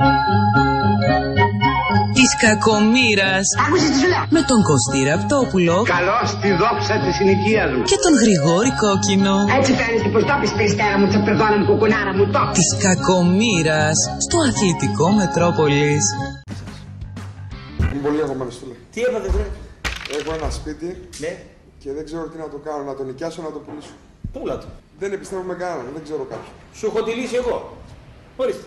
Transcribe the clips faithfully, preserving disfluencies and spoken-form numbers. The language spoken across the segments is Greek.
Της κακομοίρας. Άκουσες τι σου λέω. Με τον Κωστή Ραπτόπουλο. Καλώς τη δόξα της συνοικίας μου. Και τον Γρηγόρη Κόκκινο. Έτσι φαίνεται πως το πεις περιστέρα μου, τσαπερδόνα μου, κουκουνάρα μου, το. Της κακομοίρας στο αθλητικό Μετρόπολης. Είμαι πολύ αγωμένος, φίλε. Τι έπαθε, βρε? Έχω ένα σπίτι, Ναι. και δεν ξέρω τι να το κάνω, να το νοικιάσω, να το πουλήσω. Πούλα το. Δεν επιστρέφω με κανέναν, δεν ξέρω κάποιον. Σου έχω τη λύση εγώ. Ορίστε.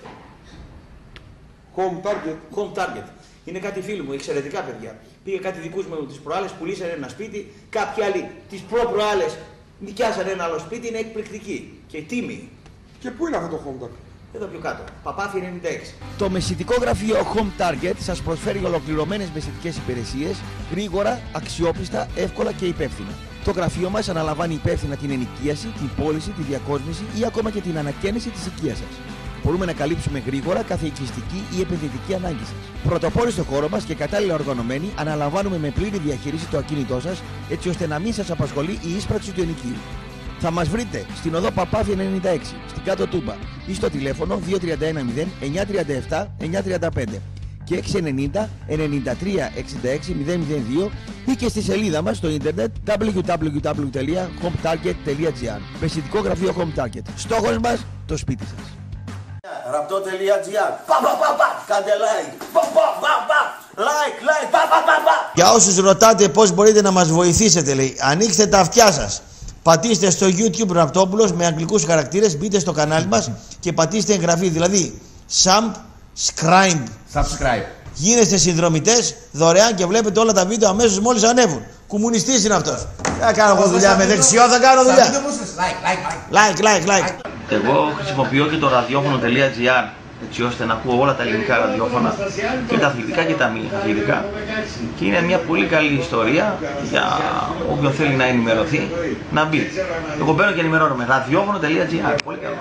Home Target. Home Target. Είναι κάτι φίλοι μου, εξαιρετικά παιδιά. Πήγε κάτι δικούς μου τις προάλλες, πουλήσανε ένα σπίτι. Κάποιοι άλλοι τις προ-προάλλες νοικιάσανε ένα άλλο σπίτι, είναι εκπληκτική. Και τίμη. Και πού είναι αυτό το Home Target? Εδώ πιο κάτω. Παπάθη ενενήντα έξι. Το μεσητικό γραφείο Home Target σας προσφέρει ολοκληρωμένες μεσητικές υπηρεσίες, γρήγορα, αξιόπιστα, εύκολα και υπεύθυνα. Το γραφείο μας αναλαμβάνει υπεύθυνα την ενοικίαση, την πώληση, τη διακόσμηση ή ακόμα και την ανακαίνιση της οικίας σας. Μπορούμε να καλύψουμε γρήγορα κάθε οικιστική ή επενδυτική ανάγκη σας. Πρωτοπόροι στο χώρο μας και κατάλληλα οργανωμένοι, αναλαμβάνουμε με πλήρη διαχείριση το ακίνητό σας, έτσι ώστε να μην σας απασχολεί η ίσπραξη του ενοικίου. Θα μας βρείτε στην οδό Παπάθη ενενήντα έξι, στην Κάτω Τούμπα, ή στο τηλέφωνο δύο τρία ένα μηδέν εννιά τρία επτά εννιά τρία πέντε και έξι ενενήντα ενενήντα τρία εξήντα έξι μηδέν μηδέν δύο ή και στη σελίδα μας στο ίντερνετ double-u double-u double-u τελεία home target τελεία gr. Μεσητικό γραφείο Home Target. Στόχος μας, το σπίτι σας. Ραπτό τελεία gr. Πα πα πα πα. Κάντε like. Πα πα πα πα. Like, like. Πα πα πα πα. Για όσους ρωτάτε πώς μπορείτε να μας βοηθήσετε, λέει, ανοίξτε τα αυτιά σας. Πατήστε στο YouTube Ραπτόπουλος με αγγλικούς χαρακτήρες, μπείτε στο κανάλι μας και πατήστε εγγραφή, δηλαδή subscribe. Subscribe. Γίνεστε συνδρομητές δωρεάν και βλέπετε όλα τα βίντεο αμέσως μόλις ανέβουν. Κομμουνιστής είναι αυτός. Θα κάνω εγώ δουλειά με δεξιό, θα κάνω δουλειά. Like, like, like, like. Εγώ χρησιμοποιώ και το ραδιόφωνο.gr έτσι ώστε να ακούω όλα τα ελληνικά ραδιόφωνα και τα αθλητικά και τα μη αθλητικά. Και είναι μια πολύ καλή ιστορία για όποιον θέλει να ενημερωθεί να μπει. Εγώ μπαίνω και ενημερώνομαι. ραδιόφωνο.gr. Πολύ καλό.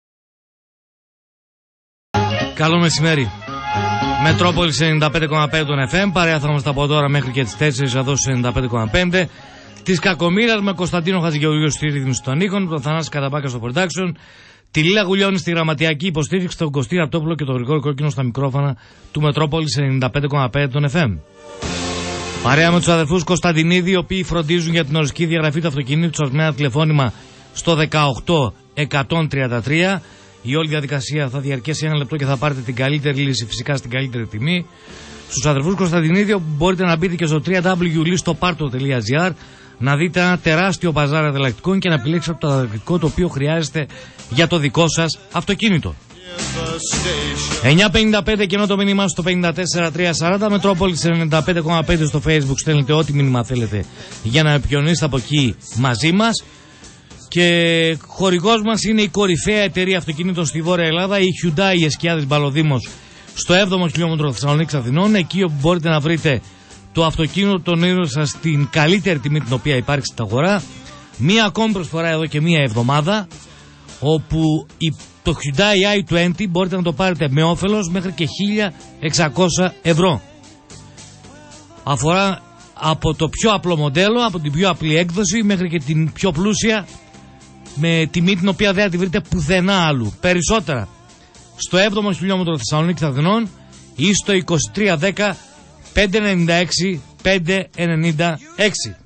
Καλό μεσημέρι. Μετρόπολης ενενήντα πέντε κόμμα πέντε των εφ εμ. Παρέα θα είμαστε από τώρα μέχρι και τις τέσσερις εδώ στους ενενήντα πέντε κόμμα πέντε. Της κακομοίρας με Κωνσταντίνο Χατζηγεωργίου στη ρύθμιση των ήχων, τον Θανάση Καταπάκα στο production, τη Λίλα Γουλιώνη στη γραμματιακή υποστήριξη, τον Κωστή Ραπτόπουλο και τον Γρηγόρη Κόκκινο στα μικρόφωνα του Μετρόπολης ενενήντα πέντε κόμμα πέντε των εφ εμ. Παρέα με τους αδερφούς Κωνσταντινίδη, οι οποίοι φροντίζουν για την οριστική διαγραφή του αυτοκινήτου σας με ένα τηλεφώνημα στο δεκαοκτώ εκατόν τριάντα τρία. Η όλη διαδικασία θα διαρκέσει ένα λεπτό και θα πάρετε την καλύτερη λύση, φυσικά στην καλύτερη τιμή. Στους αδερφούς Κωνσταντινίδη μπορείτε να μπείτε και στο double-u double-u double-u τελεία listoparto τελεία gr να δείτε ένα τεράστιο μπαζάρ ανταλλακτικών και να επιλέξετε από το ανταλλακτικό το οποίο χρειάζεται για το δικό σας αυτοκίνητο. εννιά πενήντα πέντε και ενώ το μήνυμά στο πενήντα τέσσερα τριακόσια σαράντα, Μετρόπολης ενενήντα πέντε κόμμα πέντε στο Facebook, στέλνετε ό,τι μήνυμα θέλετε για να επικοινωνήσετε από εκεί μαζί μας. Και χορηγός μας είναι η κορυφαία εταιρεία αυτοκινήτων στη Βόρεια Ελλάδα, η Hyundai Εσκιάδης Μπαλοδήμος, στο έβδομο χιλιόμετρο Θεσσαλονίκης Αθηνών, εκεί όπου μπορείτε να βρείτε το αυτοκίνητο των όνειρων σας στην καλύτερη τιμή την οποία υπάρχει στην αγορά. Μία ακόμη προσφορά εδώ και μία εβδομάδα, όπου το Hyundai άι είκοσι μπορείτε να το πάρετε με όφελος μέχρι και χίλια εξακόσια ευρώ. Αφορά από το πιο απλό μοντέλο, από την πιο απλή έκδοση μέχρι και την πιο πλούσια, με τιμή την οποία δεν θα τη βρείτε πουθενά άλλου. Περισσότερα στο έβδομο χιλιόμετρο Θεσσαλονίκης Αθηνών ή στο είκοσι τρία δέκα πεντακόσια ενενήντα έξι πεντακόσια ενενήντα έξι.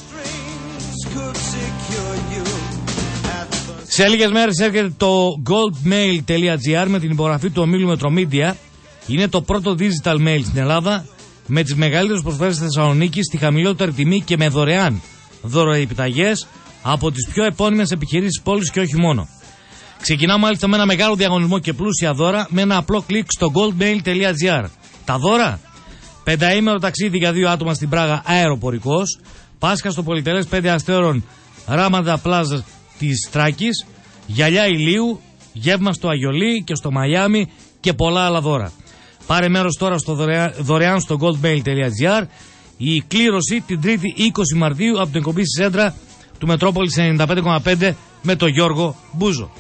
Σε λίγες μέρες έρχεται το goldmail τελεία gr με την υπογραφή του ομίλου Metromedia. Είναι το πρώτο digital mail στην Ελλάδα με τις μεγαλύτερες προσφορές στη Θεσσαλονίκη, στη χαμηλότερη τιμή και με δωρεάν δωροεπιταγές από τις πιο επώνυμες επιχειρήσεις πόλης και όχι μόνο. Ξεκινά μάλιστα με ένα μεγάλο διαγωνισμό και πλούσια δώρα με ένα απλό κλικ στο goldmail τελεία gr. Τα δώρα: πενταήμερο ταξίδι για δύο άτομα στην Πράγα αεροπορικός, Πάσχα στο Πολυτελές πέντε αστέρων Ράμαντα Πλάζα της Τράκης, γυαλιά ηλίου, γεύμα στο Αγιολί και στο Μαϊάμι και πολλά άλλα δώρα. Πάρε μέρος τώρα στο δωρεάν, δωρεάν στο goldmail τελεία gr. Η κλήρωση την τρίτη είκοσι Μαρτίου από την εκπομπή στη Σέντρα του Μετρόπολης ενενήντα πέντε κόμμα πέντε με τον Γιώργο Μπούζο.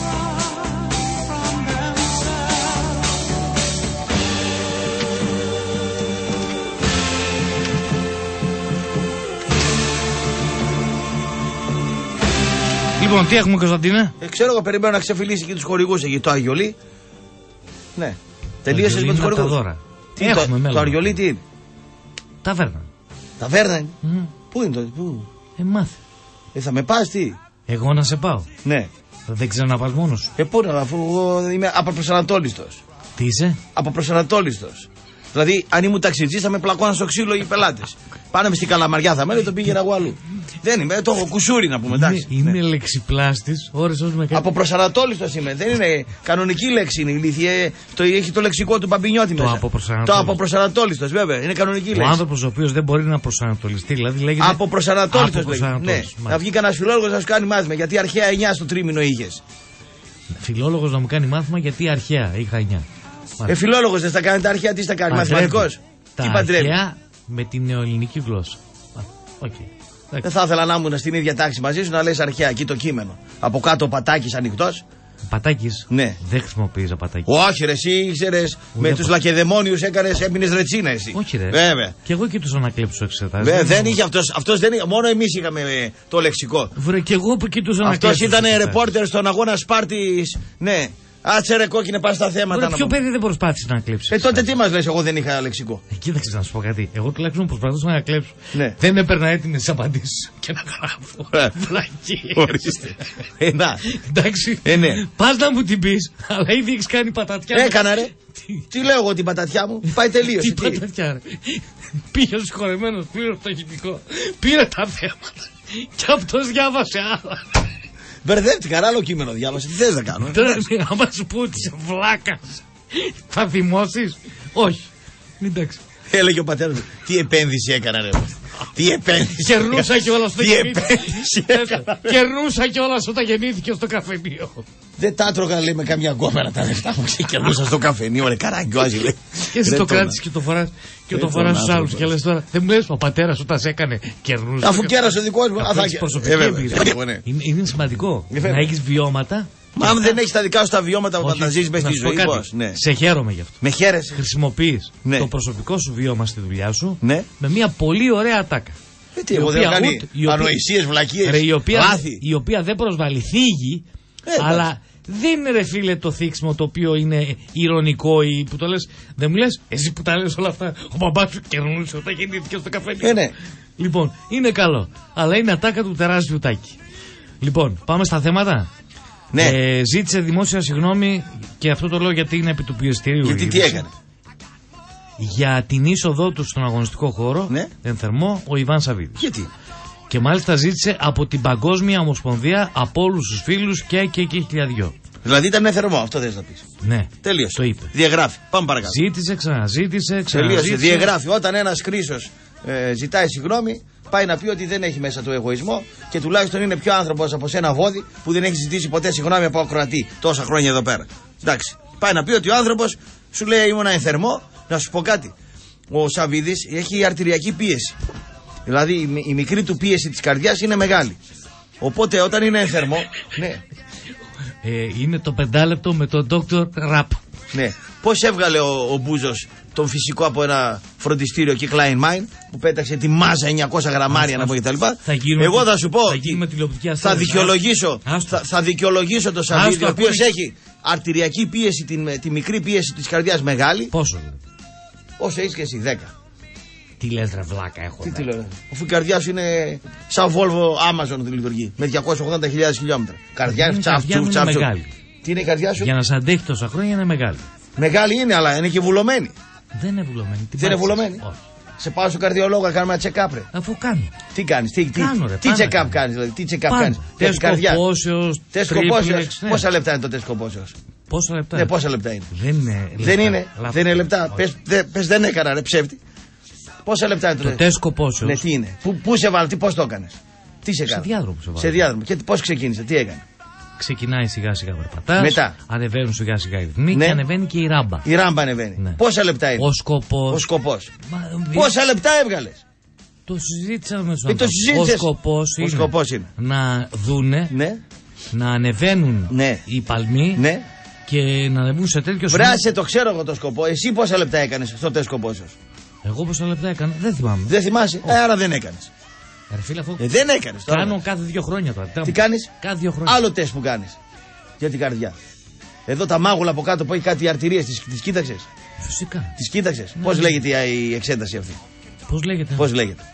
Λοιπόν, τι έχουμε, Κωνσταντίνε? Ε, ξέρω εγώ, περιμένω να ξεφυλίσει και τους χορηγούς εκεί το Αγιολί. Ναι. Τελείωσε με τους χορηγούς. Τι Έχουμε το, μέλλον. το Αργιολί τι είναι? Ταβέρνα. Ταβέρνα είναι. Mm. Πού είναι το, πού? Ε, μάθε. Ε, θα με πας τι? Εγώ να σε πάω. Ναι. Δεν ξέρω να πας μόνος σου. Ε, πού να, αφού εγώ είμαι αποπροσανατόλιστος. Τι είσαι? Αποπροσανατόλιστος. Δηλαδή, αν ήμουν ταξιτζής θα με πλακώναν στο ξύλο οι πελάτες. Πάνε με στην Καλαμαριά θα μένει, το πήγαινα εγώ αλλού. Δεν είμαι, το έχω κουσούρι να πούμε. Είναι, είναι ναι. λεξιπλάστης, ώρες όσο με κάνει. Αποπροσανατόλιστος είμαι. Δεν είναι κανονική λέξη, είναι ηλίθιε. Το, έχει το λεξικό του Παμπινιώτη το μέσα. Αποπροσανατόλιστος. Το αποπροσανατόλιστος, βέβαια. Είναι κανονική λέξη. Ο άνθρωπος ο οποίος δεν μπορεί να προσανατολιστεί, δηλαδή λέγεται. Αποπροσανατόλιστος λέγεται. Ναι. Να βγει κανένα φιλόλογος να σου κάνει μάθημα. Γιατί αρχαία εννιά στο τρίμηνο είχες. Φιλόλογος να μου κάνει μάθημα γιατί αρχαία είχα εννιά. Ε, φιλόλογος δεν θα κάνει τα αρχαία, τι θα κάνει, μαθηματικός. Τα αρχαία με την νεοελληνική γλώσσα. Okay. Δεν θα ήθελα να ήμουν στην ίδια τάξη μαζί σου να λες αρχαία εκεί το κείμενο. Από κάτω ο Πατάκης ανοιχτός. Πατάκης. Ναι. Δεν χρησιμοποιείς πατάκι. Όχι, ρε, εσύ ήξερες με τους λακεδαιμόνιους έκανες, έμεινες ρετσίνα εσύ. Όχι, ρε. Βέβαια. Και εγώ κοιτούσα να κλέψω εξετάσεις. Βέβαια, δεν είχε αυτός, αυτός δεν είχε, μόνο εμείς είχαμε το λεξικό. Βρε, και εγώ που κοιτούσα να κλέψω. Αυτός ήταν ρεπόρτερ στον αγώνα Σπάρτης. Ναι. Άτσε ρε κόκκινε, πας στα θέματα. Βρε, ποιο παιδί δεν προσπάθησε να κλέψει. Ε, τότε τι μας λες, εγώ δεν είχα λεξικό. Ε, κοίταξε να σου πω κάτι. Εγώ τουλάχιστον προσπαθούσα να κλέψω. Ναι. Δεν έπαιρνα έτοιμες απαντήσεις και να γράφω. Βλακίες. Ορίστε. Ε, να. Εντάξει. Ε, ναι. Πας να μου την πεις, αλλά ήδη έχεις κάνει πατατιά. Έκανα ρε. Τι, τι λέω εγώ την πατατιά μου, πάει τελείως. Τι πατατιά ρε. Πήγε ο συγχωρεμένος, πήρε το ηχητικό, πήρε τα θέματα και αυτός διάβασε άλλα. Μπερδεύτηκα, άλλο κείμενο διάβασε. Τι θες να κάνω. Τώρα, άμα σου πω ότι είσαι βλάκας, θα θυμώσεις. Όχι. Εντάξει. Έλεγε ο πατέρας μου, τι επένδυση έκανα ρε. Τι επένδυση. Κερνούσα κιόλας όταν γεννήθηκε. Κερνούσα κιόλας όταν γεννήθηκε στο καφενείο. Δεν τα έτρωγα λέει με καμιά γκόμενα τα λεφτά μου και κερνούσα στο καφενείο. Ρε καραγκιόζι λέει. Και εσύ το κράτησες και το φοράς και το φοράς στους άλλους και λες τώρα. Δεν μου λες ο πατέρας όταν σε έκανε κερνούσα. Αφού κέρασε ο δικός μου. Είναι σημαντικό να έχεις βιώματα. Μα αν δεν έχεις τα δικά σου τα βιώματα όταν τα ζεις μες στη ζωή, πώς. Σε χαίρομαι γι' αυτό. Με χαίρεσαι. Χρησιμοποιείς το προσωπικό σου βιώμα στη δουλειά σου με μια πολύ ωραία ατάκα. Ε, τι, εγώ δεν έχω κάνει ανοησίες, βλακίες, λάθη. Η οποία δεν προσβάλλει, θίγει, αλλά δεν είναι ρε φίλε το θίξιμο το οποίο είναι ηρωνικό ή που το λες. Δεν μου λες, εσύ που τα λες όλα αυτά, ο μπαμπάς σου κερνούσε όταν γεννήθηκε στο καφενείο. Ε, ναι. Λοιπόν, είναι καλό, αλλά είναι ατάκα του τεράστιου Τάκη. Λοιπόν, πάμε στα θέματα. Ναι. Ε, ζήτησε δημόσια συγγνώμη και αυτό το λέω γιατί είναι επί του πιεστηρίου. Γιατί τι έκανε. Για την είσοδό του στον αγωνιστικό χώρο, ναι. εν θερμό, ο Ιβάν Σαββίδης. Γιατί. Και μάλιστα ζήτησε από την Παγκόσμια Ομοσπονδία, από όλους τους φίλους και και και χιλιαδιό. Δηλαδή ήταν θερμό, αυτό θες να πεις. Ναι. Τελείωσε. Το είπε. Διαγράφει. Πάμε παρακάτω. Ζήτησε, ξαναζήτησε, ξαναζήτησε. Τελείωσε. Διαγράφει. Όταν ένας Χρήσος ε, ζητάει συγγνώμη, πάει να πει ότι δεν έχει μέσα του εγωισμό και τουλάχιστον είναι πιο άνθρωπος από σένα βόδι που δεν έχει ζητήσει ποτέ συγγνώμη από ακροατή τόσα χρόνια εδώ πέρα. Εντάξει. Πάει να πει ότι ο άνθρωπος σου λέει ήμουν εν θερμό. Να σου πω κάτι. Ο Σαββίδης έχει αρτηριακή πίεση. Δηλαδή η, η μικρή του πίεση της καρδιάς είναι μεγάλη. Οπότε όταν είναι εν θερμό. Ναι. Ε, είναι το πεντάλεπτο με τον Doctor Rap. Ναι. Πώς έβγαλε ο, ο Μπούζος τον φυσικό από ένα φροντιστήριο και Klein Mine που πέταξε τη μάζα εννιακόσια γραμμάρια να πω κτλ. Εγώ θα σου πω. Θα, θα δικαιολογήσω. Θα, θα δικαιολογήσω το Σαββίδη, ο οποίος έχει αρτηριακή πίεση, τη, τη μικρή πίεση της καρδιάς μεγάλη. Πόσο? Όσο έχεις και εσύ, δέκα. Τι λες ρε βλάκα, έχω. Τι, τι λέω, αφού η καρδιά σου είναι σαν Volvo Amazon που λειτουργεί με διακόσιες ογδόντα χιλιάδες χιλιόμετρα. Καρδιά, τσαφ, τσουφ, τσαφ. Τι είναι η καρδιά σου? Για να σε αντέχει τόσα χρόνια είναι μεγάλη. Μεγάλη είναι, αλλά είναι και βουλωμένη. Δεν είναι βουλωμένη. Δεν είναι βουλωμένη. Όχι. Σε πάω στο καρδιολόγο να κάνουμε ένα check-up, ρε. Αφού κάνω. Τι κάνεις, τι, κάνω, ρε, τι check-up κάνεις, δηλαδή, τι check-up κάνεις. Τεσκοπόσεως, τεσκοπόσεως. Ναι. Πόσα λεπτά είναι το τεσκοπόσεως? Πόσα λεπτά? Ναι, πόσα λεπτά είναι? Δεν είναι λεπτά. Δεν είναι, δεν είναι λεπτά. Πες, δε, πες δεν έκανα, ρε ψεύτη. Πόσα λεπτά είναι το, το τεσκοπόσεως? Ναι, τι είναι? Πού, πού σε βάλω, τι, πώς το έκανες? Τι σε έκανε? Σε διάδρομο σε βάλω. Σε διάδρομο. Και πώς ξεκίνησε, τι έκανε? Ξεκινάει σιγά σιγά περπατάς. Μετά. Ανεβαίνουν σιγά σιγά οι ρυθμοί, ναι. Και ανεβαίνει και η ράμπα. Η ράμπα ανεβαίνει. Ναι. Πόσα λεπτά είναι? Ο σκοπός. Ο σκοπός. Μα, πόσα λεπτά έβγαλες? Το συζήτησα με τον Ο σκοπός είναι, σκοπός είναι να δούνε, ναι. Να ανεβαίνουν ναι. οι παλμοί, ναι. Και να ανεβούν σε τέτοιο σημείο. Βράσε, το ξέρω εγώ το σκοπό. Εσύ πόσα λεπτά έκανες στο τεστ σκοπόσεως? Εγώ πόσα λεπτά έκανα, δεν θυμάμαι. Δεν θυμάσαι, ε, άρα δεν έκανες. Ε, φίλε, αφού... ε, δεν έκανες τώρα. Κάνω κάθε δύο χρόνια τώρα. Τι κάνεις? Κάθε δύο χρόνια. Άλλο τεστ που κάνεις για την καρδιά. Εδώ τα μάγουλα από κάτω που έχει κάτι αρτηρίες, τις, τις κοίταξες? Φυσικά. Τις κοίταξες? Ναι. Πώς λέγεται η εξέταση αυτή? Πώς λέγεται? Πώς λέγεται?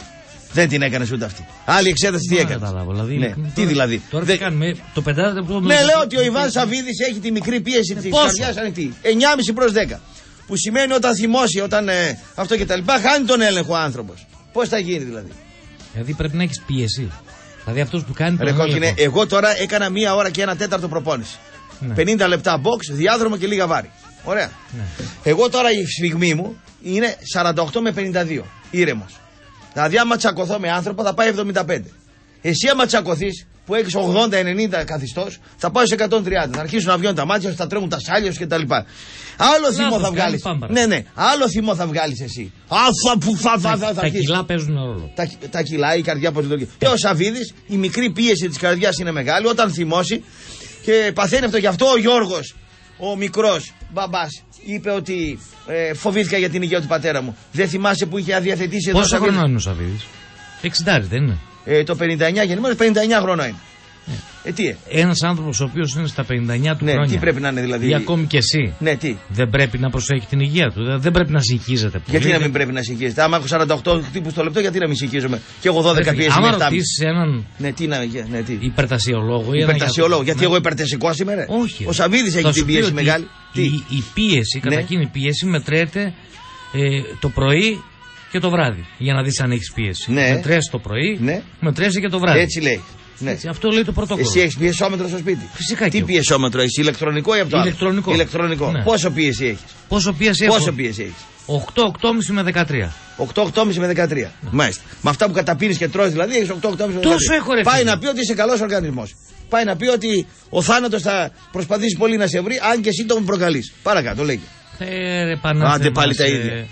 Δεν την έκανες ούτε αυτή. Άλλη εξέταση τι έκανε? Δηλαδή, ναι. τώρα, τι δηλαδή? Τώρα Δε... τι κάνουμε, το πεντάλεπτο. Ναι, λέω ότι ο Ιβάν Σαββίδης έχει τη μικρή πίεση της καρδιάς ανοιχτή. εννιά κόμμα πέντε προς δέκα. Που σημαίνει όταν θυμώσει, όταν ε, αυτό και τα λοιπά, χάνει τον έλεγχο ο άνθρωπος. Πώς θα γίνει δηλαδή? Δηλαδή πρέπει να έχεις πίεση. Δηλαδή αυτός που κάνει τον Ρε, έλεγχο. κόκκινε, εγώ τώρα έκανα μία ώρα και ένα τέταρτο προπόνηση. Ναι. πενήντα λεπτά box, διάδρομο και λίγα βάρη. Ωραία. Ναι. Εγώ τώρα η σφιγμή μου είναι σαράντα οκτώ με πενήντα δύο. Ήρεμος. Δηλαδή, άμα τσακωθώ με άνθρωπο θα πάει εβδομήντα πέντε. Εσύ, άμα τσακωθείς που έχεις ογδόντα ενενήντα καθιστός, θα πάει σε εκατόν τριάντα. Θα αρχίσουν να βγαίνουν τα μάτια σου, θα τρέμουν τα σάλια σου κτλ. Άλλο θυμό θα βγάλεις. Ναι, ναι, άλλο θυμό θα βγάλεις εσύ. Αφα που θα θα θα. Τα κιλά παίζουν ρόλο. Τα, τα κιλά, η καρδιά πώς λειτουργεί. Και ο Σαββίδης, η μικρή πίεση της καρδιάς είναι μεγάλη όταν θυμώσει και παθαίνει αυτό. Γι' αυτό ο Γιώργος, ο μικρός μπαμπάς, είπε ότι ε, φοβήθηκα για την υγεία του πατέρα μου. Δεν θυμάσαι που είχε αδιαθετήσει εδώ? Πόσο χρόνο είναι ο Σαββίδης? εξήντα δεν είναι? Ε, το πενήντα εννιά γεννημένος, πενήντα εννιά χρόνο είναι. Ναι. Ε, τι ε? Ένας άνθρωπος ο οποίος είναι στα πενήντα εννιά του ναι, χρόνια. Τι πρέπει να είναι δηλαδή? Ή ακόμη και εσύ. Ναι, τι? Δεν πρέπει να προσέχει την υγεία του. Δεν πρέπει να συγχύζεται πολύ. Γιατί να μην πρέπει να συγχύζεται? Άμα έχω σαράντα οκτώ χτύπους το λεπτό, γιατί να μην συγχύζομαι? Και εγώ δώδεκα πιέσεις με άμα επτά. ρωτήσεις έναν ναι, τι να, ναι, τι? υπερτασιολόγο. Υπερτασιολόγο. Γιατί ναι. εγώ υπερτασικός σήμερα? Όχι. Ο Σαββίδης έχει την πίεση μεγάλη. Η, η πίεση, ναι. κατά εκείνη η πίεση μετρέται ε, το πρωί και το βράδυ. Για να δεις αν έχεις πίεση. Ναι. Μετρέσαι το πρωί, ναι. μετρέσαι και το βράδυ. Έτσι λέει. Ναι. Έτσι, αυτό λέει το πρωτόκολλο. Εσύ έχεις πιεσόμετρο στο σπίτι? Φυσικά. Τι πιεσόμετρο έχεις, ηλεκτρονικό ή από το άλλο? Ηλεκτρονικό. Ηλεκτρονικό. Ναι. Πόσο πίεση έχεις? Πόσο πίεση Πόσο έχω? πίεση έχεις? οκτώ, οκτώ κόμμα πέντε με δεκατρία. οκτώ, οκτώ κόμμα πέντε με δεκατρία. Ναι. Μάλιστα. Με αυτά που καταπίνεις και τρως δηλαδή έχεις οκτώ, οκτώ κόμμα πέντε με δεκατρία. Τόσο έχω ρε. Πάει να πει ότι είσαι καλός οργανισμός. Πάει να πει ότι ο θάνατος θα προσπαθήσει πολύ να σε βρει, αν και εσύ τον προκαλείς. Παρακάτω, λέγε. Ε, Άντε πάλι τα ίδια.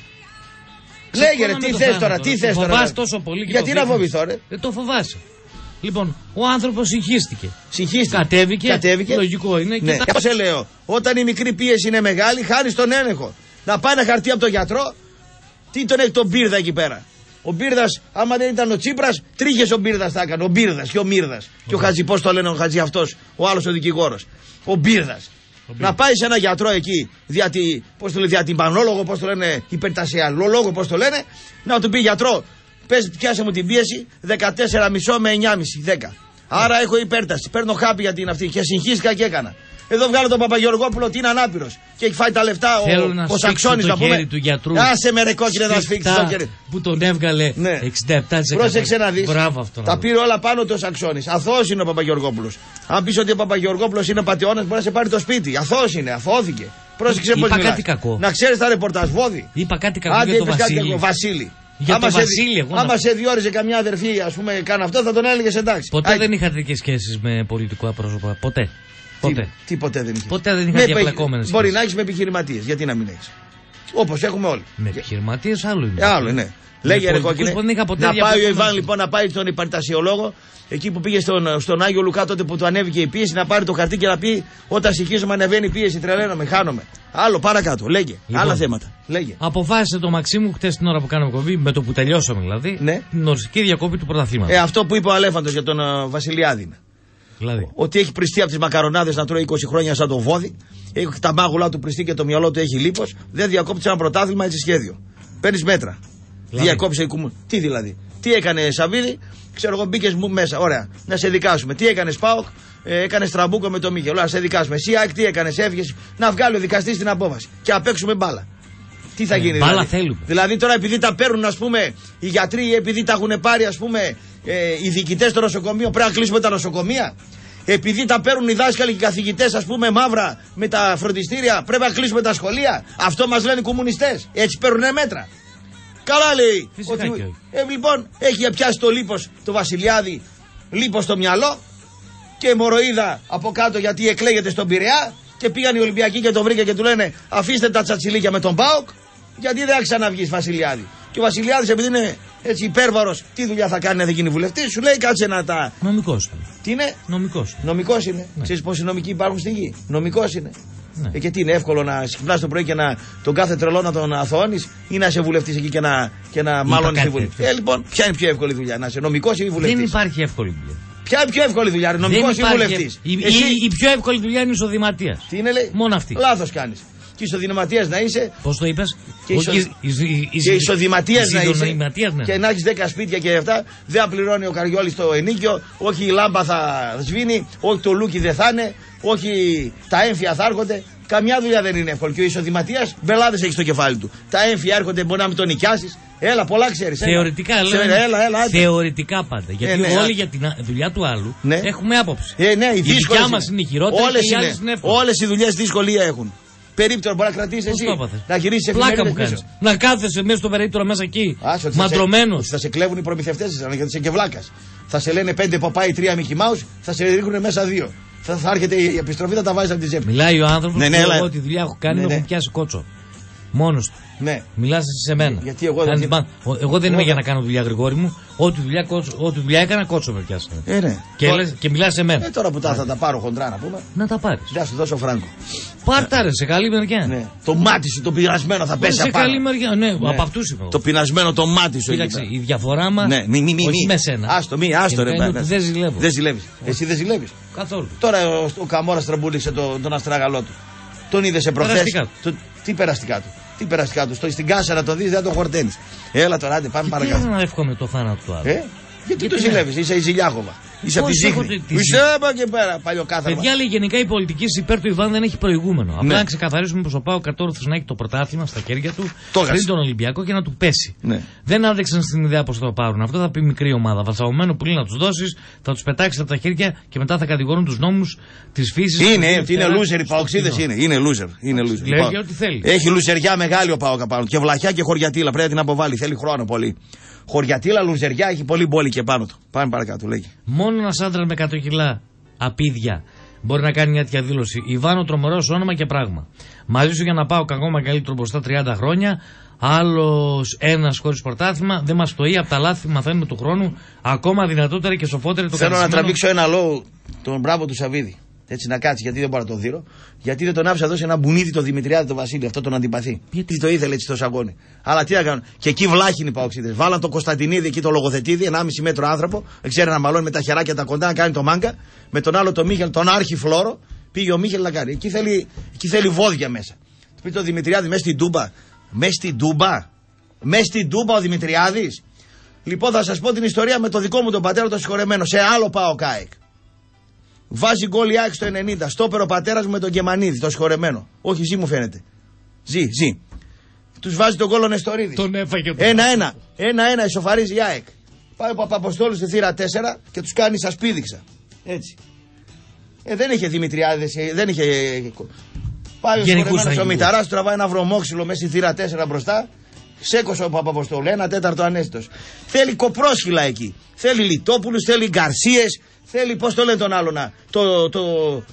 Λέγε ρε, τι θες τώρα, τι θες τώρα? Τόσο πολύ και γιατί να φοβηθώ ρε? Δεν το φοβάσαι. Λοιπόν, ο άνθρωπος συγχύστηκε. Συγχύστηκε. Κατέβηκε. Κατέβηκε. Λογικό είναι. Ναι. Και τα... σε λέω, όταν η μικρή πίεση είναι μεγάλη, χάνεις τον έλεγχο. Να πάει ένα χαρτί από τον γιατρό, τι τον έχει τον Μπίρδα εκεί πέρα. Ο Μπίρδας, άμα δεν ήταν ο Τσίπρας, τρίχες ο Μπίρδας θα έκανε. Ο Μπίρδας και ο Μύρδας. Okay. Και ο Χατζη, πώς το λένε ο Χατζη αυτός, ο άλλος ο δικηγόρος. Ο Μπίρδας. Να πάει σε ένα γιατρό εκεί, δια, τη, πώς το λένε, διατυμπανόλογο, πώς το λένε, υπερτασιαλόλογο, πώς το λένε, να του πει γιατρό, πες, πιάσε μου την πίεση, δεκατέσσερα κόμμα πέντε με εννιά κόμμα πέντε, δέκα. Άρα έχω υπέρταση, παίρνω χάπι για την αυτή και συγχύστηκα και έκανα. Εδώ βγάλω τον Παπαγεωργόπουλο ότι είναι ανάπηρος και έχει φάει τα λεφτά ο, ο Σαξώνης να πούμε. Του γιατρού. Άσε με ρε κόκκινε να σφίξεις το χέρι. Που τον έβγαλε ναι. εξήντα επτά τοις εκατό. Πρόσεξε να δεις. Μπράβο αυτό. Τα πήρε όλα πάνω του ο Σαξώνης. Αθώος είναι ο Παπαγεωργόπουλος. Αν πεις ότι ο Παπαγεωργόπουλος είναι πατεώνας, μπορεί να σε πάρει το σπίτι. Αθώος είναι, αθώθηκε. Πρόσεξε πώς μιλάς. Κάτι κακό. Να ξέρεις τα ρεπορτάζ βόδι. Είπα κάτι κακό για τον Βασίλη. Βασίλη. Για άμα το σε, Βασίλη, εγώ άμα να... σε διόριζε καμιά αδερφή, ας πούμε, κάνε αυτό, θα τον έλεγες εντάξει. Ποτέ Ά... δεν είχα τέτοιες σχέσεις με πολιτικά πρόσωπα. Ποτέ. Ποτέ. Τι, τι ποτέ δεν είχε. Ποτέ δεν είχα διαπλεκόμενες σχέσεις. Μπορεί να έχεις με επιχειρηματίες. Γιατί να μην έχεις? Όπως έχουμε όλοι. Με επιχειρηματίες άλλο είναι. Ε, άλλο, ναι. Λέγε ρε κόκκινε. Να πάει ο Ιβάν λοιπόν να πάει στον υπαρτασιολόγο, εκεί που πήγε στον, στον Άγιο Λουκά τότε που του ανέβηκε η πίεση, να πάρει το χαρτί και να πει: όταν συγχύζομαι ανεβαίνει η πίεση, τρελαίνομαι, χάνομαι. Άλλο παρακάτω, λέγε. Λοιπόν, άλλα θέματα. Λέγε. Αποφάσισε το Μαξίμου χτες την ώρα που κάναμε κομπή, με το που τελειώσαμε δηλαδή, ναι. την οριστική διακόπη του πρωταθλήματος. Ε, αυτό που είπε ο Αλέφαντος για τον uh, Βασιλιάδη. Δηλαδή. Ότι έχει πριστεί από τις μακαρονάδες να τρώει είκοσι χρόνια σαν το βόδι, έχει τα μάγουλά του πριστεί και το μυαλό του έχει λίπος, δεν διακόπτει ένα πρωτάθλημα έτσι σχέδιο. Παίρνει μέτρα. Δηλαδή. Διακόψε η κουμού. Τι δηλαδή? Τι έκανε Σαββίδη, ξέρω εγώ, μπήκε μου μέσα. Ωραία, να σε δικάσουμε. Τι έκανε ΠΑΟΚ, ε, έκανε τραμπούκο με το Μίχελ. Ωραία, να σε δικάσουμε. Εσύ ΑΕΚ τι έκανε, έφυγε να βγάλει ο δικαστής την απόφαση και να παίξουμε μπάλα. Τι θα ε, γίνει μπάλα δηλαδή? Θέλουμε. Δηλαδή τώρα επειδή τα παίρνουν, ας πούμε, οι γιατροί, επειδή τα έχουν πάρει, ας πούμε, ε, οι διοικητές των νοσοκομείων, πρέπει να κλείσουμε τα νοσοκομεία. Επειδή τα παίρνουν οι δάσκαλοι και οι καθηγητές, ας πούμε, μαύρα με τα φροντιστήρια, πρέπει να κλείσουμε τα σχολεία. Αυτό μας λένε οι κομμουνιστές. Έτσι παίρνουν μέτρα. Καλά λέει. Ότι, ε, λοιπόν, έχει πιάσει το λίπος το Βασιλιάδη, λίπος στο μυαλό και αιμορροίδα από κάτω γιατί εκλέγεται στον Πειραιά και πήγαν οι Ολυμπιακοί και τον βρήκε και του λένε αφήστε τα τσατσιλίκια με τον ΠΑΟΚ γιατί δεν θα ξαναβγείς Βασιλιάδη. Και ο Βασιλιάδης επειδή είναι έτσι υπέρβαρος, τι δουλειά θα κάνει να δεν γίνει βουλευτής, σου λέει κάτσε να τα... Νομικός. Τι είναι? Νομικός. Νομικός είναι. Ναι. Ξέρεις πόσοι νομικοί υπάρχουν στη γη? Νομικός είναι. Ναι. Ε, και τι είναι εύκολο να ξυπνάς το πρωί και να τον κάθε τρελό να τον αθωώνεις ή να είσαι βουλευτής εκεί και να, και να μάλλον είσαι βουλευτής? Ε, λοιπόν, ποια είναι η πιο εύκολη δουλειά, να είσαι νομικός ή βουλευτής? Δεν υπάρχει εύκολη δουλειά. Ποια είναι η πιο εύκολη δουλειά, νομικός ή βουλευτής? Η, Εσύ... η, η πιο εύκολη δουλειά είναι εισοδηματίας. Τι είναι, λέει? Μόνο αυτή. Λάθος κάνεις. Και εισοδηματίας να είσαι. Πώς το είπες? Και, ισο... και εισοδηματίας να είσαι. Ναι. Και να έχεις δέκα σπίτια και αυτά. Δεν πληρώνει ο Καριόλης το ενίκιο. Όχι η λάμπα θα σβήνει. Όχι το λούκι δεν θα είναι. Όχι τα έμφυα θα έρχονται. Καμιά δουλειά δεν είναι εύκολη. Και ο εισοδηματίας μπελάδες έχει στο κεφάλι του. Τα έμφυα έρχονται, μπορεί να μην τον νοικιάσεις. Έλα, πολλά ξέρεις. Θεωρητικά λέω. Έλα, έλα, θεωρητικά πάντα. Γιατί ε, ναι, όλοι για τη δουλειά του άλλου ναι. έχουμε άποψη. Ε, ναι, η δικιά μας είναι η χειρότερη. Όλες και οι είναι, είναι όλες οι δουλειές δυσκολία έχουν. Περίπτωρο μπορεί να κρατήσει εσύ. Να γυρίσεις εφημερίδες. Να κάθεσαι μέσα στο περίπτωρο μέσα εκεί. Μαντρωμένος. Θα σε κλέβουν οι προμηθευτές σας, γιατί είσαι και βλάκας. Θα σε λένε πέντε Ποπάι, τρία Μικι Μάους, θα σε ρίχνουν μέσα δύο. Θα, θα έρχεται η επιστροφή, θα τα βάζει από τη ζέπη. Μιλάει ο άνθρωπος ναι, ναι, που ναι, εγώ τη δουλειά έχω κάνει, ναι, ναι. έχω πιάσει κότσο. Μόνος του. Ναι. Μιλάς σε μένα. Γιατί εγώ δεν, δεν... εγώ δεν είμαι για να κάνω δουλειά, Γρηγόρη μου. Ό,τι δουλειά, κότσο, ό,τι δουλειά έκανα, κότσο με πιάσανε. Ε, ναι. Και, τώρα... λες, και μιλάς σε μένα. Ε, τώρα που τα, θα τα πάρω χοντρά να πούμε. Να τα πάρεις. Να σου δώσω φράγκο. Πάρτα ρε, σε καλή μεριά. Ναι. Το μάτι σου, το πεινασμένο θα πέσει απάνω. Σε καλή μεριά, ναι, ναι. Από αυτούς είμαι. Το πεινασμένο το μάτι σου. Κοίταξε, η διαφορά μας. Ναι, μη, μη, μη, όχι με σένα. Άστο, μη, άστο ρε. Δεν ζηλεύω. Δεν ζηλεύεις. Εσύ δεν ζηλεύεις. Καθόλου. Τώρα ο Καμόρας τραμπούληξε τον αστράγαλό του. Τον είδε σε προχθές. Τι περαστικά του. Τι περαστικά του. Στο, στην κάσα να το δεις, δεν το χορταίνεις. Έλα τώρα, άντε, πάμε παρακάτω. Δεν να εύχομαι το θάνατο του άλλου. Ε? Γιατί το ζηλεύεις, είσαι η Ζηλιάχοβα. Είσαι από τη Ζήχνη. Είσαι από και πέρα, παλιοκάθαρμα. Παιδιά, λέει γενικά η πολιτική υπέρ του Ιβάν δεν έχει προηγούμενο. Απλά να ξεκαθαρίσουμε πως ο ΠΑΟΚ κατόρθωσε να έχει το πρωτάθλημα στα χέρια του πριν τον Ολυμπιακό και να του πέσει. Ναι. Δεν άδεξαν στην ιδέα πως θα το πάρουν. Αυτό θα πει μικρή ομάδα. Βασαωμένο πουλί να του δώσει, θα του πετάξει από τα χέρια και μετά θα κατηγορούν του νόμου τη φύση. Είναι, είναι loser, οι Παοξίδες είναι. Είναι loser. Είναι loser. Λέει ό,τι θέλει. Έχει λουζεριά μεγάλη ο ΠΑΟΚ πάνω και βλαχιά και χωριατήλα. Πρέπει να την αποβάλει. Θέλει χρόνο πολύ. Χωριατήλα, λουζεριά, έχει πολύ μπόλι και πάνω του. Πάμε παρακάτω, λέγει. Μόνο ένα άντρα με εκατό κιλά απίδια μπορεί να κάνει μια τέτοια δήλωση. Ιβάνο, τρομερό όνομα και πράγμα. Μαζί σου για να πάω κακό μεγαλύτερο μπροστά τριάντα χρόνια. Άλλο ένα χωρίς πρωτάθλημα. Δεν μας φτωεί από τα λάθη που μαθαίνουμε του χρόνου. Ακόμα δυνατότερη και σοφότερη το Θέλω να τραβήξω ένα λόγο τον μπράβο του Σαββίδη. Έτσι να κάτσει, γιατί δεν μπορώ να τον δείρω. Γιατί δεν τον άφησα να δώσει ένα μπουνίδι το Δημητριάδη τον Βασίλη. Αυτό τον αντιπαθεί. Γιατί το ήθελε έτσι στο σαγόνι. Αλλά τι να κάνουν. Και εκεί βλάχινοι οι Παοξίδες. Βάλαν τον Κωνσταντινίδη εκεί το λογοθετίδι, ενάμιση μέτρο άνθρωπο. Δεν ξέρει να μαλώνει με τα χεράκια τα κοντά να κάνει το μάγκα. Με τον άλλο τον Μίχελ, τον Άρχη Φλόρο. Πήγε ο Μίχελ να κάνει. Εκεί θέλει, εκεί θέλει βόδια μέσα. Του πει το Δημητριάδη μέσα στην Τούμπα. Μέσα στην Τούμπα. Μέσα στην Τούμπα ο Δημητριάδης. Λοιπόν θα σας πω την ιστορία με το δικό μου τον πατέρα το συγχωρεμένο. Σε άλλο πάω ΚΑΕΚ. Βάζει γκολ η ΑΕΚ στο ενενήντα. Στόπερο πατέρας μου με τον Γκεμανίδη, το συγχωρεμένο. Όχι, ζει μου φαίνεται. Ζει, ζει. Τους βάζει τον γκολ ο Νεστορίδης. Τον έφαγε. Ένα-ένα. Ένα-ένα ισοφαρίζει η ΑΕΚ. Πάει ο Παπαποστόλου στη θύρα τέσσερα και τους κάνει σας πήδηξα. Έτσι. Ε, δεν είχε Δημητριάδες, δεν είχε. Πάει ο συγχωρεμένος ο Μηταράς, τραβάει ένα βρωμόξυλο μέσα στη θύρα τέσσερα μπροστά. Σέκωσε ο Παπαποστόλου. Ένα τέταρτο ανέστητος. Θέλει κοπρόσχυλα εκεί. Θέλει Λιτόπουλους, θέλει Γκαρσίες. Θέλει, πώς το λένε τον άλλο να, το, το,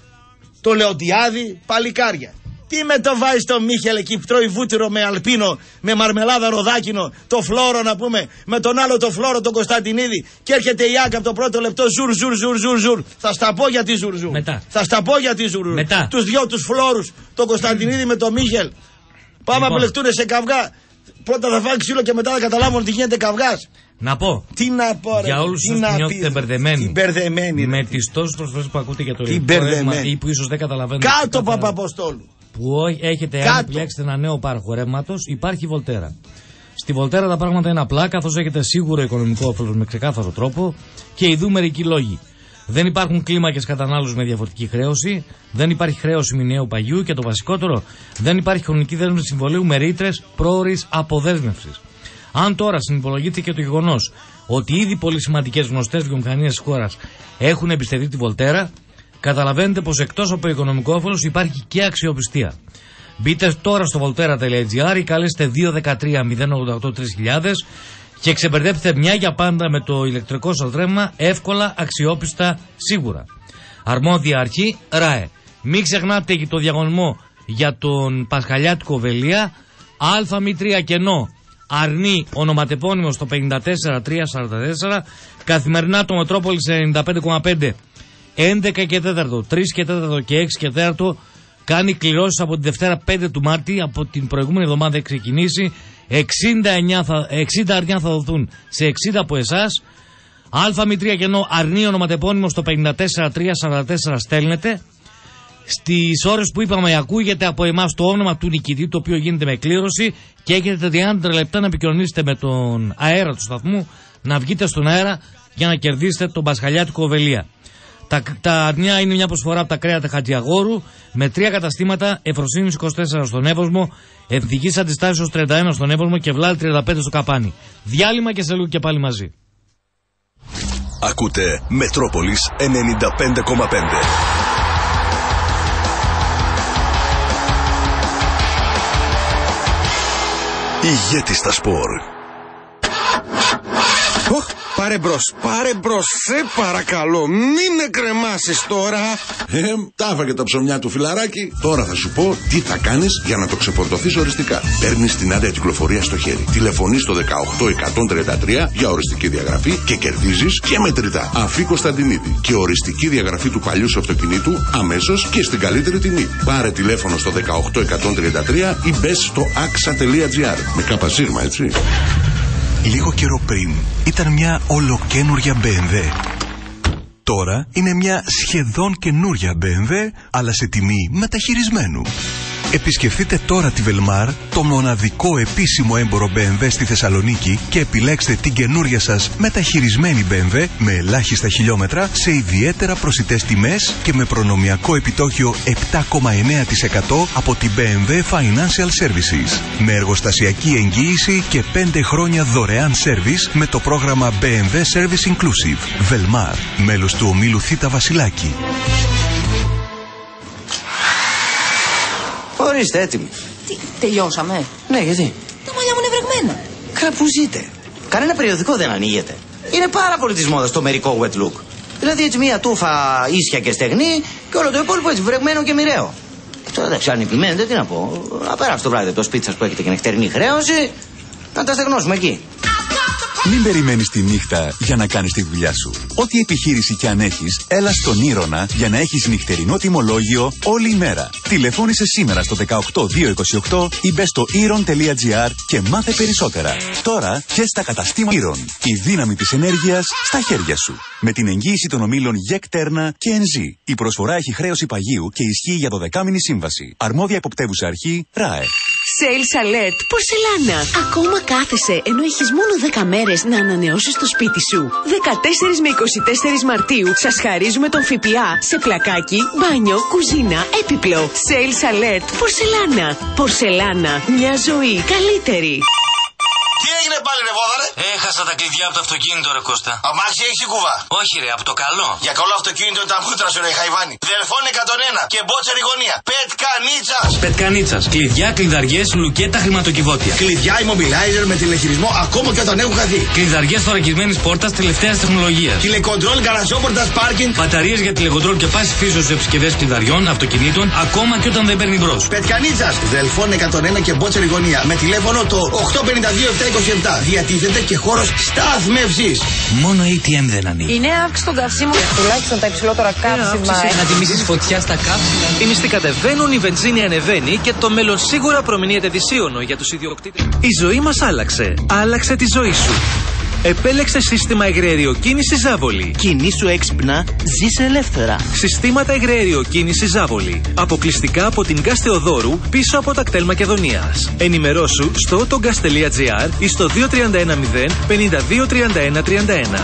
το Λεοντιάδη, παλικάρια. Τι με το βάζει στο Μίχελ εκεί που τρώει βούτυρο με αλπίνο, με μαρμελάδα ροδάκινο, το Φλόρο να πούμε, με τον άλλο το Φλόρο, τον Κωνσταντινίδη και έρχεται η Άκα από το πρώτο λεπτό ζουρ, ζουρ, ζουρ, ζουρ, ζουρ. Θα στα πω γιατί ζουρ, ζουρ. Μετά. Θα στα πω γιατί ζουρ, ζουρ. Τους δυο τους Φλόρους, τον Κωνσταντινίδη με τον Μίχελ. Πάμε λοιπόν. Να μπλεχτούν σε καυγά. Πρώτα θα φάει ξύλο και μετά θα καταλάβουν ότι γίνεται καυγάς. Να πω. Τι να πω, ρε. Για όλους τους που νιώθετε μπερδεμένοι. Μπερδεμένοι. Με τις τόσες προσφορές που ακούτε για το ρεύμα ή που ίσως δεν καταλαβαίνετε. Κάτω Παπαποστόλου. Που έχετε, αν επιλέξετε ένα νέο πάροχο ρεύματος, υπάρχει η Βολτέρα. Στη Βολτέρα τα πράγματα είναι απλά, καθώς έχετε σίγουρο οικονομικό όφελος με ξεκάθαρο τρόπο και ειδού μερικοί λόγοι. Δεν υπάρχουν κλίμακες κατανάλωσης με διαφορετική χρέωση, δεν υπάρχει χρέωση μηνιαίου παγιού και το βασικότερο, δεν υπάρχει χρονική δέσμευση συμβολίου με ρήτρες πρόωρης αποδέσμευσης. Αν τώρα συνυπολογείται και το γεγονός ότι ήδη πολύ σημαντικές γνωστές βιομηχανίες της χώρας έχουν εμπιστευτεί τη Βολτέρα, καταλαβαίνετε πως εκτός από οικονομικό όφελος υπάρχει και αξιοπιστία. Μπείτε τώρα στο voltera τελεία gr ή καλέστε δύο ένα τρία μηδέν ογδόντα οκτώ τρεις χιλιάδες και ξεμπερδέψτε μια για πάντα με το ηλεκτρικό σας ρεύμα εύκολα, αξιόπιστα, σίγουρα. Αρμόδια αρχή ΡΑΕ. Μην ξεχνάτε και το διαγωνισμό για τον Πασχαλιάτικο Βελία Α μη τρία κενό Αρνή ονοματεπώνυμο στο πενήντα τέσσερα τριακόσια σαράντα τέσσερα. Καθημερινά το Μετρόπολης ενενήντα πέντε κόμμα πέντε έντεκα και τέσσερα, τρεις και τέσσερα και έξι και τέσσερα κάνει κληρώσεις από τη Δευτέρα πέντε του Μάρτη. Από την προηγούμενη εβδομάδα έχει ξεκινήσει. εξήντα εννιά θα, εξήντα αρνιά θα δοθούν σε εξήντα από εσάς. Α μη τρία κενό αρνεί ονοματεπώνυμο στο πέντε τέσσερα τρία σαράντα τέσσερα στέλνετε. Στις ώρες που είπαμε ακούγεται από εμάς το όνομα του νικητή, το οποίο γίνεται με κλήρωση και έχετε τριάντα λεπτά να επικοινωνήσετε με τον αέρα του σταθμού, να βγείτε στον αέρα για να κερδίσετε τον Πασχαλιάτικο Οβελία. Τα, τα αρνιά είναι μια προσφορά από τα κρέατα Χατζιαγόρου με τρία καταστήματα, Ευφροσύνης είκοσι τέσσερα στον Εύωσμο, Ευτυχής Αντιστάσεως τριάντα ένα στον Εύωσμο και Βλάλη τριάντα πέντε στο Καπάνι. Διάλειμμα και σε λίγο και πάλι μαζί. Ακούτε Μετρόπολης ενενήντα πέντε κόμμα πέντε. Ηγέτης στα σπορ. Πάρε μπρος, πάρε μπρος, σε παρακαλώ, μην εκκρεμάσεις τώρα. Ε, τα έφαγε τα ψωμιά του φιλαράκι. Τώρα θα σου πω τι θα κάνεις για να το ξεφορτωθείς οριστικά. Παίρνεις την άδεια κυκλοφορία στο χέρι. Τηλεφωνείς στο δεκαοκτώ εκατόν τριάντα τρία για οριστική διαγραφή και κερδίζεις και μετρητά. Αφή Κωνσταντινίδη και οριστική διαγραφή του παλιού σου αυτοκινήτου αμέσως και στην καλύτερη τιμή. Πάρε τηλέφωνο στο δεκαοκτώ εκατόν τριάντα τρία ή μπες στο αξα τελεία τζι άρ. Με καπασίγμα, έτσι. Λίγο καιρό πριν ήταν μια ολοκένουρια μπι εμ ντάμπλιου. Τώρα είναι μια σχεδόν καινούρια μπι εμ ντάμπλιου, αλλά σε τιμή μεταχειρισμένου. Επισκεφτείτε τώρα τη Velmar, το μοναδικό επίσημο έμπορο μπι εμ ντάμπλιου στη Θεσσαλονίκη και επιλέξτε την καινούρια σας μεταχειρισμένη μπι εμ ντάμπλιου με ελάχιστα χιλιόμετρα σε ιδιαίτερα προσιτές τιμές και με προνομιακό επιτόκιο επτά κόμμα εννέα τοις εκατό από την μπι εμ ντάμπλιου Financial Services. Με εργοστασιακή εγγύηση και πέντε χρόνια δωρεάν σέρβις με το πρόγραμμα μπι εμ ντάμπλιου Service Inclusive. Velmar, μέλος του ομίλου Θήτα Βασιλάκη. Ορίστε, έτοιμοι. Τι, τελειώσαμε? Ναι, γιατί? Τα μαλλιά μου είναι βρεγμένα. Κάπου ζείτε. Κανένα περιοδικό δεν ανοίγεται. Είναι πάρα πολύ της μόδας το μερικό wet look. Δηλαδή έτσι μία τούφα ίσια και στεγνή και όλο το υπόλοιπο έτσι βρεγμένο και μοιραίο. Και τώρα εντάξει, αν επιμένετε, τι να πω. Να περάσει το βράδυ το σπίτι σας που έχετε και νυχτερινή χρέωση, να τα στεγνώσουμε εκεί. Μην περιμένεις τη νύχτα για να κάνεις τη δουλειά σου. Ό,τι επιχείρηση κι αν έχεις, έλα στον Ήρωνα για να έχεις νυχτερινό τιμολόγιο όλη η μέρα. Τηλεφώνησε σήμερα στο δεκαοκτώ διακόσια είκοσι οκτώ ή μπες στο iron τελεία τζι άρ και μάθε περισσότερα. Τώρα και στα καταστήματα Iron. Η δύναμη της ενέργειας στα χέρια σου. Με την εγγύηση των ομίλων γεκ, Terna και εν ζι. Η προσφορά έχει χρέωση παγίου και ισχύει για δωδεκάμηνη σύμβαση. Αρμόδια υποπτεύουσα αρχή ΡΑΕ. Sales Alert Πορσελάνα. Ακόμα κάθεσαι ενώ έχεις μόνο δέκα μέρες να ανανεώσεις το σπίτι σου. δεκατέσσερις με είκοσι τέσσερις Μαρτίου σας χαρίζουμε τον ΦΠΑ σε πλακάκι, μπάνιο, κουζίνα, έπιπλο. Sales Alert Πορσελάνα. Πορσελάνα. Μια ζωή καλύτερη. Τι έγινε πάλι ρε βόδαρε? Έχασα τα κλειδιά από το αυτοκίνητο ρε Κώστα. Αμάξι έχεις η κουβά? Όχι ρε, από το καλό. Για καλό αυτοκίνητο είναι τα μούτρα σου ρε Χαϊβάνι. Δελφών εκατόν ένα και μπότσερη γωνία. Πετκανίτσας. Πετκανίτσας. Κλειδιά, κλειδαριές, λουκέτα, χρηματοκιβώτια. Κλειδιά immobilizer με τηλεχειρισμό ακόμα και όταν έχουν χαθεί. Κλειδαριές θωρακισμένης πόρτας τελευταίας τεχνολογίας. Τηλεκοντρόλ γαραζόπορτας πάρκινγκ. Μπαταρίες για τηλεκοντρόλ και πάση φύσεως επισκευές κλειδαριών, αυτοκινήτων, ακόμα και όταν δεν παίρνει μπρος. Πετκανίτσας. Δελφών εκατόν ένα και μπότσερη γωνία. Με τηλέφωνο το οκτώ πενήντα δύο επτά είκοσι επτά. Διατίθεται και χώρος στάθμευσης. Μόνο έι τι εμ δεν ανοίγει. Η νέα αύξηση των καυσίμων, τουλάχιστον τα υψηλότερα καύσιμα. Να τιμήσεις φωτιά στα καύσιμα. Οι μισθοί κατεβαίνουν, η βενζίνη ανεβαίνει και το μέλλον σίγουρα προμηνύεται δυσίωνο για τους ιδιοκτήτες. Η ζωή μας άλλαξε. Άλλαξε τη ζωή σου. Επέλεξε σύστημα υγραεριοκίνησης Ζάβολη. Κινήσου έξυπνα, ζήσε ελεύθερα. Συστήματα υγραεριοκίνησης Ζάβολη. Αποκλειστικά από την Γκάς Θεοδόρου πίσω από τα κτέλ Μακεδονίας. Ενημερώσου στο autogas τελεία τζι άρ ή στο δύο τρία ένα μηδέν πενήντα δύο τριάντα ένα τριάντα ένα.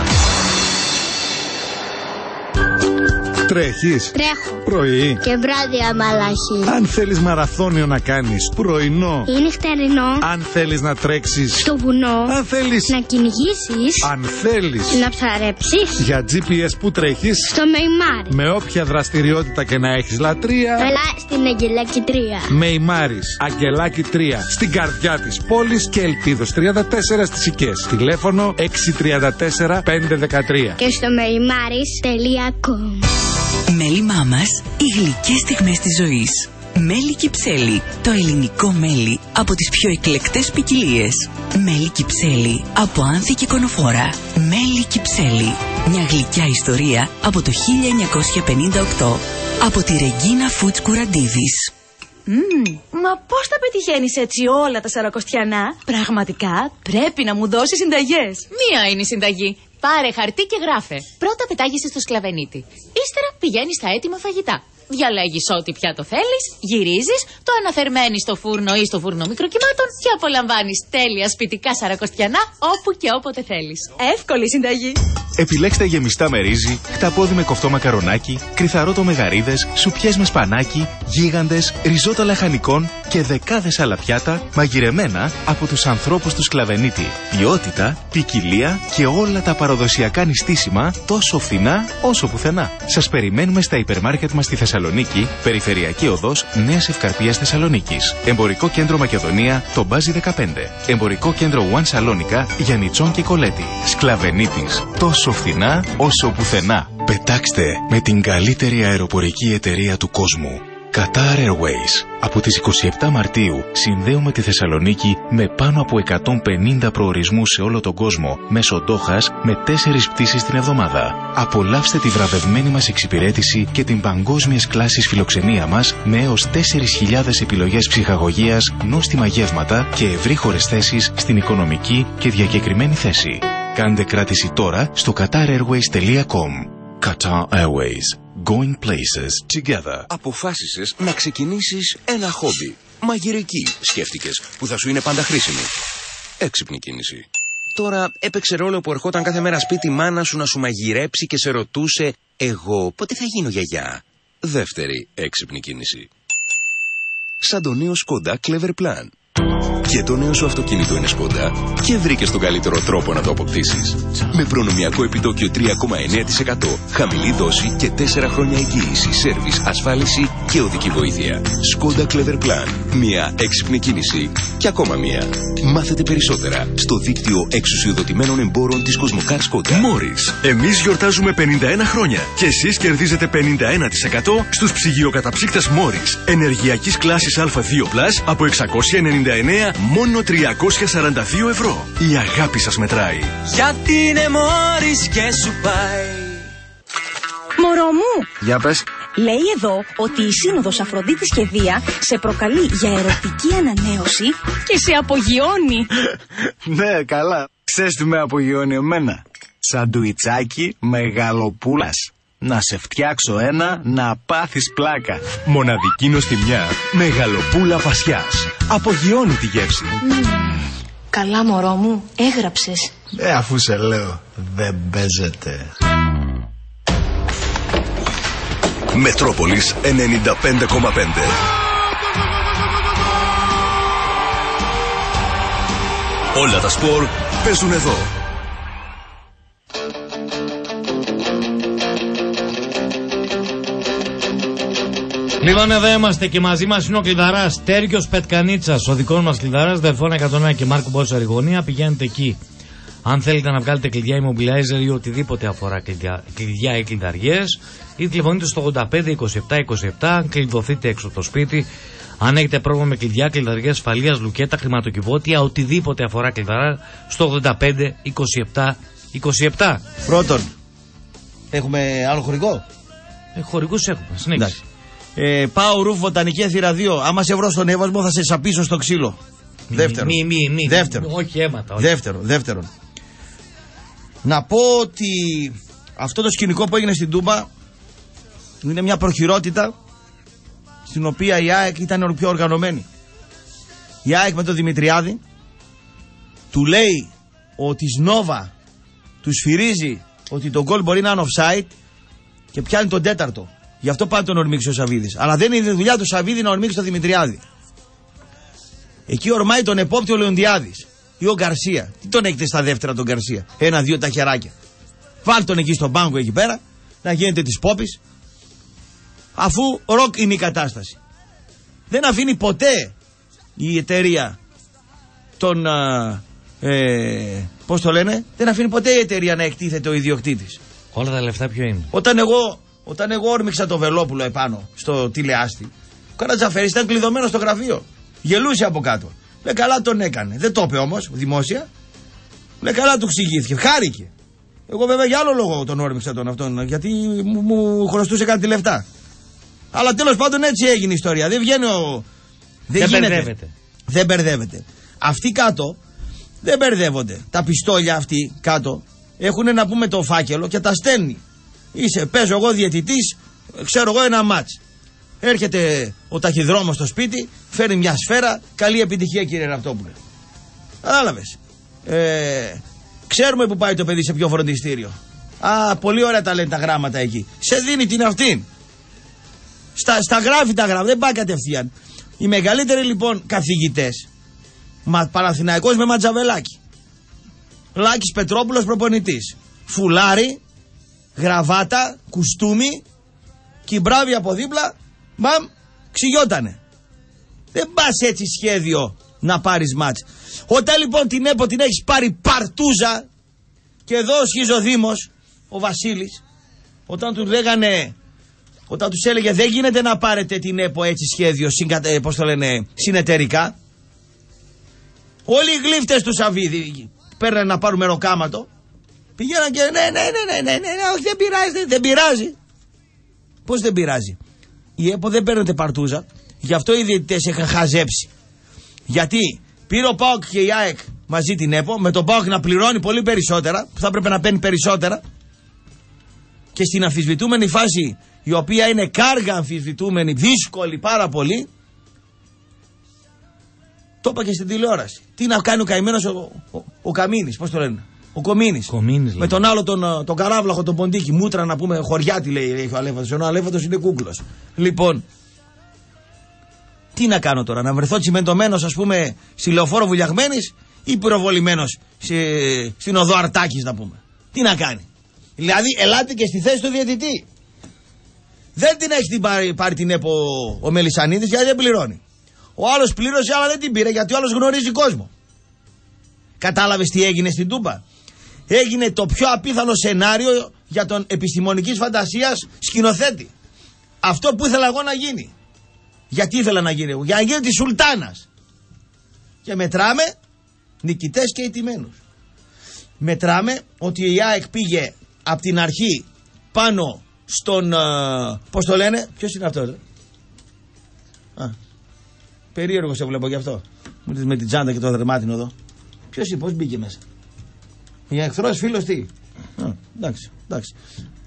Τρέχεις? Τρέχω. Πρωί. Και βράδυ αμαλάχη. Αν θέλεις μαραθώνιο να κάνεις, πρωινό. Ή νυχτερινό. Αν θέλεις να τρέξεις στο βουνό. Αν θέλεις να κυνηγήσεις. Αν θέλεις να ψαρέψεις. Για τζι πι ες που τρέχεις. Στο Μεϊμάρι. Με όποια δραστηριότητα και να έχεις λατρεία. Έλα στην Αγγελάκη τρία. Μεϊμάρις, Αγγελάκη τρία. Στην καρδιά της πόλης και Ελπίδος τριάντα τέσσερα στις Οικές. Τηλέφωνο έξι τρία τέσσερα πέντε ένα τρία. Και στο μεϊμάρις τελεία κομ. Μέλημά μας, οι γλυκές στιγμές της ζωής. Μέλι Κυψέλη, το ελληνικό μέλι από τις πιο εκλεκτές ποικιλίες. Μέλι Κυψέλη από Άνθη και Κονοφόρα. Μέλι Κυψέλη, μια γλυκιά ιστορία από το χίλια εννιακόσια πενήντα οκτώ. Από τη Ρεγκίνα Φουτς Κουραντίδης. Mm, μα πώς τα πετυχαίνεις έτσι όλα τα σαρακοστιανά? Πραγματικά πρέπει να μου δώσεις συνταγές. Μία είναι η συνταγή. Πάρε χαρτί και γράφε. Πρώτα πετάγεσαι στο σκλαβενίτη. Ύστερα πηγαίνεις στα έτοιμα φαγητά. Διαλέγεις ό,τι πιάτο θέλεις, γυρίζεις, το αναθερμαίνεις στο φούρνο ή στο φούρνο μικροκυμάτων και απολαμβάνεις τέλεια σπιτικά σαρακοστιανά όπου και όποτε θέλεις. Εύκολη συνταγή. Επιλέξτε γεμιστά με ρύζι, χταπόδι με κοφτό μακαρονάκι, κρυθαρότο με γαρίδες, σουπιές με σπανάκι, γίγαντες, ριζότα λαχανικών και δεκάδες άλλα πιάτα μαγειρεμένα από τους ανθρώπους του Σκλαβενίτη. Ποιότητα, ποικιλία και όλα τα παραδοσιακά νηστίσιμα τόσο φθηνά όσο πουθενά. Σας περιμένουμε στα υπερ μάρκετ μας στη Θεσσαλονίκη, Περιφερειακή Οδός Νέας Ευκαρπίας Θεσσαλονίκης. Εμπορικό Κέντρο Μακεδονία, το Μπάζι δεκαπέντε. Εμπορικό Κέντρο One Σαλόνικα, Γιαννιτσόν και Κολέτη. Σκλαβενίτης, τόσο φθηνά όσο πουθενά. Πετάξτε με την καλύτερη αεροπορική εταιρεία του κόσμου. Qatar Airways. Από τις είκοσι επτά Μαρτίου συνδέουμε τη Θεσσαλονίκη με πάνω από εκατόν πενήντα προορισμούς σε όλο τον κόσμο μέσω Ντόχας με τέσσερις πτήσεις την εβδομάδα. Απολαύστε τη βραβευμένη μας εξυπηρέτηση και την παγκόσμιας κλάσης φιλοξενία μας με έως τέσσερις χιλιάδες επιλογές ψυχαγωγίας, νόστιμα γεύματα και ευρύχωρες θέσεις στην οικονομική και διακεκριμένη θέση. Κάντε κράτηση τώρα στο qatar airways τελεία com. Qatar Airways. Going places together. Αποφάσισες να ξεκινήσεις ένα χόμπι. Μαγειρική, σκέφτηκες, που θα σου είναι πάντα χρήσιμη. Έξυπνη κίνηση. Τώρα έπαιξε ρόλο που ερχόταν κάθε μέρα σπίτι η μάνα σου να σου μαγειρέψει και σε ρωτούσε «Εγώ πότε θα γίνω γιαγιά?» Δεύτερη έξυπνη κίνηση. Σαν το νέο Skoda Clever Plan. Και το νέο σου αυτοκίνητο είναι Skoda και βρήκες τον καλύτερο τρόπο να το αποκτήσεις. Με προνομιακό επιτόκιο τρία κόμμα εννέα τοις εκατό, χαμηλή δόση και τέσσερα χρόνια εγγύηση, σέρβις, ασφάλιση και οδική βοήθεια. Skoda Clever Plan. Μια έξυπνη κίνηση και ακόμα μια. Μάθετε περισσότερα στο δίκτυο εξουσιοδοτημένων εμπόρων της Cosmocar Skoda. Μόρις. Εμείς γιορτάζουμε πενήντα ένα χρόνια και εσείς κερδίζετε πενήντα ένα τοις εκατό στους ψυγειοκαταψύκτες Μόρις. Ενεργειακής κλάσης Α δύο πλας από εξακόσια ενενήντα εννέα μόνο τριακόσια σαράντα δύο ευρώ. Η αγάπη σας μετράει. Γιατί είναι Μόρις και σου πάει. Μωρό μου! Για πες. Λέει εδώ ότι η Σύνοδος Αφροδίτης και Δία σε προκαλεί για ερωτική ανανέωση και σε απογειώνει. Ναι, καλά. Ξέρεις τι με απογειώνει εμένα? Σαντουιτσάκι μεγαλοπούλας. Να σε φτιάξω ένα να πάθεις πλάκα. Μοναδική νοστιμιά, μεγαλοπούλα Πασιάς. Απογειώνει τη γεύση. Mm. Καλά μωρό μου, έγραψες. Ε, αφού σε λέω, δεν παίζεται. Μετρόπολης ενενήντα πέντε κόμμα πέντε. Όλα τα σπορ παίζουν εδώ. Λοιπόν, εδώ είμαστε και μαζί μας είναι ο κλειδαράς Τέριος Πετκανίτσας, ο δικός μας κλειδαράς, Δελφών εκατόν ένα και Μάρκου Μπότσο Αριγωνία. Πηγαίνετε εκεί αν θέλετε να βγάλετε κλειδιά immobilizer ή οτιδήποτε αφορά κλειδιά, κλειδιά ή κλειδαριές, ή τηλεφωνείτε στο ογδόντα πέντε είκοσι επτά είκοσι επτά, αν κλειδωθείτε έξω από το σπίτι, αν έχετε πρόβλημα με κλειδιά, κλειδαριές ασφαλείας, λουκέτα, χρηματοκιβώτια, οτιδήποτε αφορά κλειδαρά, στο ογδόντα πέντε είκοσι επτά είκοσι επτά. Πρώτον, έχουμε άλλο χορηγό? Ε, χορηγούς έχουμε, συνέχισε. Ε, πάω ρουφ βοτανική θύρα δύο. Άμα σε βρω στον εύασμο θα σε σαπίσω στο ξύλο. Μη, Δεύτερον. Μη, μη, μη, δεύτερον. Όχι αίματα. Όχι. Δεύτερον, δεύτερον. Να πω ότι αυτό το σκηνικό που έγινε στην Τούμπα είναι μια προχειρότητα στην οποία η ΑΕΚ ήταν πιο οργανωμένη. Η ΑΕΚ με τον Δημητριάδη του λέει ότι Σνόβα του σφυρίζει ότι το γκολ μπορεί να είναι offside και πιάνει τον τέταρτο. Γι' αυτό πάει τον ορμήξει ο Σαββίδης. Αλλά δεν είναι η δουλειά του Σαββίδη να ορμήξει τον Δημητριάδη. Εκεί ορμάει τον επόπτη ο Λεοντιάδης ή ο Γκαρσία. Τι τον έχετε στα δεύτερα τον Γκαρσία? Ένα-δύο τα χεράκια. Βάλτε τον εκεί στον πάγκο εκεί πέρα να γίνεται της πόπης. Αφού ροκ είναι η κατάσταση. Δεν αφήνει ποτέ η εταιρεία τον. Ε, πώς το λένε, δεν αφήνει ποτέ η εταιρεία να εκτίθεται ο ιδιοκτήτης. Όλα τα λεφτά ποιο είναι? Όταν εγώ. Όταν εγώ όρμηξα το Βελόπουλο επάνω στο τηλεάστη, ο Καρατζαφέρης ήταν κλειδωμένο στο γραφείο. Γελούσε από κάτω. Λέει καλά τον έκανε. Δεν το είπε όμως δημόσια. Λέει καλά του εξηγήθηκε. Χάρηκε. Εγώ βέβαια για άλλο λόγο τον όρμηξα τον αυτόν. Γιατί μου, μου χρωστούσε κάτι λεφτά. Αλλά τέλος πάντων έτσι έγινε η ιστορία. Δεν βγαίνει ο. Δεν, δεν μπερδεύεται. Δεν μπερδεύεται. Αυτοί κάτω δεν μπερδεύονται. Τα πιστόλια αυτοί κάτω έχουν να πούμε το φάκελο και τα στέλνει. Είσαι, παίζω εγώ διαιτητής, ξέρω εγώ ένα μάτς. Έρχεται ο ταχυδρόμος στο σπίτι, φέρνει μια σφαίρα, καλή επιτυχία κύριε Ραπτόπουλε. Κατάλαβες. Ε, ξέρουμε που πάει το παιδί σε ποιο φροντιστήριο. Α, πολύ ωραία τα λένε τα γράμματα εκεί. Σε δίνει την αυτήν. Στα, στα γράφει τα γράμματα, δεν πάει κατευθείαν. Οι μεγαλύτεροι λοιπόν καθηγητές, μα, Παναθηναϊκός με Ματζαβελάκη. Λάκης Πετρόπουλος προπονητής. Φουλάρι, γραβάτα, κουστούμι, κυμπράβι από δίπλα, μπαμ, ξυγιότανε. Δεν πας έτσι σχέδιο να πάρεις μάτς. Όταν λοιπόν την ΕΠΟ την έχεις πάρει παρτούζα, και εδώ ο Σχιζοδήμος, ο Βασίλης, όταν του λέγανε, όταν τους έλεγε δεν γίνεται να πάρετε την ΕΠΟ έτσι σχέδιο, συγκα, πώς το λένε, συνεταιρικά. Όλοι οι γλύφτες του Σαββίδη παίρνανε να πάρουν μεροκάματο. Πηγαίναν και ναι, ναι, ναι, ναι, ναι, ναι, όχι δεν πειράζει, δεν, δεν πειράζει. Πώς δεν πειράζει? Η ΕΠΟ δεν παίρνετε παρτούζα, γι' αυτό οι διαιτητές είχαν χαζέψει. Γιατί πήρε ο ΠΑΟΚ και η ΑΕΚ μαζί την ΕΠΟ, με τον ΠΑΟΚ να πληρώνει πολύ περισσότερα, που θα έπρεπε να παίρνει περισσότερα, και στην αμφισβητούμενη φάση, η οποία είναι κάργα αμφισβητούμενη, δύσκολη πάρα πολύ, το είπα και στην τηλεόραση. Τι να κάνει ο καημένος ο, ο, ο Καμίνης, πώς το λένε, ο Κομίνης. Κομίνης με τον άλλο τον, τον Καράβλαχο, τον Ποντίκη, μούτρα να πούμε, χωριάτη λέει, λέει ο Αλέφαντος, ενώ ο Αλέφαντος είναι κούκλος. Λοιπόν, τι να κάνω τώρα, να βρεθώ τσιμεντωμένος, ας πούμε, στη Λεωφόρο Βουλιαγμένης ή πυροβολημένος στην οδό Αρτάκης, να πούμε. Τι να κάνει? Δηλαδή, ελάτε και στη θέση του διαιτητή. Δεν την έχει την πάρει, πάρει την ΕΠΟ ο Μελισσανίδης, γιατί δεν πληρώνει. Ο άλλος πλήρωσε, αλλά δεν την πήρε, γιατί ο άλλος γνωρίζει κόσμο. Κατάλαβες τι έγινε στην Τούμπα? Έγινε το πιο απίθανο σενάριο για τον επιστημονικής φαντασίας σκηνοθέτη. Αυτό που ήθελα εγώ να γίνει. Γιατί ήθελα να γίνει εγώ? Για να γίνει τη Σουλτάνας. Και μετράμε νικητές και ηττημένους. Μετράμε ότι η ΑΕΚ πήγε από την αρχή πάνω στον, uh, πώς το λένε, ποιος είναι αυτός? Α, περίεργο σε βλέπω γι' αυτό. Με την τσάντα και το δερμάτινο εδώ. Ποιος είναι, πώς μπήκε μέσα? Για εχθρός φίλος τι? Α, εντάξει, εντάξει.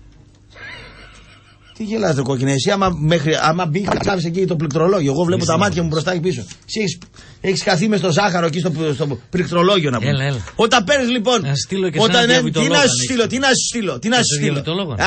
Τι γελάς ρε κόκκινε, εσύ άμα, μέχρι, άμα μπει κλάβεις εκεί το πληκτρολόγιο. Εγώ βλέπω τα μάτια μου μπροστά και πίσω. Εσύ έχεις, έχεις χαθεί μες στο ζάχαρο εκεί στο, στο πληκτρολόγιο να πούμε. Έλα, έλα. Όταν παίρνεις λοιπόν, να στείλω και όταν, ε, τι να σου στείλω, τι να σου στείλω, τι να σου στείλω.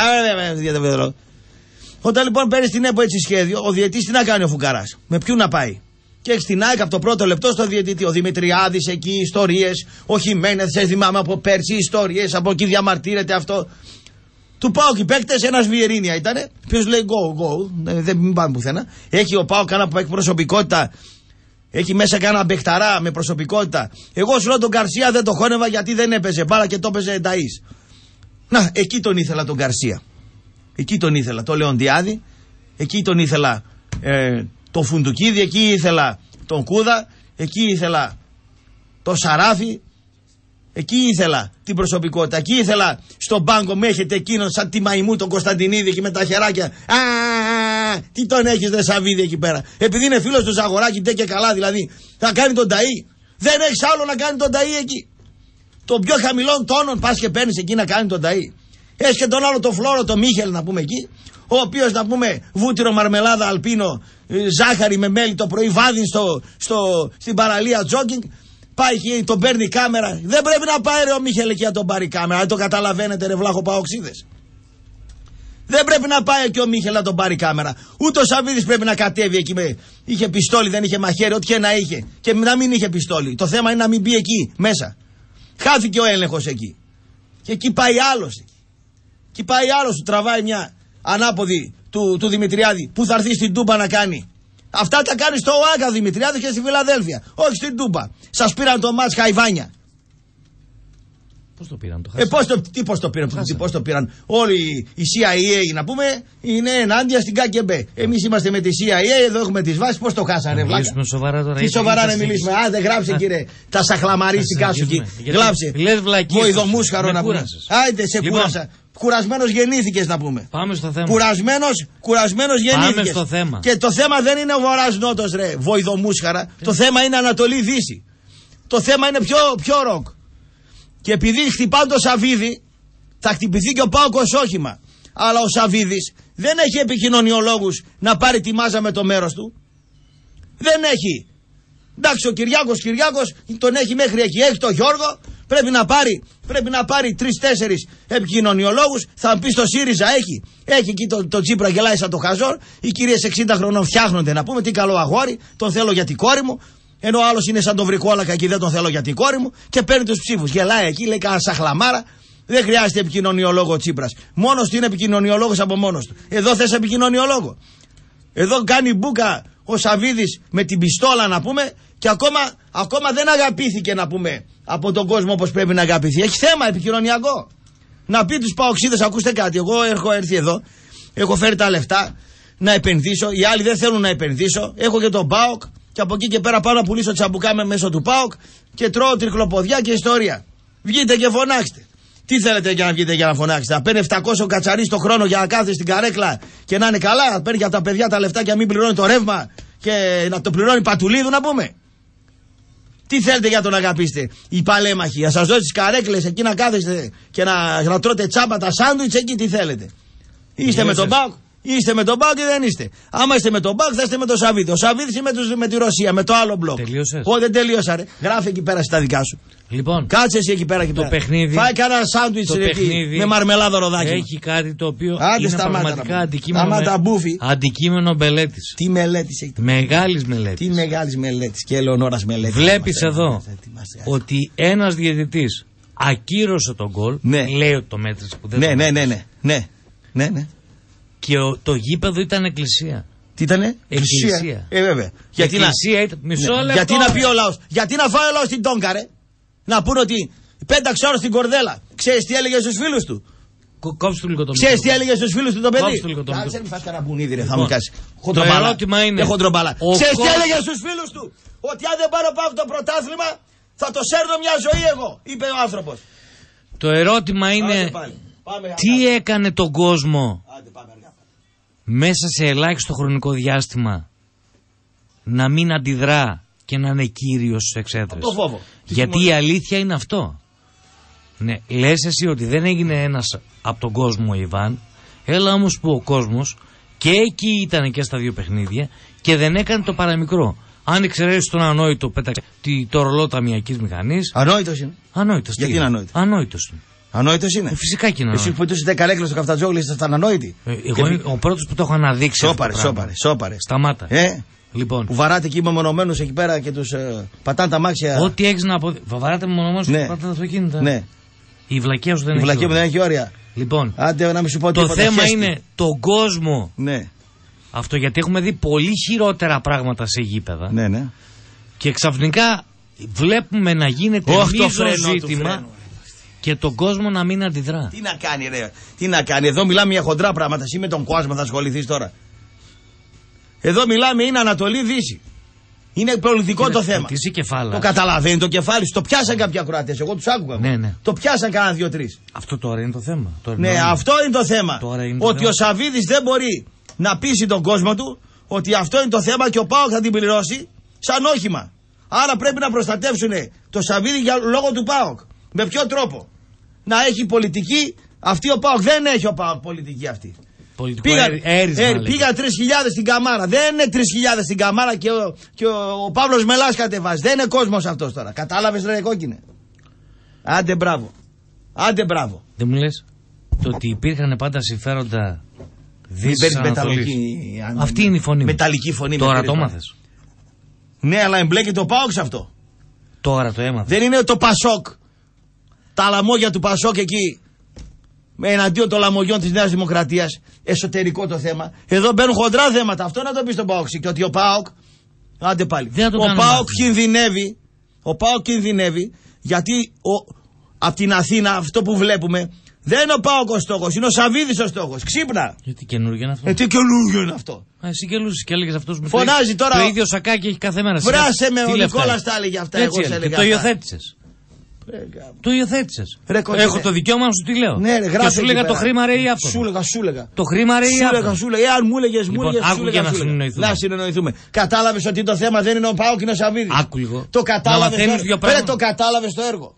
Όταν λοιπόν παίρνεις την ΕΠΟ έτσι σχέδιο, ο διαιτητής τι να κάνει ο Φουκαράς? Με ποιου να πάει? Και έχεις την ΑΕΚ από το πρώτο λεπτό στο διαιτητή. Ο Δημητριάδης εκεί, ιστορίες. Ο Χιμένεθ, σε θυμάμαι από πέρσι, ιστορίες. Από εκεί διαμαρτύρεται αυτό. Του ΠΑΟΚ οι παίκτες, ένας Βιερίνια ήτανε. Ποιος λέει go, go, δεν μην πάμε πουθενά. Έχει ο ΠΑΟΚ κάνα που έχει προσωπικότητα. Έχει μέσα κάνα μπεχταρά με προσωπικότητα. Εγώ σου λέω τον Γκαρσία δεν το χώνευα γιατί δεν έπαιζε μπάλα και το έπαιζε Νταΐς. Να, εκεί τον ήθελα τον Γκαρσία. Εκεί τον ήθελα το Λεοντιάδη. Εκεί τον ήθελα ε, το Φουντουκίδη. Εκεί ήθελα τον Κούδα. Εκεί ήθελα το Σαράφι. Εκεί ήθελα την προσωπικότητα. Εκεί ήθελα στον πάγκο με έχετε εκείνον σαν τη μαϊμού τον Κωνσταντινίδη εκεί με τα χεράκια. Α, τι τον έχεις δε Σαββίδη εκεί πέρα? Επειδή είναι φίλος του Ζαγοράκη ντε και καλά δηλαδή θα κάνει τον Ταΐ. Δεν έχεις άλλο να κάνει τον Ταΐ εκεί. Τον πιο χαμηλών τόνων πας και παίρνεις εκεί να κάνει τον Ταΐ. Έχεις και τον άλλο τον Φλόρο, τον Μίχελ να πούμε εκεί. Ο οποίος να πούμε βούτυρο μαρμελάδα αλπίνο, ζάχαρη με μέλι το πρωί, βάδιν στο, στο, στην παραλία τζόκινγκ. Πάει και τον παίρνει κάμερα. Δεν πρέπει να πάει ρε ο Μίχελ εκεί να τον πάρει κάμερα. Δεν το καταλαβαίνετε ρε βλάχο παοξίδες. Δεν πρέπει να πάει και ο Μίχελ να τον πάρει κάμερα. Ούτε ο Σαββίδης πρέπει να κατέβει εκεί με. Είχε πιστόλι, δεν είχε μαχαίρι, ό,τι και να είχε. Και να μην είχε πιστόλι. Το θέμα είναι να μην μπει εκεί μέσα. Χάθηκε ο έλεγχος εκεί. Και εκεί πάει άλλος. Εκεί πάει άλλος, του τραβάει μια ανάποδη του, του Δημητριάδη που θα έρθει στην Τούμπα να κάνει. Αυτά τα κάνει στο ΟΑΚΑ Δημητριάδη και στη Φιλαδέλφια. Όχι στην Τούμπα. Σας πήραν το μάτς χαϊβάνια. Πώς το πήραν, το χάσαν. Ε, πώς το, τι πώς το πήραν, τι, πώς το πήραν. Όλοι οι σι άι έι να πούμε είναι ενάντια στην ΚΑΚΕΜΠΕ. Εμείς είμαστε με τη σι άι έι, εδώ έχουμε τις βάσεις. Πώς το χάσανε, βλάκα? Μιλήσουμε σοβαρά τώρα. Τι σοβαρά να μιλήσουμε? Α, δεν γράψε κύριε τα σαχλαμαρίστικά σου εκεί. Γράψε. Βοηδομούσχαρο να πούμε. Άιντε σε κούρασα. Κουρασμένος γεννήθηκες να πούμε. Πάμε στο θέμα. Κουρασμένος, κουρασμένος γεννήθηκες. Πάμε στο θέμα. Και το θέμα δεν είναι ο βορράς νότος ρε, βοηδομούσχαρα. Τι? Το θέμα είναι Ανατολή Δύση. Το θέμα είναι πιο, πιο ροκ. Και επειδή χτυπάνε το Σαββίδι, Θα χτυπηθεί και ο ΠΑΟΚ ως όχημα. Αλλά ο Σαββίδης δεν έχει επικοινωνιολόγους να πάρει τη μάζα με το μέρος του. Δεν έχει. Εντάξει, ο Κυριάκος Κυριάκος τον έχει μέχρι εκεί. Έχει τον Γιώργο. Πρέπει να πάρει, πρέπει να πάρει τρεις-τέσσερις επικοινωνιολόγους. Θα πει στο ΣΥΡΙΖΑ έχει. Έχει εκεί τον το Τσίπρα, γελάει σαν το χαζόρ. Οι κυρίες εξήντα χρονών φτιάχνονται να πούμε. Τι καλό αγόρι, τον θέλω για την κόρη μου. Ενώ ο άλλος είναι σαν τον Βρικόλακα και δεν τον θέλω για την κόρη μου. Και παίρνει τους ψήφους. Γελάει εκεί, λέει κανένα σαχλαμάρα. Δεν χρειάζεται επικοινωνιολόγο ο Τσίπρας. Μόνος του είναι επικοινωνιολόγος από μόνος του. Εδώ θες επικοινωνιολόγο. Εδώ κάνει μπούκα ο Σαββίδης με την πιστόλα να πούμε και ακόμα, ακόμα δεν αγαπήθηκε να πούμε από τον κόσμο όπως πρέπει να αγαπηθεί. Έχει θέμα επικοινωνιακό. Να πει τους παοξίδες, ακούστε κάτι. Εγώ έχω έρθει εδώ, έχω φέρει τα λεφτά να επενδύσω. Οι άλλοι δεν θέλουν να επενδύσω. Έχω και τον ΠΑΟΚ και από εκεί και πέρα πάω να πουλήσω τσαμπουκά με μέσω του ΠΑΟΚ και τρώω τρικλοποδιά και ιστορία. Βγείτε και φωνάξτε. Τι θέλετε για να βγείτε για να φωνάξετε? Θα παίρνει επτακόσια κατσαρί το χρόνο για να κάθεται στην καρέκλα και να είναι καλά. Θα παίρνει για τα παιδιά τα λεφτά και να μην πληρώνει το ρεύμα και να το πληρώνει Πατουλίδου να πούμε. Τι θέλετε για τον αγαπήστε? Οι παλέμαχοι, να σας δώσει τις καρέκλες εκεί να κάθεστε και να, να τρώτε τσάμπα τα σάντουιτς εκεί, τι θέλετε? Είστε με τον ΠΑΟΚ, είστε με τον ΠΑΟΚ ή δεν είστε? Άμα είστε με τον ΠΑΟΚ θα είστε με τον Σαββίδη. Ο Σαββίδης είναι με, τους, με τη Ρωσία, με το άλλο μπλοκ. Τελείωσες? Όχι, δεν τελείωσα ρε. Γράφει εκεί πέρα στα δικά σου. Λοιπόν, κάτσε εσύ εκεί πέρα και το πέρα. Παιχνίδι, φάει κανένα σάντουιτς με μαρμελάδα ροδάκι. Έχει κάτι το οποίο Άντε, είναι σταμάτα, πραγματικά αντικείμενο, με... αντικείμενο μελέτης. Τι μελέτης έχει? Μεγάλης μελέτης. Τι μεγάλης μελέτης και Ελεονόρας μελέτης. Βλέπεις εδώ ότι ένας διαιτητής ακύρωσε τον γκολ. Ναι. Λέει ότι το μέτρησε που δεν ναι, το ναι, ναι, ναι, ναι, ναι, ναι. Και ο, το γήπεδο ήταν εκκλησία. Τι ήτανε? Εκκλησία. Ε, βέβαια. Γιατί εκκλησία να... ήταν... Μισό ναι. λεπτό. Γιατί να πει ο λαός? Γιατί να φάει ο λαός την τόνκα ρε? Να πούνε ότι πέταξε όλο στην κορδέλα. Ξέρεις τι έλεγε στους φίλους του? Κόψτε του λίγο το Ξέρεις τι έλεγε στους φίλους του το παιδί? Κόψτε του λίγο το μικρό. Ξέρεις φας κανένα μπουνίδι ρε, θα Λοιπόν, μου κάσει. το ερώτημα είναι... Έχω ντρομπάλα. Ξέρεις κο... τι έλεγε στους φίλους του? Ότι αν δεν πάρω πάω το πρωτάθλημα θα το σέρνω μια ζωή εγώ, είπε ο άνθρωπος. Το ερώτημα είναι πάμε, τι έκανε τον κόσμο Άντε, πάμε, αργά. μέσα σε ελάχιστο χρονικό διάστημα να μην αντιδρά και να είναι κύριος στους εξέδρες. Το φόβο. Γιατί η αλήθεια είναι αυτό. Ναι, λες εσύ ότι δεν έγινε ένας από τον κόσμο ο Ιβάν, έλα όμως που ο κόσμος και εκεί ήταν και στα δύο παιχνίδια και δεν έκανε το παραμικρό. Αν εξαιρέσεις τον ανόητο πέταξε το ρολό ταμιακής μηχανής. Ανόητος είναι. Ανόητος. Γιατί είναι ανόητος? Ανόητος είναι. Ανόητος είναι. Ε, φυσικά και είναι. Εσύ που είσαι καρέκλα στο Καφτατζόγλι ήσασταν ανόητοι. Ε, εγώ είμαι ο πρώτος που το έχω αναδείξει. Σώπαρε, σώπαρε, σώπαρε. Σταμάτα. Ε, λοιπόν. Που βαράτε εκεί μεμονωμένους εκεί πέρα και τους ε, πατάνε τα μάξια. Ό,τι έχεις να αποδείξεις. Βαράτε μεμονωμένους ναι. και πατάνε τα αυτοκίνητα. Ναι. Η βλακία σου δεν η έχει βλακία μου δεν έχει όρια. Λοιπόν. Άντε να μην σου πω το τίποτα, θέμα χέστη. είναι τον κόσμο. Ναι. Αυτό γιατί έχουμε δει πολύ χειρότερα πράγματα σε γήπεδα. Ναι, ναι. Και ξαφνικά βλέπουμε να γίνεται oh, μείζον ζήτημα και τον κόσμο να μην αντιδρά. Τι να κάνει ρε, τι να κάνει, εδώ μιλάμε για χοντρά πράγματα, εσύ με τον κόσμο θα ασχοληθείς τώρα. Εδώ μιλάμε είναι Ανατολή Δύση. Είναι πολιτικό είναι το θέμα. Το καταλαβαίνει το κεφάλι σου, το πιάσαν κάποιοι ακροατές, εγώ τους άκουγα. Ναι, ναι. Το πιάσαν κανένα δύο-τρεις. Αυτό τώρα είναι το θέμα. Τώρα ναι, είναι αυτό είναι το θέμα. Είναι ότι το ο Σαββίδης δεν μπορεί να πείσει τον κόσμο του ότι αυτό είναι το θέμα και ο ΠΑΟΚ θα την πληρώσει σαν όχημα. Άρα πρέπει να προστατεύσουν το Σαββίδη για λόγω του ΠΑΟΚ. Με ποιο τρόπο? Να έχει πολιτική, αυτή ο ΠΑΟΚ δεν έχει ο ΠΑΟΚ πολιτική αυτή. Πήγα, έρισμα, πήγα τρεις χιλιάδες στην Καμάρα. Δεν είναι τρεις χιλιάδες στην Καμάρα και ο, και ο, ο Παύλος Μελάς κατεβάζει. Δεν είναι κόσμος αυτός τώρα. Κατάλαβες ρε κόκκινε? Άντε μπράβο. Άντε μπράβο. Δεν μου λες το ότι υπήρχαν πάντα συμφέροντα Δύσης Ανατολής. Αυτή είναι η φωνή. Μεταλλική φωνή. Τώρα το έμαθες. Ναι, αλλά εμπλέκει το ΠΑΟΚ σε αυτό. Τώρα το έμαθες. Δεν είναι το Πασόκ. Τα λαμόγια του Πασόκ εκεί εναντίον των λαμογιών της Νέας Δημοκρατίας. Εσωτερικό το θέμα. Εδώ μπαίνουν χοντρά θέματα. Αυτό να το πει στον ΠΑΟΚ. Και ότι ο ΠΑΟΚ. Άντε πάλι. Ο ΠΑΟΚ κινδυνεύει. Ο ΠΑΟΚ κινδυνεύει γιατί ο, από την Αθήνα αυτό που βλέπουμε δεν είναι ο ΠΑΟΚ ο στόχος. Είναι ο Σαββίδης ο στόχος. Ξύπνα. Γιατί καινούργιο είναι αυτό. Ε, τι καινούργιο είναι αυτό. Α, εσύ καινούργιο και έλεγες αυτός με φωνάζει το, τώρα. Το ίδιο σακάκι έχει κάθε μέρα. Βράσε με, ο Νικόλας τα έλεγε αυτά. Έτσι, εγώ και το υιοθέτησες. Το υιοθέτησες. Έχω το δικαίωμα να σου τι λέω. Ναι, ρε, και σου λέγα το χρήμα ρε ή αυτό. Σου λέγα, σου λέγα. Το χρήμα ρε ή αυτό. Σου λέγα, εάν μου έλεγες, μου έλεγες. Άκου για να συνεννοηθούμε. Να συνεννοηθούμε. Κατάλαβες ότι το θέμα δεν είναι ο ΠΑΟΚ, είναι ο Σαββίδης. Άκου λίγο. Το κατάλαβες το έργο. Το κατάλαβες το έργο.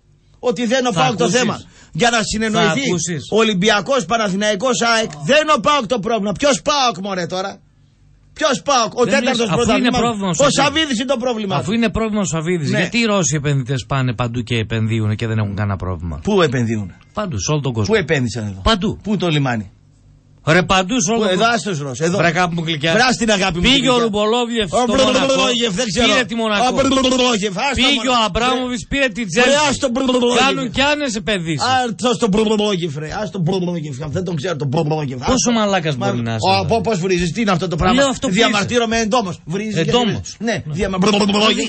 ότι δεν ο ΠΑΟΚ το θέμα. Για να συνεννοηθεί Ολυμπιακός, Παναθηναϊκός, ΑΕΚ, δεν είναι ο ΠΑΟΚ το πρόβλημα. Ποιος ΠΑΟΚ μωρέ τώρα? Ποιος ΠΑΟΚ? Ο τέταρτος πρωταθλητής. Ο Σαββίδης είναι το πρόβλημα. Αφού είναι πρόβλημα ο Σαββίδης, ναι. Γιατί οι Ρώσοι επενδυτές πάνε παντού και επενδύουν και δεν έχουν κανένα πρόβλημα? Πού επενδύουν? Παντού, σε όλο τον κόσμο. Πού επένδυσαν εδώ? Παντού. Πού το λιμάνι? Ρε παντού σε όλο τον κόσμο. Εδώ άστος Ρώσ, εδώ. Βρε αγάπη μου γλυκιά. Βρε την αγάπη μου. Πήγε ο Ρουμπολόβιεφ στο Μονακό. Πήρε τη Μονακό. Πήγε ο Αμπράμοβιτς, πήρε τη Τζέλσι. Κάνουν κι άλλες επενδύσεις. Ας τον Μπρολόγεφ ρε. Ας τον Μπρολόγεφ. Δεν τον ξέρω τον Μπρολόγεφ. Πόσο μαλάκας μπορεί να είσαι? Πώς βρίζεις? Τι είναι αυτό το πράγμα? Διαμαρτύρομαι εντόμως. Εντόμως. Ναι. Διαμαρτύρομαι.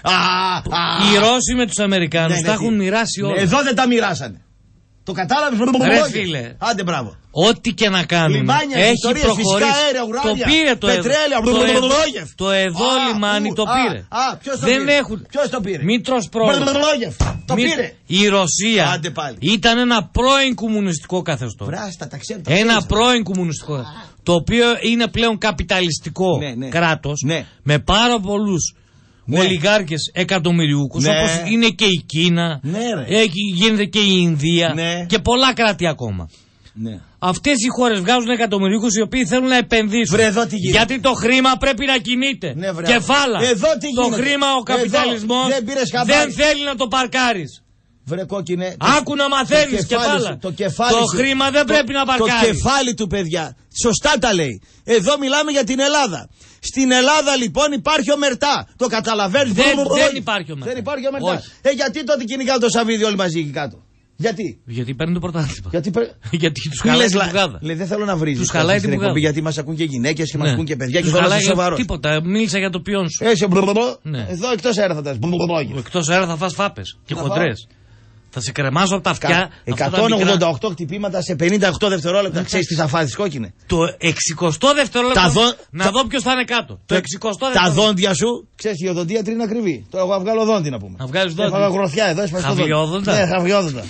Οι Ρώσοι με τους Αμερικάνους τα έχουν μοιράσει όλα. Εδώ δεν τα μοιράσανε. Το κατάλαβες? Ρε φίλε. Άντε μπράβο. Ό,τι και να κάνουν. Λιμάνια, έχει ιστορίες, προχωρήσει. φυσικά αέρια, ουράνια, το πήρε το πετρέλαιο, εδώ. Το, εδώ, το εδώ α, λιμάνι ου, το α, πήρε. Α, ποιος το Δεν πήρε? έχουν. Ποιος το πήρε? Μην τρως πρόβλημα. Το Μη... πήρε. Η Ρωσία Άντε πάλι. ήταν ένα πρώην κομμουνιστικό καθεστώς. Βράστα, τα ξέρω. Ένα πρώην κομμουνιστικό καθεστώς. Το οποίο είναι πλέον καπιταλιστικό ναι, ναι. κράτος ναι. με πάρα πολλούς ναι. ολιγάρκες εκατομμυριούκους, ναι. όπως είναι και η Κίνα, ναι, έχει, γίνεται και η Ινδία ναι. και πολλά κράτη ακόμα. Ναι. Αυτές οι χώρες βγάζουν εκατομμυρίουχους οι οποίοι θέλουν να επενδύσουν. Βρε, εδώ τι γίνεται. Γιατί το χρήμα πρέπει να κινείται. Ναι, κεφάλα. Εδώ τι το γίνεται. χρήμα, ο καπιταλισμός δεν, δεν θέλει να το παρκάρεις. Βρε κόκκινε. Άκου να μαθαίνεις κεφάλα. Το, κεφάλι το σου, χρήμα δεν το, πρέπει να παρκάρεις. Το κεφάλι του, παιδιά. Σωστά τα λέει. Εδώ μιλάμε για την Ελλάδα. Στην Ελλάδα λοιπόν υπάρχει ομερτά. Το καταλαβαίνεις? Δεν, δεν υπάρχει ομερτά. Δεν υπάρχει ομερτά. Ε, γιατί τότε κυνηγάνε το Σαββίδι όλοι μαζί εκεί κάτω? Γιατί? Γιατί παίρνουν το πρωτάθλημα. Γιατί, πρέ... γιατί τους χαλάει την πουγάδα. Λέει, δεν θέλω να βρίζεις. Τους χαλάει την πουγάδα. Γιατί μας ακούν και γυναίκες και ναι. μας ακούν και παιδιά. Τους και χαλάει σοβαρός. Τίποτα. Μίλησα για το ποιόν σου. Έχει μπρμπρμπρο. Ναι. Εδώ εκτός αέρα θα τα εκτός αέρα θα φας φάπες και χοντρές. Θα σε κρεμάσω από τα αυτιά. εκατόν ογδόντα οκτώ χτυπήματα σε πενήντα οκτώ δευτερόλεπτα. Ξέρεις τι θα φάθεις κόκκινε? Το εξηκοστό δευτερόλεπτο. Δο... Να δω ποιος θα είναι κάτω. Το εξηκοστό δευτερόλεπτο. Τα δόντια σου, ξέρεις, η οδοντίατρη είναι ακριβή. Τώρα εγώ θα βγάλω δόντι να πούμε. Να βγάλεις δόντι. Θα γροθιά εδώ, έσπασε το δόντι. Ναι, χαβιόδοντα.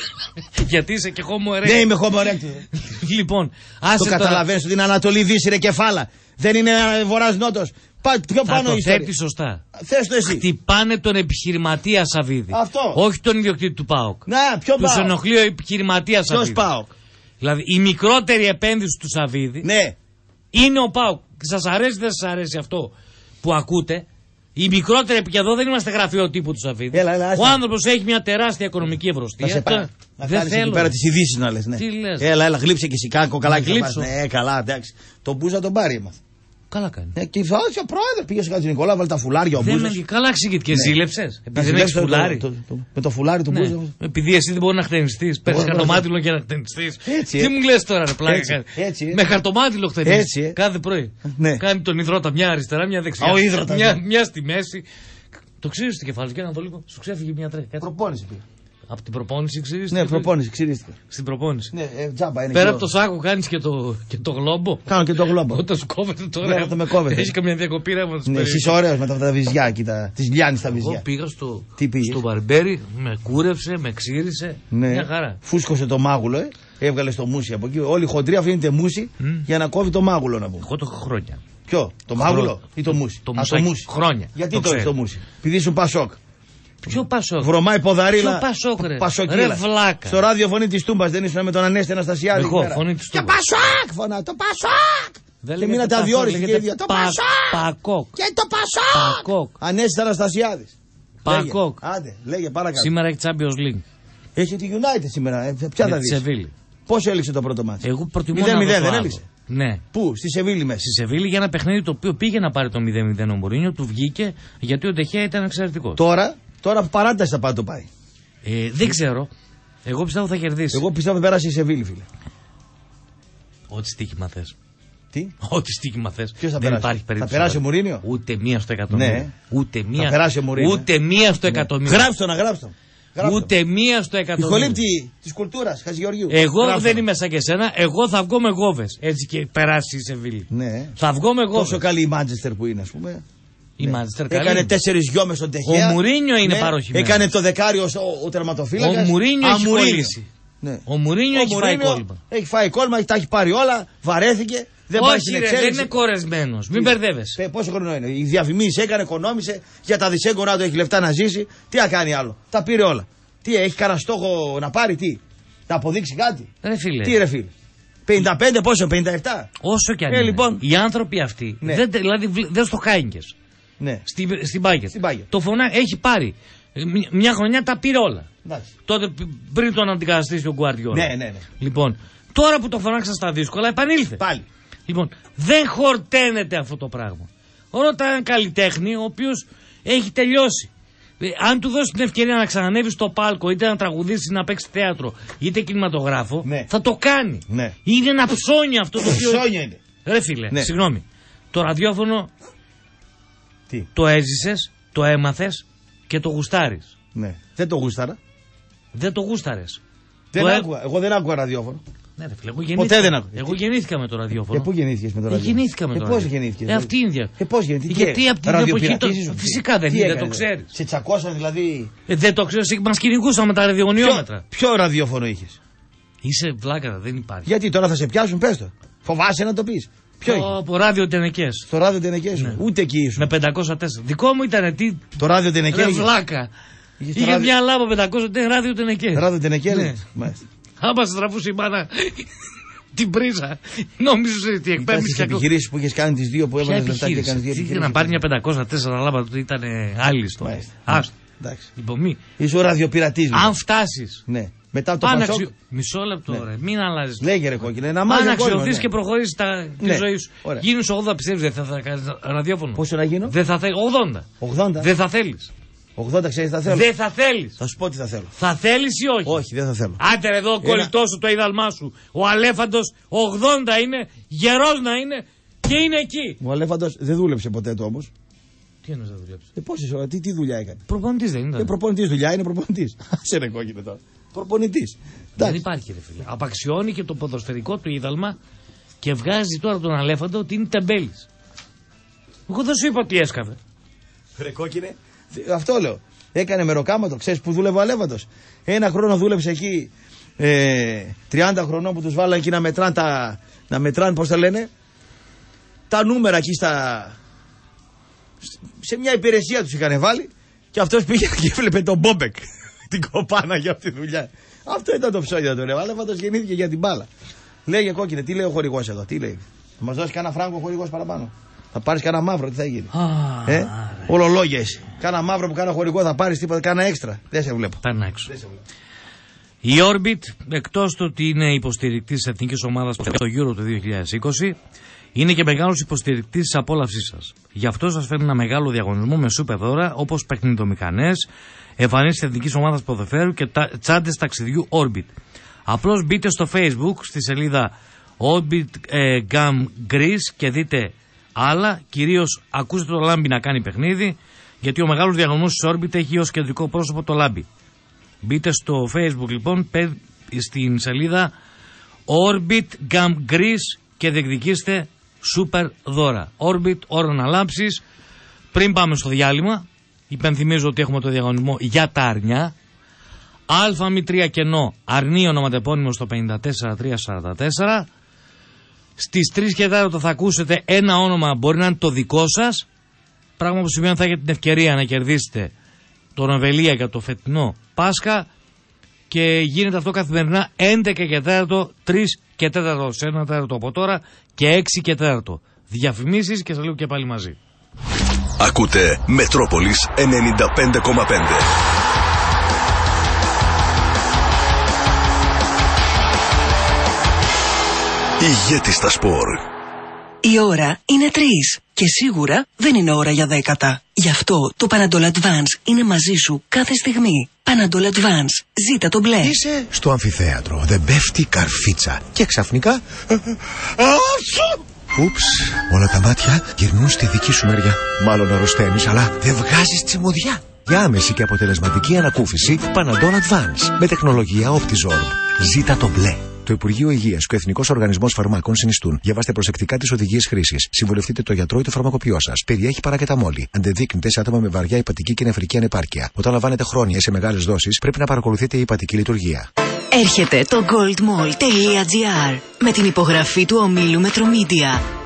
Γιατί είσαι και homo erectus. Ναι, είμαι homo erectus. Λοιπόν, το καταλαβαίνεις ότι είναι Ανατολή Δύση, ρε κεφάλα. Δεν είναι Βορράς Νότος. Πιο πάνω η θέτει σωστά. Θες το εσύ. Χτυπάνε τον επιχειρηματία Σαββίδη. Αυτό. Όχι τον ιδιοκτήτη του ΠΑΟΚ. Να, ποιο ΠΑΟΚ? Τους ενοχλεί ο επιχειρηματία Σαββίδη. Ποιος ΠΑΟΚ? Δηλαδή η μικρότερη επένδυση του Σαββίδη ναι. είναι ο ΠΑΟΚ. Σας αρέσει δεν σας αρέσει αυτό που ακούτε? Η μικρότερη, και εδώ δεν είμαστε γραφείο τύπου του Σαββίδη. Έλα, έλα, ο άνθρωπος έχει μια τεράστια οικονομική ευρωστία. Να σε πά... δεν θέλω. Εκεί πέρα τις ειδήσεις να λες. Ναι. Τι λες? Έλα, έλα, γλύψε και εσύ κάκο, καλά και θα ναι, καλά, εντάξει. Τον Μπούζα τον πάρει έμαθα. Καλά κάνει. Ε, και ο πρόεδρε πήγε σε κάτι Νικόλα, βάλει τα φουλάρια ο Μπούζας. Με... Καλά ξηγείται και ζήλεψες. Επειδή δεν έχεις φουλάρι. Το, το, το, με το φουλάρι του ναι. Μπούζα. Επειδή εσύ δεν μπορεί να χτενιστείς. Παίρνεις χαρτομάτιλο και να χτενιστείς. Τι μου λες τώρα, ρε πλάκα. Με χαρτομάτιλο χτενιστείς. Κάθε πρωί. Κάνει τον υδρότα μια αριστερά, μια δεξιά. Μια στη μέση. Το ξύρισε το κεφάλι, και να το λίγο. Σου ξέφυγε μια τρέχη. Προπόνηση πήγε. Από την προπόνηση ξυρίστηκε. Ναι, προπόνηση ξυρίστηκε. Στην προπόνηση. Ναι, ε, τζάμπα είναι. Πέρα από το σάκο κάνει και το, και το γλόμπο. Κάνω και το γλόμπο. Όταν σου κόβεται τώρα. Ναι, όταν με κόβεται. Έχει καμιά διακοπή ρεύματος. Ναι, εσύ είσαι ωραίος με τα, τα βυζιά και τα, τις λιάνεις τα βυζιά. Εγώ πήγα στο, στο μπαρμπέρι, με κούρευσε, με ξύρισε. Ναι. Μια χαρά. Φούσκωσε το μάγουλο, ε. Έβγαλε το μουσι από εκεί. Όλη η χοντρία αφήνεται μουσι mm. για να κόβει το μάγουλο να πούμε. Εγώ το έχω χρόνια. Ποιο, το μάγουλο ή το μουσι? Το μουσι. Χρόνια. Γιατί το έχει το μουσι? Επειδή σου πασόκ. Ποιο Πασόκ? Βρωμάει ποδαρίλα. Ποιο Πασόκ, ρε. Πασοκίλα. Ρε βλάκα. Στο ράδιο φωνή τη Τούμπα δεν ήσουν με τον Ανέστη Αναστασιάδη? Εγώ, φωνή τη Τούμπα. Και Πασόκ φωνά, το Πασόκ. Και μείνατε αδιόριστοι και ίδια. Το Πασόκ. Πακόκ. Και το Πασόκ. Πακόκ. Ανέστη Αναστασιάδη. Πακόκ. Άντε, λέγε παρακαλώ. Σήμερα έχει Champions League. Έχει τη United σήμερα. Ποια θα δει? Πόσο έλειξε το πρώτο μάτι? Εγώ προτιμώ μηδέν μηδέν δεν έλειξε? Ναι. Πού? Στη Σεβίλη μέσα. Στη Σεβίλη για ένα παιχνίδι το οποίο πήγε να πάρει το μηδέν μηδέν ο Μουρίνιο, του βγήκε γιατί ο Ντεχέα ήταν εξαιρετικός. Τώρα, τώρα παράταση θα πάει το πάει. Ε, δεν ξέρω. Εγώ πιστεύω θα κερδίσει. Εγώ πιστεύω θα περάσει η Σεβίλη, φίλε. Ό,τι στοίχημα θες. Τι? Ό,τι στοίχημα θες. Ποιος θα δεν περάσει? υπάρχει περίπτωση. Θα περάσει ο Μουρίνιο? Ούτε μία στο εκατομμύριο. Ναι. Ούτε μία, θα περάσει ο Μουρίνιο. Ούτε μία στο εκατομμύριο. Γράψτε να γράψτε. Ούτε μία στο εκατομμύριο. Ηχολήπτη τη κουλτούρα, Χατζηγεωργίου. Εγώ Γράψτε. Δεν είμαι σαν και εσένα. Εγώ θα βγω με γόβες. Έτσι και περάσει η Σεβίλη. Ναι. Θα βγω με γόβες. Τόσο καλή η Μάντζεστερ που είναι, α πούμε. Η ναι. Μάντζεστερ καλή. Έκανε τέσσερι γιώμες στον Τεχέα. Ο Μουρίνιο είναι ναι. παροχημένο. Έκανε το δεκάριο ο, ο τερματοφύλακας. Ο Μουρίνιο έχει κολλήσει. Ναι. Ο Μουρίνιο έχει φάει κόλμα. Έχει φάει κόλμα, τα έχει πάρει όλα, βαρέθηκε. Δεν Όχι, ρε, δεν είναι κορεσμένο. Μην μπερδεύεσαι. Πόσο χρόνο είναι? Η διαφημίση έκανε, οικονόμησε για τα δισέγγωνα του, έχει λεφτά να ζήσει. Τι να κάνει άλλο? Τα πήρε όλα. Τι έχει κανένα στόχο να πάρει, τι. Να αποδείξει κάτι. Ρε φίλε. Τι ρε φίλε. πενήντα πέντε πόσο, πενήντα επτά. Όσο κι αν ε, είναι. Λοιπόν. Οι άνθρωποι αυτοί, ναι. δεν, δηλαδή δεν στο Χάινκες. Ναι. Στην, στην Μπάγκερ. Στην το φωνά έχει πάρει. Μια χρονιά τα πήρε όλα. Εντάξει. Τότε πριν τον αντικαταστήσει ο Γκουαρδιόλα. Ναι, ναι, ναι. Λοιπόν, τώρα που το φωνάξαν στα δύσκολα, επανήλθε. Πάλι. Λοιπόν, δεν χορταίνεται αυτό το πράγμα. Ρώτα έναν καλλιτέχνη ο οποίος έχει τελειώσει. Ε, αν του δώσει την ευκαιρία να ξανανεύει στο πάλκο, είτε να τραγουδήσει, να παίξει θέατρο, είτε κινηματογράφο, ναι. θα το κάνει. Ναι. Είναι ένα ψώνιο αυτό το οποίο. Ψώνιο είναι. Ρε φίλε, ναι. συγγνώμη. Το ραδιόφωνο. Τι. Το έζησες, το έμαθες και το γουστάρεις. Ναι. Δεν το γούσταρα. Δεν το γούσταρες. Δεν το άκουγα. Εγώ δεν άκουγα ραδιόφωνο. Ναι, ρε φίλε, εγώ γεννήθηκα. Ποτέ δεν άκουγα. Εγώ γεννήθηκα με το ραδιόφωνο. Και πού γεννήθηκες με το ραδιόφωνο. Ε, γεννήθηκα με το ραδιόφωνο. Πώς γεννήθηκες. Ε, αυτή είναι η ίδια. Και πώς γεννήθηκες. Γιατί από την εποχή. Το... Φυσικά δεν είναι, δεν το ξέρεις. Σε τσακώσαν δηλαδή. Ε, δεν το ξέρεις, μας κυνηγούσαν με τα ραδιογωνιόμετρα. Ποιο, ποιο ραδιόφωνο είχες. Είσαι βλάκα, δεν υπάρχει. Γιατί τώρα θα σε πιάσουν, πες το. Φοβάσαι να το πεις. Ποιο το, από ράδιο Τενεκές. Το ράδιο Τενεκές. Ναι. Ούτε εκεί ήσουν. Με πεντακόσια τέσσερα. Δικό μου ήταν τι. Το ράδιο Τενεκές. Ρε βλάκα. Είχε ράδιο... μια λάμπα πεντακόσια τέσσερα ράδιο Τενεκές. Ράδιο Τενεκές. Ναι. Άμα σε τραβούσε η μάνα την πρίζα. Νόμιζε ότι εκπέμπει και επιχειρήσεις που είχε κάνει τις δύο που έβαλε λεφτά και έκανε δύο επιχειρήσεις. Να πάρει μια πεντακόσια τέσσερα λάμπα τότε ήταν άλλη στο. Άστο. Εντάξει. Είσαι ο ραδιοπειρατής. Αν φτάσει. Ναι. Μετά το Πασόκ. Αξιο... Μισό λεπτό, ναι. ρε. Μην αλλάζει. Λέγε ρε κόκκινε. Να Αν αξιοποιήσει ναι. και προχωρήσει τη ναι. ζωή σου. Γίνουν ογδόντα, πιστεύει δεν θα, θα κάνει ραδιόφωνο. Πόσο να γίνω? Δεν θα θέλει. ογδόντα. ογδόντα. Δεν θα θέλει. ογδόντα ξέρει θα θέλω. Δεν θα θέλει. Θα σου πω τι θα θέλω. Θα θέλει ή όχι. Όχι, δεν θα θέλω. Άντε εδώ, Ένα... κολλητό σου το είδαλμά σου. Ο Αλέφαντο ογδόντα είναι, γερό να είναι και είναι εκεί. Ο Αλέφαντο δεν δούλεψε ποτέ του όμω. Τι εννοεί δεν δούλεψε. Ε, πόσες ώρες, τι, τι δουλειά έκανε. Προπονητής δεν είναι. Ε, προπονητής δουλειά είναι προπονητής. Σε ρε κόκκινε τώρα. Προπονητής. Δεν υπάρχει ρε φίλε. Απαξιώνει και το ποδοσφαιρικό του είδαλμα και βγάζει τώρα τον Αλέφαντο ότι είναι τεμπέλης. Εγώ δεν σου είπα ότι έσκαβε. Ρε κόκκινε. Αυτό λέω. Έκανε μεροκάματο. Ξέρεις που δούλευε ο Αλέφαντος. Ένα χρόνο δούλεψε εκεί. Ε, τριάντα χρονών που τους βάλανε εκεί να μετράνε τα. Να μετράνε πώς τα λένε. Τα νούμερα εκεί στα. Σε μια υπηρεσία τους είχαν βάλει και αυτός πήγε και έβλεπε τον Μπόμπεκ την κοπάνα για αυτή τη δουλειά. Αυτό ήταν το ψώνιο του. Ο Αλέφαντος γεννήθηκε για την μπάλα. Λέγε κόκκινε, τι λέει ο χορηγός εδώ, τι λέει. Θα μας δώσει κανένα φράγκο ο χορηγός παραπάνω. Θα πάρεις κανένα μαύρο, τι θα γίνει. Ah, ε, Ολολόγια εσύ. Κάνα μαύρο που κάνα χορηγό θα πάρεις τίποτα, κάνα έξτρα. Δεν σε βλέπω. Πάνε έξω. Η Orbit, εκτός του ότι είναι υποστηρικτής της εθνικής ομάδας στο Euro του δύο χιλιάδες είκοσι, είναι και μεγάλος υποστηρικτής της απόλαυσής σας. Γι' αυτό σας φέρνει ένα μεγάλο διαγωνισμό με σούπερ δώρα όπως παιχνιδομηχανές, εμφανίσεις της εθνικής ομάδας ποδοσφαίρου και τα... τσάντες ταξιδιού Orbit. Απλώς μπείτε στο Facebook στη σελίδα Orbit ε, Gam Greece και δείτε άλλα. Κυρίως ακούστε το Λάμπι να κάνει παιχνίδι, γιατί ο μεγάλος διαγωνισμός της Orbit έχει ως κεντρικό πρόσωπο το Λάμπι. Μπείτε στο Facebook λοιπόν, στην σελίδα Orbit Gam Greece και διεκδικήστε σούπερ δώρα. Orbit, ώρα να λάμψεις. Πριν πάμε στο διάλειμμα, υπενθυμίζω ότι έχουμε το διαγωνισμό για τα αρνιά. Α μη τρία κενό, αρνί ονοματεπώνυμο στο πέντε τέσσερα τρία σαράντα τέσσερα. Στις τρεις και τέταρτο θα ακούσετε ένα όνομα, μπορεί να είναι το δικό σας. Πράγμα που σημαίνει ότι θα έχετε την ευκαιρία να κερδίσετε τον Αβελία για το φετινό Πάσχα. Και γίνεται αυτό καθημερινά έντεκα και τέταρτο, τρεις και τέταρτο σε ένα τέταρτο από τώρα και έξι και τέταρτο. Διαφημίσεις και σας λέω και πάλι μαζί. Ακούτε Μετρόπολης ενενήντα πέντε κόμμα πέντε. Ηγέτη στα σπορ. Η ώρα είναι τρεις και σίγουρα δεν είναι ώρα για δέκατα. Γι' αυτό το Panadol Advance είναι μαζί σου κάθε στιγμή. Panadol Advance. Ζήτα το μπλε. Είσαι στο αμφιθέατρο, δεν πέφτει καρφίτσα και ξαφνικά... Ούψ, όλα τα μάτια γυρνούν στη δική σου μεριά. Μάλλον αρρωσταίνεις, αλλά δεν βγάζεις τσιμουδιά. Για άμεση και αποτελεσματική ανακούφιση, Panadol Advance. Με τεχνολογία Optizorb. Ζήτα το μπλε. Το Υπουργείο Υγείας και ο Εθνικός Οργανισμός Φαρμάκων συνιστούν. Διαβάστε προσεκτικά τις οδηγίες χρήσης. Συμβουλευτείτε το γιατρό ή το φαρμακοποιό σας. Περιέχει παρακεταμόλη. Αντεδείκνυται σε άτομα με βαριά υπατική και νεφρική ανεπάρκεια. Όταν λαμβάνετε χρόνια σε μεγάλες δόσεις, πρέπει να παρακολουθείτε η υπατική λειτουργία. Έρχεται το goldmall τελεία gr με την υπογραφή του ομίλου Metromedia.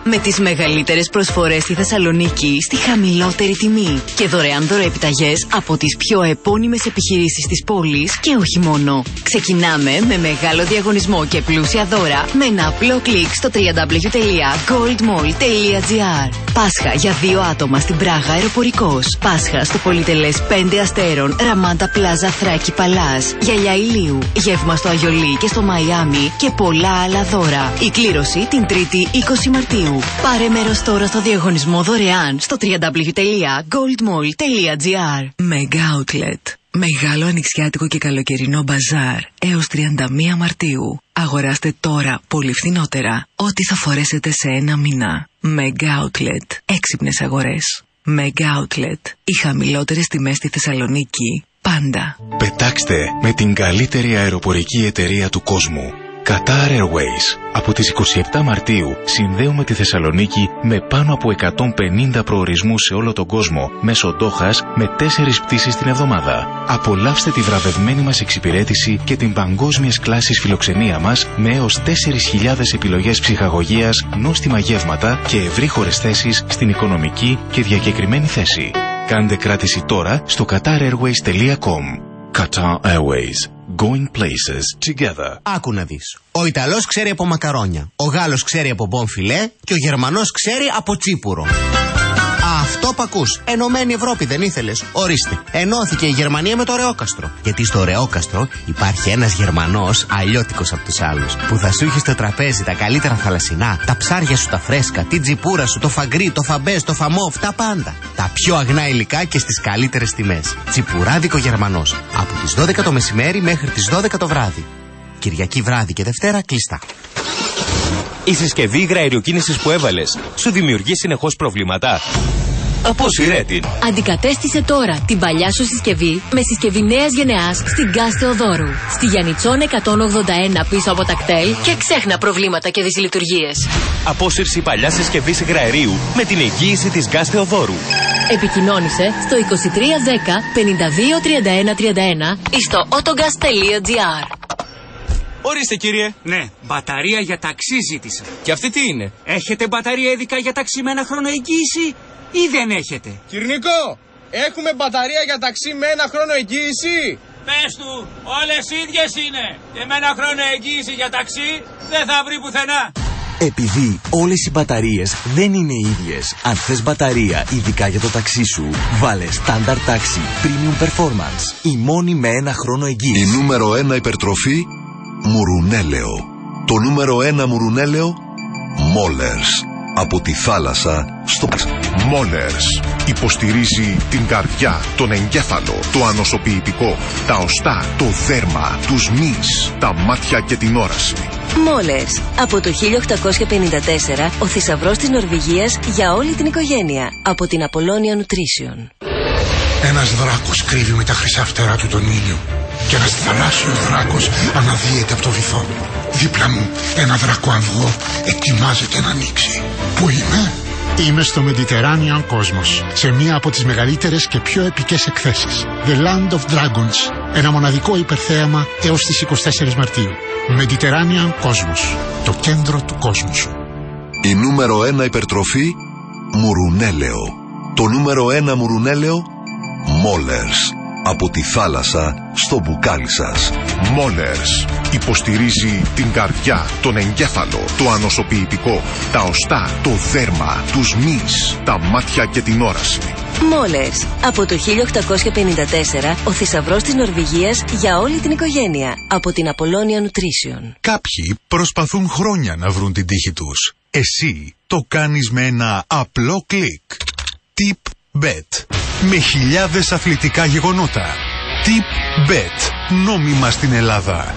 Με τις μεγαλύτερες προσφορές στη Θεσσαλονίκη στη χαμηλότερη τιμή. Και δωρεάν δωρεοεπιταγές από τις πιο επώνυμες επιχειρήσεις της πόλης και όχι μόνο. Ξεκινάμε με μεγάλο διαγωνισμό και πλούσια δώρα με ένα απλό κλικ στο double-u double-u double-u τελεία goldmall τελεία gr. Πάσχα για δύο άτομα στην Πράγα Αεροπορικός. Πάσχα στο πολυτελές πέντε αστέρων Ραμάντα Πλάζα Θράκη Παλάς. Γυαλιά ηλίου. Γεύμα στο Αγιολί και στο Μαϊάμι και πολλά άλλα δώρα. Η κλήρωση την Τρίτη είκοσι Μαρτίου. Πάρε μέρος τώρα στο διαγωνισμό δωρεάν στο double-u double-u double-u τελεία goldmall τελεία gr. Mega Outlet. Μεγάλο ανοιξιάτικο και καλοκαιρινό μπαζάρ έως τριάντα μία Μαρτίου. Αγοράστε τώρα πολύ φθηνότερα ό,τι θα φορέσετε σε ένα μήνα. Mega Outlet. Έξυπνες αγορές. Mega Outlet. Οι χαμηλότερες τιμές στη Θεσσαλονίκη πάντα. Πετάξτε με την καλύτερη αεροπορική εταιρεία του κόσμου. Qatar Airways. Από τις είκοσι επτά Μαρτίου συνδέουμε τη Θεσσαλονίκη με πάνω από εκατόν πενήντα προορισμούς σε όλο τον κόσμο μέσω Ντόχας με τέσσερις πτήσεις την εβδομάδα. Απολαύστε τη βραβευμένη μας εξυπηρέτηση και την παγκόσμιας κλάσης φιλοξενία μας με έως τέσσερις χιλιάδες επιλογές ψυχαγωγίας, νόστιμα γεύματα και ευρύχωρες θέσεις στην οικονομική και διακεκριμένη θέση. Κάντε κράτηση τώρα στο qatar airways τελεία com. Qatar Airways. Going places together. Άκου να δεις. Ο Ιταλός ξέρει από μακαρόνια, ο Γάλλος ξέρει από μπονφιλέ και ο Γερμανός ξέρει από τσίπουρο. Αυτό π' ακούς. Ενωμένη Ευρώπη δεν ήθελες? Ορίστε. Ενώθηκε η Γερμανία με το Ρεόκαστρο. Γιατί στο Ρεόκαστρο υπάρχει ένας Γερμανός αλλιώτικος από τους άλλους. Που θα σου έχει στο τραπέζι τα καλύτερα θαλασσινά, τα ψάρια σου τα φρέσκα, την τσιπούρα σου, το φαγκρί, το φαμπές, το φαμόφ, τα πάντα. Τα πιο αγνά υλικά και στις καλύτερες τιμές. Τσιπουράδικο Γερμανός. Από τις δώδεκα το μεσημέρι μέχρι τις δώδεκα το βράδυ. Κυριακή βράδυ και Δευτέρα κλειστά. Η συσκευή υγραεριοκίνησης που έβαλες σου δημιουργεί συνεχώς προβλήματα? Απόσυρέ την. Αντικατέστησε τώρα την παλιά σου συσκευή με συσκευή νέας γενεάς στην Gas Θεοδόρου. Στη Γιαννιτσών εκατόν ογδόντα ένα πίσω από τα κτέλ και ξέχνα προβλήματα και δυσλειτουργίες. Απόσυρση παλιά συσκευής υγραερίου με την εγγύηση της Gas Θεοδόρου. Επικοινώνησε στο είκοσι τρία δέκα πενήντα δύο τριάντα ένα τριάντα ένα ή στο autogas τελεία gr. Ορίστε κύριε. Ναι, μπαταρία για ταξί ζήτησα. Και αυτή τι είναι? Έχετε μπαταρία ειδικά για ταξί με ένα χρόνο εγγύηση ή δεν έχετε? Κυρνικό, έχουμε μπαταρία για ταξί με ένα χρόνο εγγύηση? Πες του, όλες ίδιες είναι. Και με ένα χρόνο εγγύηση για ταξί δεν θα βρει πουθενά. Επειδή όλες οι μπαταρίες δεν είναι ίδιες, αν θες μπαταρία ειδικά για το ταξί σου, βάλε Standard Taxi Premium Performance. Η μόνη με ένα χρόνο εγγύηση. Η νούμερο ένα υπερτροφή, μουρουνέλαιο. Το νούμερο ένα μουρουνέλαιο, Μόλερς. Από τη θάλασσα στο... Μόλερς υποστηρίζει την καρδιά, τον εγκέφαλο, το ανοσοποιητικό, τα οστά, το δέρμα, τους μυς, τα μάτια και την όραση. Μόλερς. Από το χίλια οκτακόσια πενήντα τέσσερα ο θησαυρός της Νορβηγίας για όλη την οικογένεια. Από την Apollonia Nutrition. Ένας δράκος κρύβει με τα χρυσά φτερά του τον ήλιο. Και ένας θαλάσσιος δράκος αναδύεται από το βυθό. Δίπλα μου ένα δρακοαυγό ετοιμάζεται να ανοίξει. Πού είμαι? Είμαι στο Mediterranean Cosmos, σε μία από τις μεγαλύτερες και πιο επικές εκθέσεις. The Land of Dragons, ένα μοναδικό υπερθέαμα έως τις είκοσι τέσσερις Μαρτίου. Mediterranean Cosmos, το κέντρο του κόσμου σου. Η νούμερο ένα υπερτροφή, μουρουνέλαιο. Το νούμερο ένα μουρουνέλαιο, Μόλερς. Από τη θάλασσα στο μπουκάλι σας. Μόλερς υποστηρίζει την καρδιά, τον εγκέφαλο, το ανοσοποιητικό, τα οστά, το δέρμα, τους μυς, τα μάτια και την όραση. Μόλερς. Από το χίλια οκτακόσια πενήντα τέσσερα ο θησαυρός της Νορβηγίας για όλη την οικογένεια. Από την Apollonia Nutrition. Κάποιοι προσπαθούν χρόνια να βρουν την τύχη τους. Εσύ το κάνεις με ένα απλό κλικ. TipBet. Με χιλιάδες αθλητικά γεγονότα. TipBet. Νόμιμα στην Ελλάδα.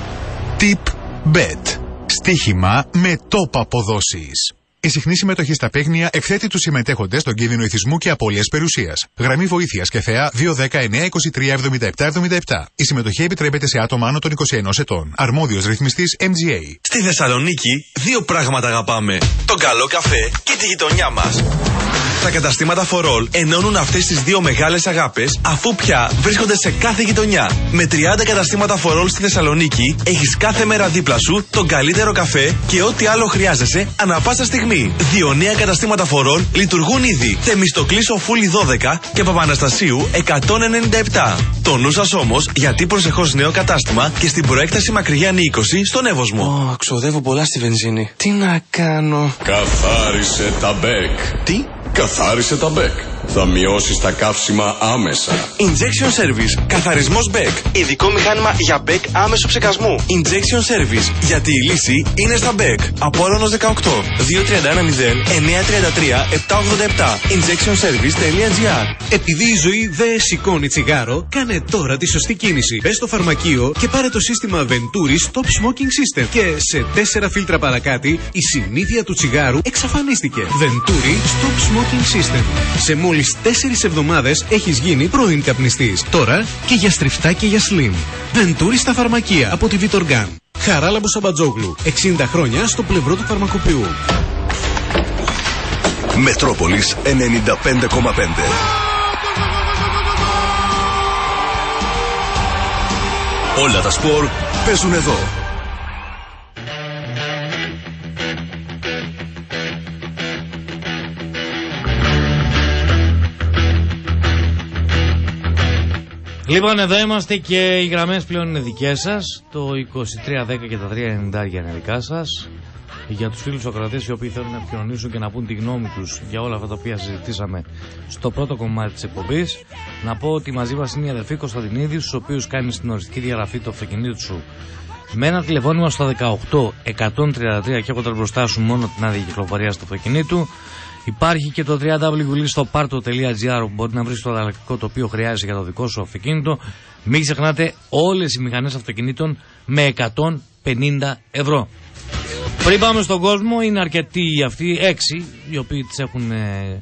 TipBet. Στοίχημα με top αποδόσεις. Η συχνή συμμετοχή στα παίγνια εκθέτει τους συμμετέχοντες στον κίνδυνο ηθισμού και απώλειας περιουσίας. Γραμμή βοήθειας και ΘΕΑ δύο δέκα εννιά είκοσι τρία εβδομήντα επτά εβδομήντα επτά. Η συμμετοχή επιτρέπεται σε άτομα άνω των είκοσι ενός ετών. Αρμόδιος ρυθμιστής εμ τζι έι. Στη Θεσσαλονίκη δύο πράγματα αγαπάμε. Τον καλό καφέ και τη γειτονιά μας. Τα καταστήματα For All ενώνουν αυτές τις δύο μεγάλες αγάπες, αφού πια βρίσκονται σε κάθε γειτονιά. Με τριάντα καταστήματα For All στη Θεσσαλονίκη έχεις κάθε μέρα δίπλα σου τον καλύτερο καφέ και ό,τι άλλο χρειάζεσαι ανά πάσα στιγμή. Δύο νέα καταστήματα For All λειτουργούν ήδη. Θεμιστοκλής Οφούλη δώδεκα και Παπαναστασίου εκατόν ενενήντα επτά. Το νου σας όμως, γιατί προσεχώς νέο κατάστημα και στην προέκταση Μακρυγιάννη είκοσι στον Εύωσμο. Ω, ξοδεύω πολλά στη βενζίνη. Τι να κάνω. Καθάρισε τα μπέκ. Τι? Καθάρισε τα μπέκ. Θα μειώσεις τα καύσιμα άμεσα. Injection Service. Καθαρισμός μπέκ. Ειδικό μηχάνημα για μπέκ άμεσου ψεκασμού. Injection Service. Γιατί η λύση είναι στα μπέκ. Απόλλωνος δεκαοκτώ. δύο τρία ένα μηδέν εννιά τρία τρία επτά ογδόντα επτά. injection service τελεία gr. Επειδή η ζωή δεν σηκώνει τσιγάρο, κάνε τώρα τη σωστή κίνηση. Μπες στο φαρμακείο και πάρε το σύστημα Venturi Stop Smoking System. Και σε τέσσερα φίλτρα παρακάτι, η συνήθεια του τσιγάρου εξαφανίστηκε. Venturi Stop Smoking System. Σε μόλις τέσσερις εβδομάδες έχεις γίνει πρώην καπνιστής. Τώρα και για στριφτά και για slim. Venturi στα φαρμακεία από τη Vitorgan. Χαράλαμπος Σαμπατζόγλου. εξήντα χρόνια στο πλευρό του φαρμακοποιού. Μετρόπολης ενενήντα πέντε κόμμα πέντε. Όλα τα σπορ παίζουν εδώ. Λοιπόν, εδώ είμαστε και οι γραμμές πλέον είναι δικές σας. Το είκοσι τρία δέκα και τα τρία ενενήντα είναι δικά σας. Για τους φίλους ακροατές οι οποίοι θέλουν να επικοινωνήσουν και να πούν τη γνώμη τους για όλα αυτά τα οποία συζητήσαμε στο πρώτο κομμάτι της εκπομπής, να πω ότι μαζί μας είναι η αδερφή Κωνσταντινίδη, στους οποίους κάνεις την οριστική διαγραφή του αυτοκινήτου σου με ένα τηλεφώνημα στα δεκαοκτώ εκατόν τριάντα τρία και έχοντας μπροστά σου μόνο την άδεια κυκλοφορίας του αυτοκινήτου. Υπάρχει και το double-u double-u double-u τελεία stopparto τελεία gr που μπορεί να βρεις το ανταλλακτικό το οποίο χρειάζεσαι για το δικό σου αυτοκίνητο. Μην ξεχνάτε, όλες οι μηχανές αυτοκινήτων με εκατόν πενήντα ευρώ. Πριν πάμε στον κόσμο, είναι αρκετοί αυτοί, έξι, οι οποίοι τις έχουν ε,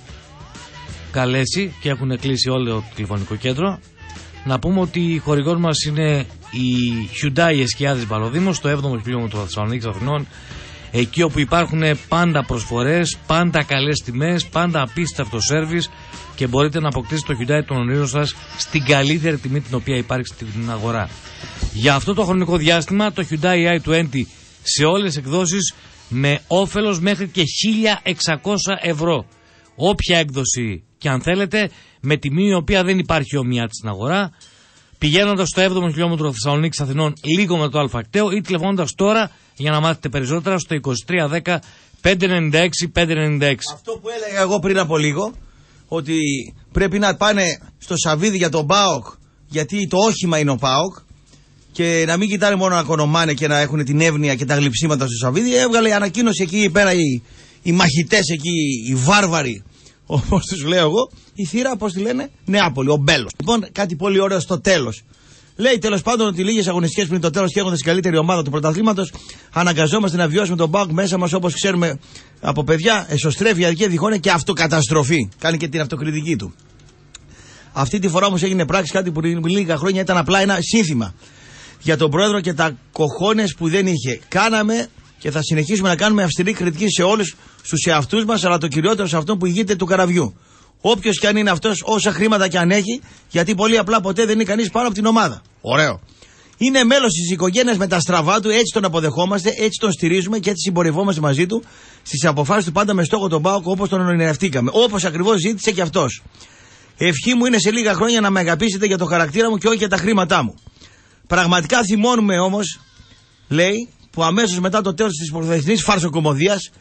καλέσει και έχουν κλείσει όλο το τηλεφωνικό κέντρο. Να πούμε ότι η χορηγός μας είναι η Hyundai Εσκιάδης Βαλοδήμος, στο έβδομο χιλιόμετρο Θεσσαλονίκης Αθηνών. Εκεί όπου υπάρχουν πάντα προσφορές, πάντα καλές τιμές, πάντα απίστευτο σέρβις και μπορείτε να αποκτήσετε το Hyundai των ονείρων σας στην καλύτερη τιμή την οποία υπάρχει στην αγορά. Για αυτό το χρονικό διάστημα το Hyundai άι είκοσι σε όλες τις εκδόσεις με όφελος μέχρι και χίλια εξακόσια ευρώ. Όποια έκδοση και αν θέλετε, με τιμή η οποία δεν υπάρχει ομοιά της στην αγορά, πηγαίνοντας στο έβδομο χιλιόμετρο Θεσσαλονίκης Αθηνών λίγο με το αλφακτέο ή τηλεφωνώντας τώρα για να μάθετε περισσότερα στο είκοσι τρία δέκα πεντακόσια ενενήντα έξι πεντακόσια ενενήντα έξι. Αυτό που έλεγα εγώ πριν από λίγο, ότι πρέπει να πάνε στο Σαββίδι για τον ΠΑΟΚ, γιατί το όχημα είναι ο ΠΑΟΚ, και να μην κοιτάνε μόνο να κονομάνε και να έχουν την εύνοια και τα γλυψίματα στο Σαββίδι. Έβγαλε ανακοίνωση εκεί πέρα οι, οι μαχητές εκεί, οι βάρβαροι, όπως τους λέω εγώ, η θύρα, πώς τη λένε, Νεάπολη, ο Μπέλος. Λοιπόν, κάτι πολύ ωραίο στο τέλος. Λέει τέλος πάντων ότι λίγες αγωνιστικές πριν το τέλος και έχοντας την καλύτερη ομάδα του πρωταθλήματος, αναγκαζόμαστε να βιώσουμε τον ΠΑΟΚ μέσα μας όπως ξέρουμε από παιδιά, εσωστρέφεια και διχόνοια και αυτοκαταστροφή. Κάνει και την αυτοκριτική του. Αυτή τη φορά όμως έγινε πράξη κάτι που πριν λίγα χρόνια ήταν απλά ένα σύνθημα για τον πρόεδρο και τα κοχώνες που δεν είχε. Κάναμε και θα συνεχίσουμε να κάνουμε αυστηρή κριτική σε όλους στους εαυτούς μας, αλλά το κυριότερο σε αυτόν που ηγείται του καραβιού. Όποιος και αν είναι αυτός, όσα χρήματα και αν έχει, γιατί πολύ απλά ποτέ δεν είναι κανείς πάνω από την ομάδα. Ωραίο. Είναι μέλος της οικογένειας με τα στραβά του, έτσι τον αποδεχόμαστε, έτσι τον στηρίζουμε και έτσι συμπορευόμαστε μαζί του στις αποφάσεις του, πάντα με στόχο τον ΠΑΟΚ όπως τον ονειρευτήκαμε. Όπως ακριβώς ζήτησε και αυτός. Ευχή μου είναι σε λίγα χρόνια να με αγαπήσετε για το χαρακτήρα μου και όχι για τα χρήματά μου. Πραγματικά θυμώνουμε όμως, λέει, που αμέσως μετά το τέλος της προθεσινής φαρσοκομωδίας,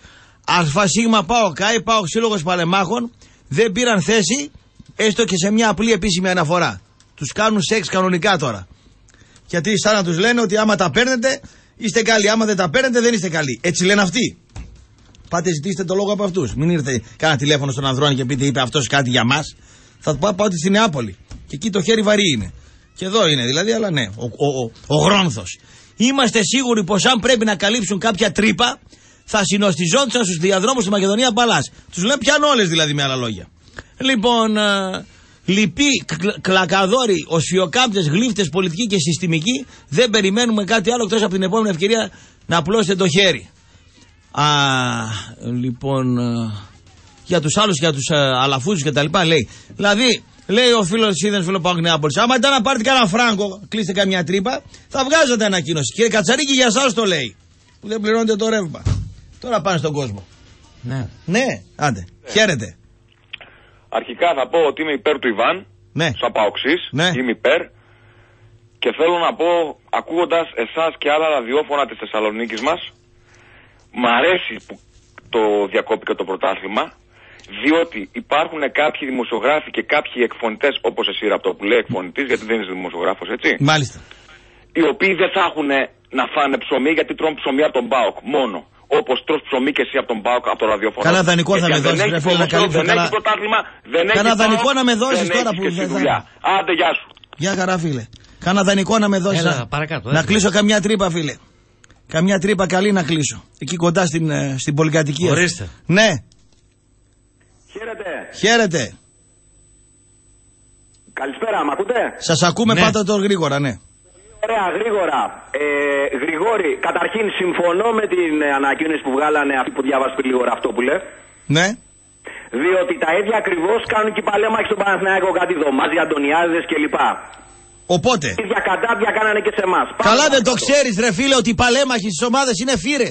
ΑΣ ΠΑΟΚ, ΑΕ ΠΑΟΚ Σύλλογος Παλεμάχων, δεν πήραν θέση, έστω και σε μια απλή επίσημη αναφορά. Τους κάνουν σεξ κανονικά τώρα. Γιατί σαν να τους λένε ότι άμα τα παίρνετε, είστε καλοί. Άμα δεν τα παίρνετε, δεν είστε καλοί. Έτσι λένε αυτοί. Πάτε ζητήστε το λόγο από αυτούς. Μην ήρθε κάνα τηλέφωνο στον Ανδρώνη και πείτε, είπε αυτός κάτι για μας. Θα του πάω πάτε στη Νεάπολη. Και εκεί το χέρι βαρύ είναι. Και εδώ είναι δηλαδή, αλλά ναι, ο, ο, ο, ο Γρόνθος. Είμαστε σίγουροι πως αν πρέπει να καλύψουν κάποια τρύπα, θα συνοστιζόντουσαν στους διαδρόμους στη Μακεδονία Παλάς. Τους λένε πιάνω όλες δηλαδή, με άλλα λόγια. Λοιπόν, α, λυπή, κλακαδόροι, οσφιοκάπτες, γλύφτες, πολιτικοί και συστημικοί, δεν περιμένουμε κάτι άλλο εκτός από την επόμενη ευκαιρία να απλώσετε το χέρι. Α, λοιπόν, α, για τους άλλους, για τους ε, αλαφούζους κτλ. Λέει. Δηλαδή, λέει ο φίλος Σίδενος Φιλοπάκου Νεάπολης, άμα ήταν να πάρετε κανένα φράγκο, κλείστε καμιά τρύπα, θα βγάζατε ανακοίνωση. Κύριε Κατσαρίκη, για εσάς το λέει. Που δεν πληρώνετε το ρεύμα. Τώρα πάνε στον κόσμο. Ναι. Ναι, άντε. Ναι. Χαίρετε. Αρχικά θα πω ότι είμαι υπέρ του Ιβάν. Ναι. Σαν παοξής. Ναι. Είμαι υπέρ. Και θέλω να πω, ακούγοντας εσάς και άλλα ραδιόφωνα της Θεσσαλονίκης μας, μ' αρέσει που το διακόπηκε το πρωτάθλημα, διότι υπάρχουν κάποιοι δημοσιογράφοι και κάποιοι εκφωνητές, όπως εσύ Ραπτόπουλε, εκφωνητής, γιατί δεν είσαι δημοσιογράφος, έτσι. Μάλιστα. Οι οποίοι δεν θα έχουν να φάνε ψωμί, γιατί τρώνε ψωμί από τον ΠΑΟΚ μόνο. Όπως τρως ψωμί και εσύ από τον ΠΑΟΚ, από το ραδιόφωνο. Κανένα δανεικό θα με δώσεις, ρε φίλε, να καλύψω. Δεν έχει πρωτάθλημα, δεν έχει. Κανένα δανεικό να με δώσεις τώρα που δεν θα. Άντε, γεια σου. Γεια χαρά, φίλε. Κάνα δανεικό να με δώσεις. Έλα, παρακάτω, να κλείσω καμιά τρύπα, φίλε. Καμιά τρύπα καλή να κλείσω. Εκεί κοντά στην, στην πολυκατοικία. Ορίστε. Ναι. Χαίρετε. Χαίρετε. Καλησπέρα, μ' ακούτε? Σας ακούμε, ναι. Πάτε το γρήγορα, ναι. Ωραία, γρήγορα. Ε, Γρηγόρη, καταρχήν συμφωνώ με την ανακοίνωση που βγάλανε αυτοί που διάβασε πριν λίγο αυτό που λέει. Ναι. Διότι τα ίδια ακριβώς κάνουν και οι παλέμαχοι στον Παναθηναϊκό, κάτι δωμάζι, Αντωνιάδες κλπ. Οπότε. Τα ίδια κατάδια κάνανε και σε εμάς. Καλά δεν το ξέρεις, ρε φίλε, ότι οι παλέμαχοι στις ομάδες είναι φύρες.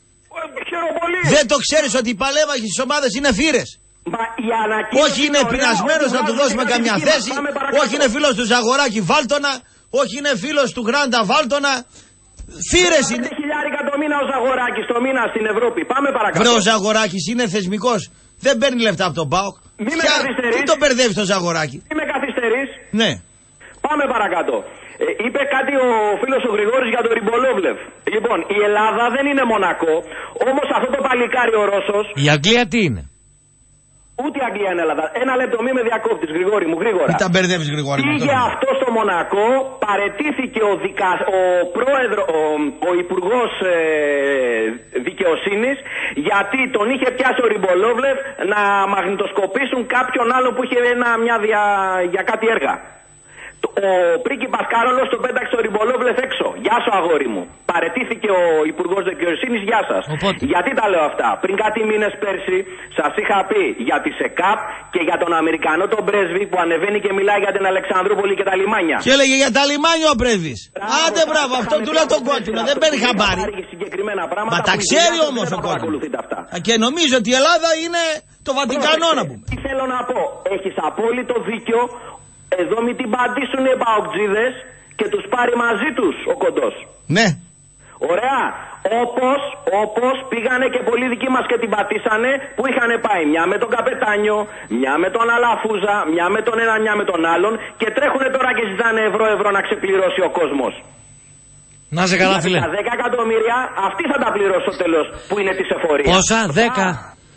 Δεν το ξέρεις ότι οι παλέμαχοι στις ομάδες είναι φύρες. Μα η ανακοίνωση. Όχι είναι πεινασμένος να του δώσουμε καμιά θέση. Όχι είναι φίλος του Ζαγοράκη, βάλτονα. Όχι είναι φίλος του Γκράντα, βάλτονα. Φύρες είναι. πέντε χιλιάρικα το μήνα ο Ζαγοράκης το μήνα στην Ευρώπη. Πάμε παρακάτω. Βρε, ο Ζαγοράκης είναι θεσμικός. Δεν παίρνει λεφτά από τον ΠΑΟΚ. Μη με καθυστερείς. Τι τον μπερδεύει το Ζαγοράκη. Μη με καθυστερείς. Ναι. Πάμε παρακάτω. Ε, είπε κάτι ο φίλος ο Γρηγόρης για τον Ριμπολόβλευ. Λοιπόν, η Ελλάδα δεν είναι Μονακό. Όμως αυτό το παλικάρι ο Ρώσος. Η Αγγλία τι είναι? Ούτε η Αγγλία είναι Ελλάδα. Ένα λεπτό, μη με διακόπτεις, Γρηγόρη μου, γρήγορα. Μην τα μπερδεύεις, Γρηγόρη μου. Πήγε αυτό στο Μονακό, παρετήθηκε ο, δικα... ο πρόεδρο, ο, ο υπουργός ε, δικαιοσύνης, γιατί τον είχε πιάσει ο Ριμπολόβλευ να μαγνητοσκοπήσουν κάποιον άλλο που είχε ένα, μια δια... για κάτι έργα. Ο πρίγκιπας Κάρολος τον πέταξε ο Ριμπολόβλευ έξω. Γεια σου, αγόρι μου. Παρετήθηκε ο υπουργός δικαιοσύνης, γεια σας. Οπότε. Γιατί τα λέω αυτά? Πριν κάτι μήνες πέρσι σας είχα πει για τη ΣΕΚΑΠ και για τον Αμερικανό τον πρέσβη που ανεβαίνει και μιλάει για την Αλεξανδρούπολη και τα λιμάνια. Και έλεγε για τα λιμάνια ο πρέσβης. Άντε μπράβο, αυτό του λέω τον κόκκινο. Δεν παίρνει χαμπάρι. Μα τα ξέρει όμως ο κόκκινος. Και νομίζω ότι η Ελλάδα είναι το Βατικανό, να πούμε. Τι θέλω να πω. Έχεις απόλυτο δίκιο. Εδώ μην την παντήσουν οι παοκτζίδες και τους πάρει μαζί τους ο κοντός. Ναι. Ωραία. Όπως, όπως πήγανε και πολλοί δικοί μας και την πατήσανε που είχαν πάει μια με τον Καπετάνιο, μια με τον Αλαφούζα, μια με τον ένα, μια με τον άλλον και τρέχουνε τώρα και ζητάνε ευρώ ευρώ να ξεπληρώσει ο κόσμος. Να σε καλά, φίλε. Τα δέκα εκατομμύρια αυτοί θα τα πληρώσω τέλος που είναι της εφορίας. Πόσα? δέκα.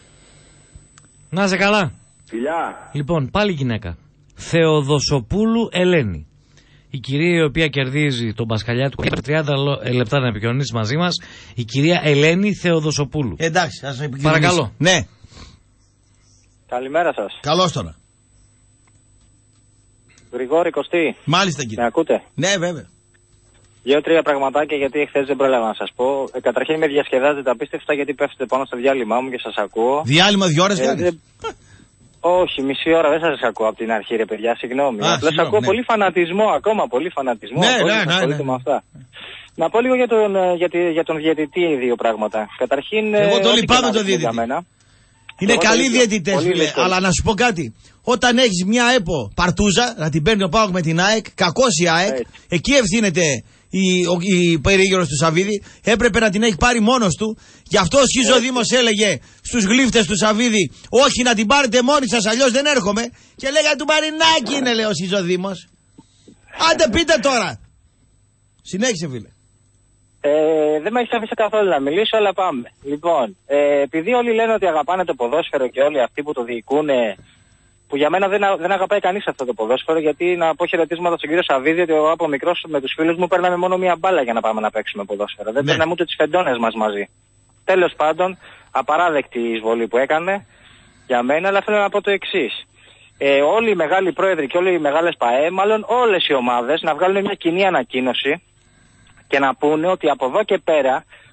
Να σε καλά. Φιλιά. Λοιπόν, πάλι γυναίκα. Θεοδοσοπούλου Ελένη. Η κυρία η οποία κερδίζει τον Πασχαλιά του τριάντα λεπτά να επικοινωνήσει μαζί μας. Η κυρία Ελένη Θεοδοσοπούλου. Εντάξει, ας επικοινωνήσει. Παρακαλώ. Ναι. Καλημέρα σας. Καλώς τώρα. Γρηγόρη Κωστή. Μάλιστα, κύριε. Με ακούτε? Ναι, βέβαια. Δύο-τρία πραγματάκια γιατί χθες δεν πρόλαβα να σας πω. Ε, καταρχήν με διασκεδάζετε απίστευτα γιατί πέφτετε πάνω στο διάλειμμα μου και σας ακούω. Διάλειμμα δύο ώρες ε, κάνεις? Δε... Όχι, μισή ώρα δεν σας ακούω από την αρχή, ρε παιδιά, συγγνώμη. Απλώς ακούω ναι. πολύ φανατισμό, ακόμα πολύ φανατισμό. Ναι, ναι, ναι, ναι, ναι. Με αυτά. Να πω λίγο για τον, για, τη, για τον διαιτητή δύο πράγματα. Καταρχήν. Εγώ το λυπάμαι τον διαιτητή. Είναι εγώ καλοί διαιτητές, φίλε, αλλά να σου πω κάτι. Όταν έχεις μια ΕΠΟ παρτούζα, να την παίρνει ο ΠΑΟΚ με την ΑΕΚ, κακός η ΑΕΚ, έτσι. Εκεί ευθύνεται η, ο, η περίγυρος του Σαββίδη, έπρεπε να την έχει πάρει μόνος του. Γι' αυτό ο Σίζο Δήμος έλεγε στους γλύφτες του Σαββίδη, όχι να την πάρετε μόνοι σας, αλλιώς δεν έρχομαι. Και λέγανε του Μαρινάκη είναι, λέει ο Σίζο Δήμος. Άντε πείτε τώρα. Συνέχισε, φίλε. Ε, δεν με έχει αφήσει καθόλου να μιλήσω, αλλά πάμε. Λοιπόν, ε, επειδή όλοι λένε ότι αγαπάνε το ποδόσφαιρο και όλοι αυτοί που το διοικούν, που για μένα δεν, δεν αγαπάει κανείς αυτό το ποδόσφαιρο, γιατί να πω χαιρετίσματα στον κύριο Σαββίδη ότι εγώ από μικρός με τους φίλους μου παίρναμε μόνο μία μπάλα για να πάμε να παίξουμε ποδόσφαιρο. Δεν ναι. παίρναμε ούτε τις φεντόνες μας μαζί. Τέλος πάντων, απαράδεκτη η εισβολή που έκανε για μένα, αλλά θέλω να πω το εξής. Ε, όλοι οι μεγάλοι πρόεδροι και όλοι οι μεγάλες ΠΑΕ, μάλλον όλες οι ομάδες, να βγάλουν μια κοινή ανακοίνωση και να πούνε ότι από εδώ και πέρα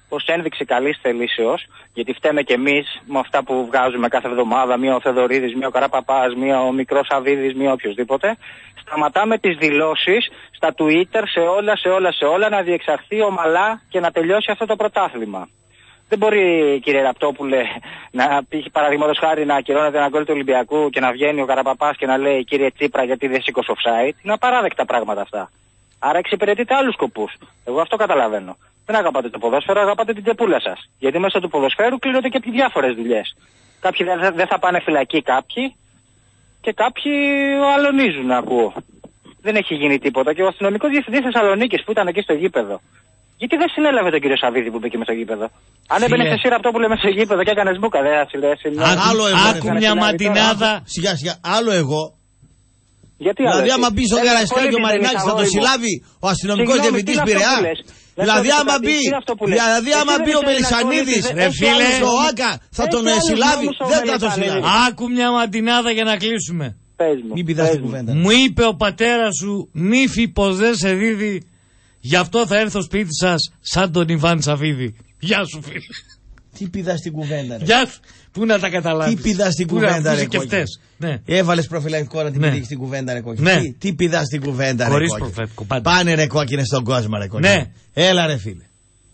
ως ένδειξη καλής θελήσεως, γιατί φταίμε κι εμείς με αυτά που βγάζουμε κάθε εβδομάδα, μία ο Θεδωρίδης, μία ο Καραπαπάς, μία ο μικρός Σαββίδης, μία οποιοδήποτε. Σταματάμε τις δηλώσεις στα Twitter, σε όλα, σε όλα, σε όλα, να διεξαχθεί ομαλά και να τελειώσει αυτό το πρωτάθλημα. Δεν μπορεί, κύριε Ραπτόπουλε, να πει παραδείγματος χάρη να ακυρώνεται ένα γκολ του Ολυμπιακού και να βγαίνει ο Καραπαπάς και να λέει κύριε Τσίπρα γιατί δεν σήκωσε offside. Είναι απαράδεκτα πράγματα αυτά. Άρα εξυπηρετείτε άλλους σκοπούς. Εγώ αυτό καταλαβαίνω. Δεν αγαπάτε το ποδόσφαιρο, αγαπάτε την τσεπούλα σας. Γιατί μέσα του ποδοσφαίρου κλείνονται και διάφορες δουλειές. Κάποιοι δεν θα πάνε φυλακή, κάποιοι και κάποιοι αλωνίζουν, ακούω. Δεν έχει γίνει τίποτα. Και ο αστυνομικός διευθυντής Θεσσαλονίκης που ήταν εκεί στο γήπεδο, γιατί δεν συνέλαβε τον κύριο Σαββίδη που μπήκε με στο γήπεδο? Αν έμπαινε σε σειρά αυτό που λέμε στο γήπεδο και έκανε μπουκα, δεν θα συνέλαβε. Άλλο εγώ. Άκου μια ματινάδα. Σιγά σιγά. Άλλο εγώ. Γιατί δηλαδή, άμα μπει στο Καραϊσκάκι ο Μαρινάκης θα το συλλάβει ο αστυνομικός διευθυντής Πειραιά. Δηλαδή, άμα μπει, δηλαδή, άμα μπει ο Μελισσανίδης, ρε φίλε, στο ΆΚΑ, θα τον συλλάβει. Δεν θα τον συλλάβει. Άκου μια ματινάδα για να κλείσουμε. Μην πηδάς την κουβέντα. Μου είπε ο πατέρας σου, νύφη πως δεν σε δίδει. Γι' αυτό θα έρθω σπίτι σας σαν τον Ιβάν Σαββίδη. Γεια σου φίλε. Τι πηδάς την κουβέντα ρε. Γεια σου. Πού να τα καταλάβεις. Τι πηδάς την κουβέντα ρε κόκκι. Ναι. Έβαλες προφυλακτικό να την ναι. πηδήξεις την κουβέντα ρε κόκκι. Ναι. Τι, τι πηδάς την κουβέντα χωρίς ρε προφυλακτικό πάντα. Πάνε ρε κόκκινε στον κόσμο ρε κόκκι. Ναι. Έλα ρε φίλε.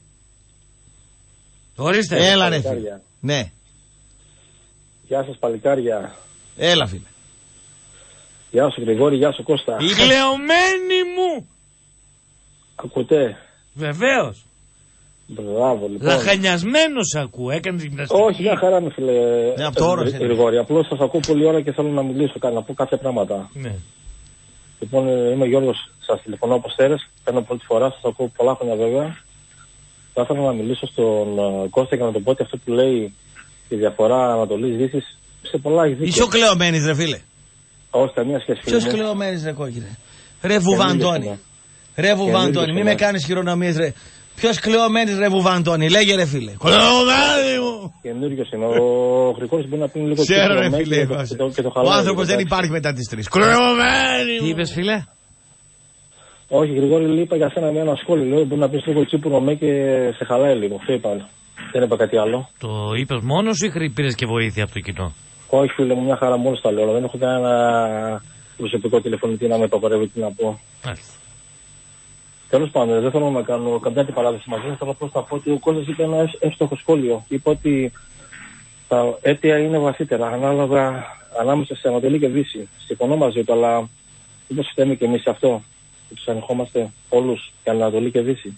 Ορίστε. Έλα ρε φίλε. Ναι. Γεια σας παλικάρια. Έλα φίλε. Γεια σου Γρηγόρη, γεια σου Κώστα. Η κλεωμένη μου. Ακούτε. Βεβαίως. Μπράβο, λοιπόν. Λαχανιασμένος ακούω, έκανες γυμναστική. Όχι, μια χαρά με φίλε. Ναι, από το όρος, Γρηγόρη, απλώς σας ακούω πολλή ώρα και θέλω να μιλήσω, να πω κάποια πράγματα. Ναι. Λοιπόν, είμαι ο Γιώργος, σας τηλεφωνώ από Στέρες, παίρνω πρώτη φορά, σας ακούω πολλά χρόνια βέβαια. Θα ήθελα να μιλήσω στον Κώστα και να το πω ότι αυτό που λέει η διαφορά Ανατολής Δύσης σε πολλά έχει δίκιο. Είσαι ο κλεωμένης ρε φίλε. Όχι, καμία σχέση. Ποιος κλεωμένης ρε κόκκινε. Ρε Βουβαντώνη. Ρε Βουβαντώνη, μη με κάνεις χειρονομίες ρε. Ποιος κλεωμένης ρε Βουβαντώνη, λέγε ρε φίλε. Κλεωμένη μου. Καινούργιος είναι, ο Γρηγόρης μπορεί να πει λίγο πιο ρε φίλε. Ο άνθρωπος δεν υπάρχει μετά τις τρεις. Κλεωμένη μου. Τι είπες φίλε. Όχι Γρηγόρη, είπα για σένα με ένα σχόλιο, λέω μπορεί να πεις λίγο τσίπουρο με και σε χαλάει λίγο, αυτό είπα. Δεν είπα κάτι άλλο. Το είπες μόνος ή πήρες και βοήθεια από το κοινό. Όχι φίλε μου, μια χαρά μόλις τα λέω, δεν έχω κανένα προσωπικό τηλεφωνητή να με απαγορεύει τι να πω. Μάλιστα. Τέλος πάντων, δεν θέλω να κάνω καμιά την παράδοση μαζί σας, θέλω απλώς να πω ότι ο Κώστας είπε ένα εύστοχο σχόλιο. Είπε ότι τα αίτια είναι βαθύτερα, ανάλογα ανάμεσα σε Ανατολή και Δύση. Συμφωνώ μαζί του, αλλά μήπως φταίμε και εμείς σε αυτό, που τους ανεχόμαστε όλους για Ανατολή και Δύση.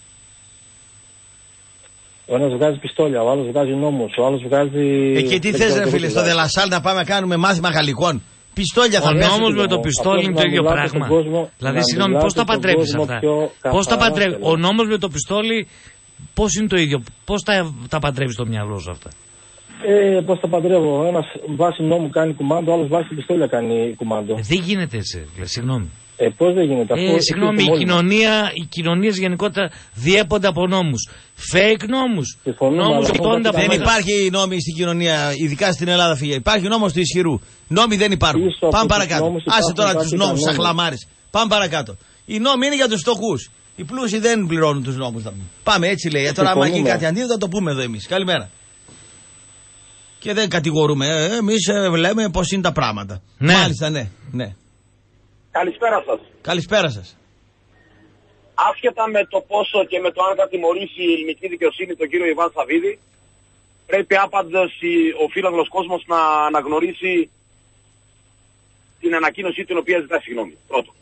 Ο ένας βγάζει πιστόλια, ο άλλος βγάζει νόμους, ο άλλος βγάζει... Ε, και τι θες ρε φίλε, στο Δελασάλ να πάμε να κάνουμε μάθημα γαλλικών. Πιστόλια θα ο νόμος με το πιστόλι είναι το ίδιο πράγμα. Κόσμο, δηλαδή, συγγνώμη, πώς τα παντρεύεις αυτά. Πώς τα παντρεύεις. Ο νόμος με το πιστόλι, πώς είναι το ίδιο. Πώς τα, τα παντρεύεις στο μυαλό σου αυτά. Ε, πώς τα παντρεύω. Ένας βάσει νόμου κάνει κουμάντο, ο άλλος βάσει πιστόλια κάνει κουμάντο. Ε, δεν γίνεται έτσι, συγγνώμη. Ε, πώς δεν γίνεται αυτό. Ε, συγγνώμη, η κοινωνία, οι κοινωνίες γενικότερα διέπονται από νόμους. Fake νόμους. Νόμους δεν υπάρχει νόμοι στην κοινωνία, ειδικά στην Ελλάδα, φύγε. Υπάρχει νόμος του ισχυρού. Νόμοι δεν υπάρχουν. Ίσο Πάμε παρακάτω. Άσε τώρα τους νόμους, σαν χλαμάρες. Πάμε παρακάτω. Οι νόμοι είναι για τους φτωχούς. Οι πλούσιοι δεν πληρώνουν τους νόμους. Πάμε, έτσι λέει. Ε, τώρα, άμα γίνει κάτι αντίθετο, το πούμε εδώ εμείς. Καλημέρα. Και δεν κατηγορούμε. Ε, εμείς ε, λέμε πώς είναι τα πράγματα. Ναι. Μάλιστα, ναι. ναι. Καλησπέρα σας. Καλησπέρα σας. Άσχετα με το πόσο και με το αν θα τιμωρήσει η ελληνική δικαιοσύνη τον κύριο Ιβάν Σαββίδη, πρέπει άπαντος ο φίλαθλος κόσμος να αναγνωρίσει την ανακοίνωση την οποία ζητάει συγγνώμη. Πρώτον.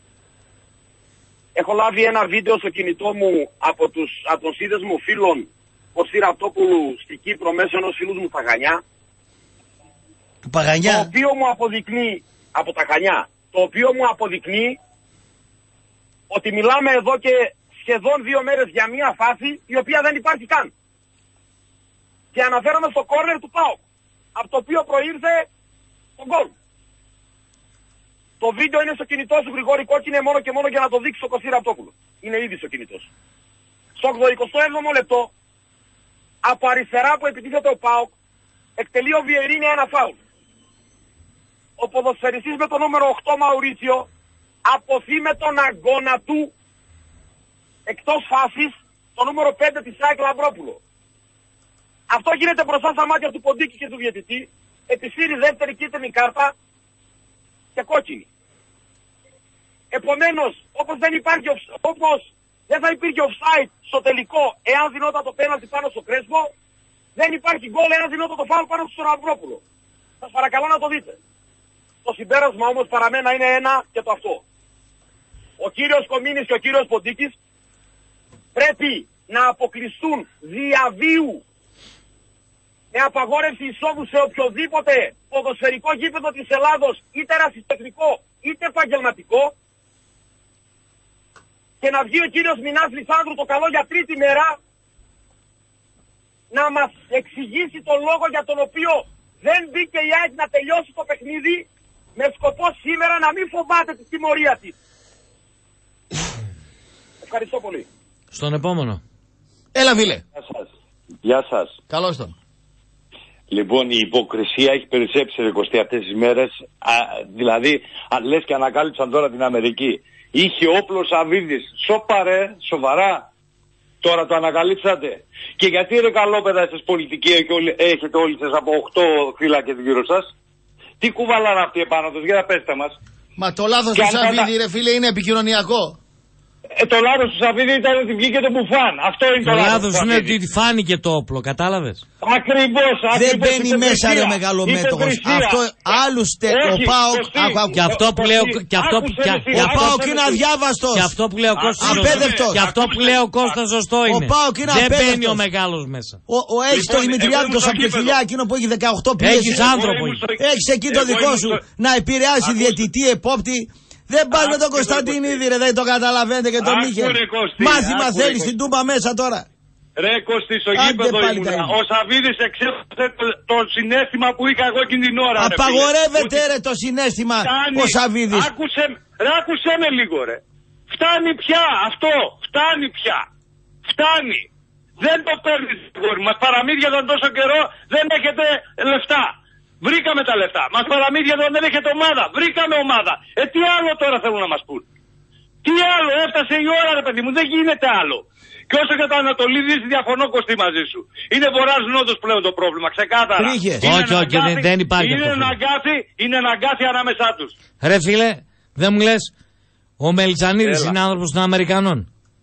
Έχω λάβει ένα βίντεο στο κινητό μου από, τους, από τον σύνδεσμο φίλων Κωστή Ραπτόπουλου στην Κύπρο μέσω ενός φίλου μου Παγανιά. Του Παγανιά. Το οποίο μου αποδεικνύει από τα Χανιά. Το οποίο μου αποδεικνύει ότι μιλάμε εδώ και σχεδόν δύο μέρες για μια φάση η οποία δεν υπάρχει καν. Και αναφέρομαι στο κόρνερ του ΠΑΟΚ, από το οποίο προήρθε το γκολ. Το βίντεο είναι στο κινητό σου Γρηγόρη Κόκκινε μόνο και μόνο για να το δείξει ο Κωστή Ραπτόπουλο. Είναι ήδη στο κινητό σου. Στο ογδοηκοστό έβδομο λεπτό, από αριστερά που επιτίθεται ο ΠΑΟΚ, εκτελεί ο Βιερίνια ένα φάουλ. Ο ποδοσφαιριστής με το νούμερο οκτώ Μαουρίτσιο αποθεί με τον αγώνα του εκτός φάσης το νούμερο πέντε της ΑΕΚ Λαμπρόπουλο. Αυτό γίνεται μπροστά στα μάτια του Ποντίκη και του διαιτητή, επισύρει δεύτερη κίτρινη κάρτα και κόκκινη. Επομένως, όπως δεν υπάρχει, όπως δεν θα υπήρχε offside στο τελικό εάν δινόταν το πέναλτι πάνω στο Κρέσπο, δεν υπάρχει γκολ εάν δινόταν το φάουλ πάνω στο Λαμπρόπουλο. Σας παρακαλώ να το δείτε. Το συμπέρασμα όμως παραμένα είναι ένα και το αυτό. Ο κύριος Κομίνης και ο κύριος Ποντίκης πρέπει να αποκλειστούν διαβίου με απαγόρευση εισόδου σε οποιοδήποτε ποδοσφαιρικό γήπεδο της Ελλάδος, είτε ρασιτεχνικό είτε επαγγελματικό, και να βγει ο κύριος Μινάς Λιθάνδρου το καλό για τρίτη μέρα να μας εξηγήσει τον λόγο για τον οποίο δεν μπήκε η ΑΕΚ να τελειώσει το παιχνίδι με σκοπό σήμερα να μην φοβάται τη τιμωρία της. Ευχαριστώ πολύ. Στον επόμενο. Έλα φίλε. Γεια σας. Γεια σας. Καλώς τον. Λοιπόν, η υποκρισία έχει περισσέψει ρε Κωστή αυτές τις μέρες. Α, δηλαδή, αν λες και ανακάλυψαν τώρα την Αμερική. Είχε όπλο Σαββίδης. Σοπαρέ, σοβαρά. Τώρα το ανακαλύψατε. Και γιατί ρε καλόπαιδα εσείς πολιτικοί έχετε όλοι σας από οκτώ φύλακες γύρω σας. Τι κουβαλάνε αυτοί επάνω τους, για να πέστε μας. Μα το λάθος του Σαββίδη ρε φίλε είναι επικοινωνιακό. Ε, το λάθος του Σαββίδη ήταν ότι βγήκε το μπουφάν. Αυτό είναι το, το λάθος. Το λάθος είναι ότι φάνηκε το όπλο, κατάλαβες. Ακριβώς, ακριβώς. Δεν μπαίνει μέσα ρε μεγαλομέτωχος. Αυτό άλλους τε... ο ΠΑΟΚ. Και αυτό που λέω. Και αυτό που ο ΠΑΟΚ είναι αδιάβαστος. Και αυτό που λέει ο Κώστας. Απέδευτος. Και αυτό που λέει ο Κώστας σωστό είναι. Ο ΠΑΟΚ είναι απέδευτος. Δεν μπαίνει ο μεγάλος μέσα. Ο έχεις το Δημητριάδικο από τη φιλιά εκείνο που έχει δεκαοκτώ πίεση. Έχεις άνθρωπο. Έχεις εκεί το δικό σου να επηρεάσει διαιτητή, επόπτη. Δεν πας με τον Κωνσταντινίδη ρε, δεν το καταλαβαίνετε και τον είχε. Μάθημα θέλεις στην Τούμπα μέσα τώρα. Ρε Κωστή, στο γήπεδο ήμουνα. Ο Σαββίδης εξέφρασε το, το συναίσθημα που είχα εγώ εκείνη την ώρα. Απαγορεύεται ρε, ρε το συναίσθημα ο Σαββίδης. Άκουσε, ρε, άκουσε με λίγο ρε. Φτάνει πια αυτό, φτάνει πια. Φτάνει. Δεν το παίρνεις γόρι μας. Παραμύθια ήταν τόσο καιρό, δεν έχετε λεφτά. Βρήκαμε τα λεφτά. Μας παραμύθια εδώ δεν έχετε ομάδα. Βρήκαμε ομάδα. Ε, τι άλλο τώρα θέλουν να μας πούν. Τι άλλο, έφτασε η ώρα ρε παιδί μου, δεν γίνεται άλλο. Και όσο για τα Ανατολίδης διαφωνώ Κωστή μαζί σου. Είναι βορράς νότος πλέον το πρόβλημα, ξεκάθαρα. Τρίχες. Όχι, όχι, δεν, δεν υπάρχει είναι αυτό. Αγκάθι, είναι αγκάθι ανάμεσά τους. Ρε φίλε, δεν μου λες, ο Μελισσανίδης είναι άνθρωπος των Αμερικανών.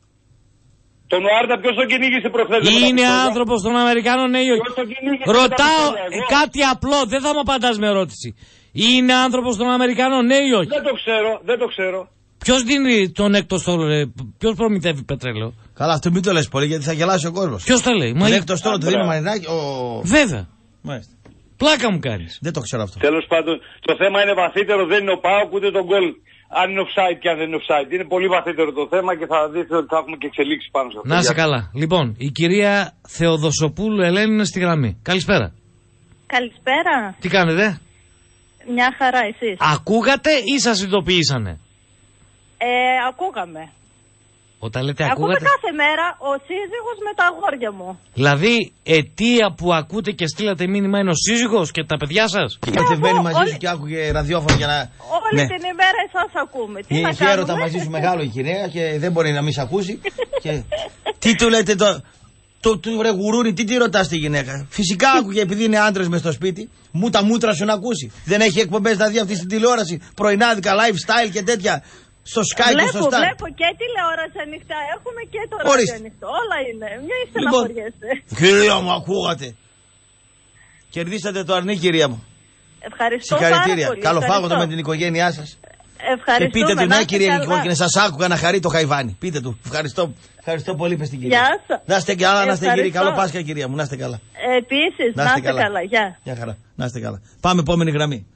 Τον Οάρτα ποιος τον κυνήγησε προχθές. Είναι άνθρωπος των Αμερικανών, ναι ή όχι. Ρωτάω κάτι απλό, δεν θα μου απαντάς με ερώτηση. Είναι άνθρωπος των Αμερικανών, ναι ή όχι. Δεν το ξέρω, δεν το ξέρω. Ποιος δίνει τον έκτο στόλο, ρε, ποιος προμηθεύει πετρέλαιο. Καλά, αυτό μην το λες πολύ γιατί θα γελάσει ο κόσμος. Ποιος το λέει. Τον έκτο στόλο του δίνει Μαρινάκη. Ο... Βέβαια. Μάλιστα. Πλάκα μου κάνεις. Δεν το ξέρω αυτό. Τέλος πάντων, το θέμα είναι βαθύτερο, δεν είναι ο ΠΑΟΚ ούτε τον γκολ. Αν είναι offside και αν δεν είναι offside. Είναι πολύ βαθύτερο το θέμα και θα δείτε ότι θα έχουμε και εξελίξει πάνω σε αυτό. Να είσαι καλά. Λοιπόν, η κυρία Θεοδοσοπούλου Ελένη είναι στη γραμμή. Καλησπέρα. Καλησπέρα. Τι κάνετε? Μια χαρά, εσείς. Ακούγατε ή σας ειδοποιήσανε? Ε, ακούγαμε. Όταν λέτε Ακούγαμε ακούγατε... κάθε μέρα ο σύζυγος με τα αγόρια μου. Δηλαδή, αιτία που ακούτε και στείλατε μήνυμα είναι ο σύζυγος και τα παιδιά σας. Και κατεβαίνει μαζί όλη... σου και άκουγε ραδιόφωνο για να... Όλη ναι. την ημέρα εσάς ακούμε. Τι να κάνουμε. Έρωτα μαζί σου μεγάλο η κυρία και δεν μπορεί να μην σε ακούσει. και... Τι του λέτε το... Το, του ρε γουρούνι, τι τη ρωτάς τη γυναίκα. Φυσικά άκουγε επειδή είναι άντρες μες στο σπίτι. Μου τα μούτρα σου να ακούσει. Δεν έχει εκπομπές να δει αυτή στην τηλεόραση. Πρωινάδικα, lifestyle και τέτοια. Στο Sky βλέπω, και στο Star. Βλέπω και τηλεόραση ανοιχτά. Έχουμε και το ράδιο ανοιχτό. Όλα είναι. Μια είστε λοιπόν, να χωριέστε. Κυρία μου, ακούγατε. Κερδίσατε το αρνί, κυρία μου. Ευχαριστώ πάρα πολύ. Καλοφάγωτο με την οικογένειά σας. Ευχαριστούμε. Και πείτε του, ναι, κυρία Κόκκινε, σας άκουγα να χαρεί το Χαϊβάνι. Πείτε του. Ευχαριστώ, ευχαριστώ πολύ, πες την κυρία. Γεια σας. Να είστε καλά, να είστε κύριοι. Καλό Πάσχα, κυρία μου, να είστε καλά. Επίσης, να είστε καλά. καλά. Γεια. Γεια χαρά, να είστε καλά. Πάμε, επόμενη γραμμή.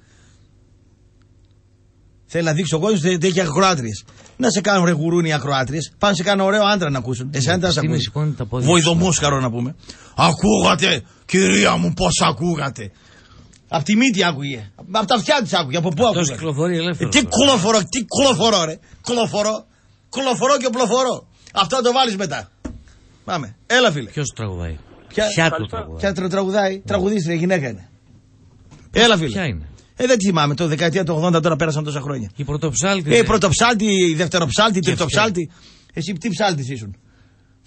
Θέλει να δείξει ο κόσμος ότι έχει ακροάτριες. Να σε κάνουν ρε γουρούνι ακροάτριες. Πάνε σε κάνουν ωραίο άντρα να ακούσουν. Εσένα δεν θα ακούσουν. Βοηδομούσκαρο να πούμε. Ακούγατε, κυρία μου, πώς ακούγατε. Απ' τη μύτη άκουγε. Απ' τα αυτιά της άκουγε. Από πού άκουγε. Κυκλοφορεί ελεύθερο. Τι κλωφορώ, τι κλωφορώ, ρε. Κλωφορώ. Κλωφορώ και οπλοφορώ. Αυτό θα το βάλεις μετά. Πάμε. Έλα, φίλε. Ποιος τραγουδάει. Ποια, Ποια το τραγουδάει. Ποια τραγουδάει. Τραγουδίστρια γυναίκα είναι. Έλα, φίλε. Ποια είναι. Ε, δεν θυμάμαι, το δεκαετία του ογδόντα τώρα πέρασαν τόσα χρόνια. Η πρωτοψάλτη. Ε, η πρωτοψάλτη, η δευτεροψάλτη, η τριτοψάλτη. Εσύ τι ψάλτης ήσουν.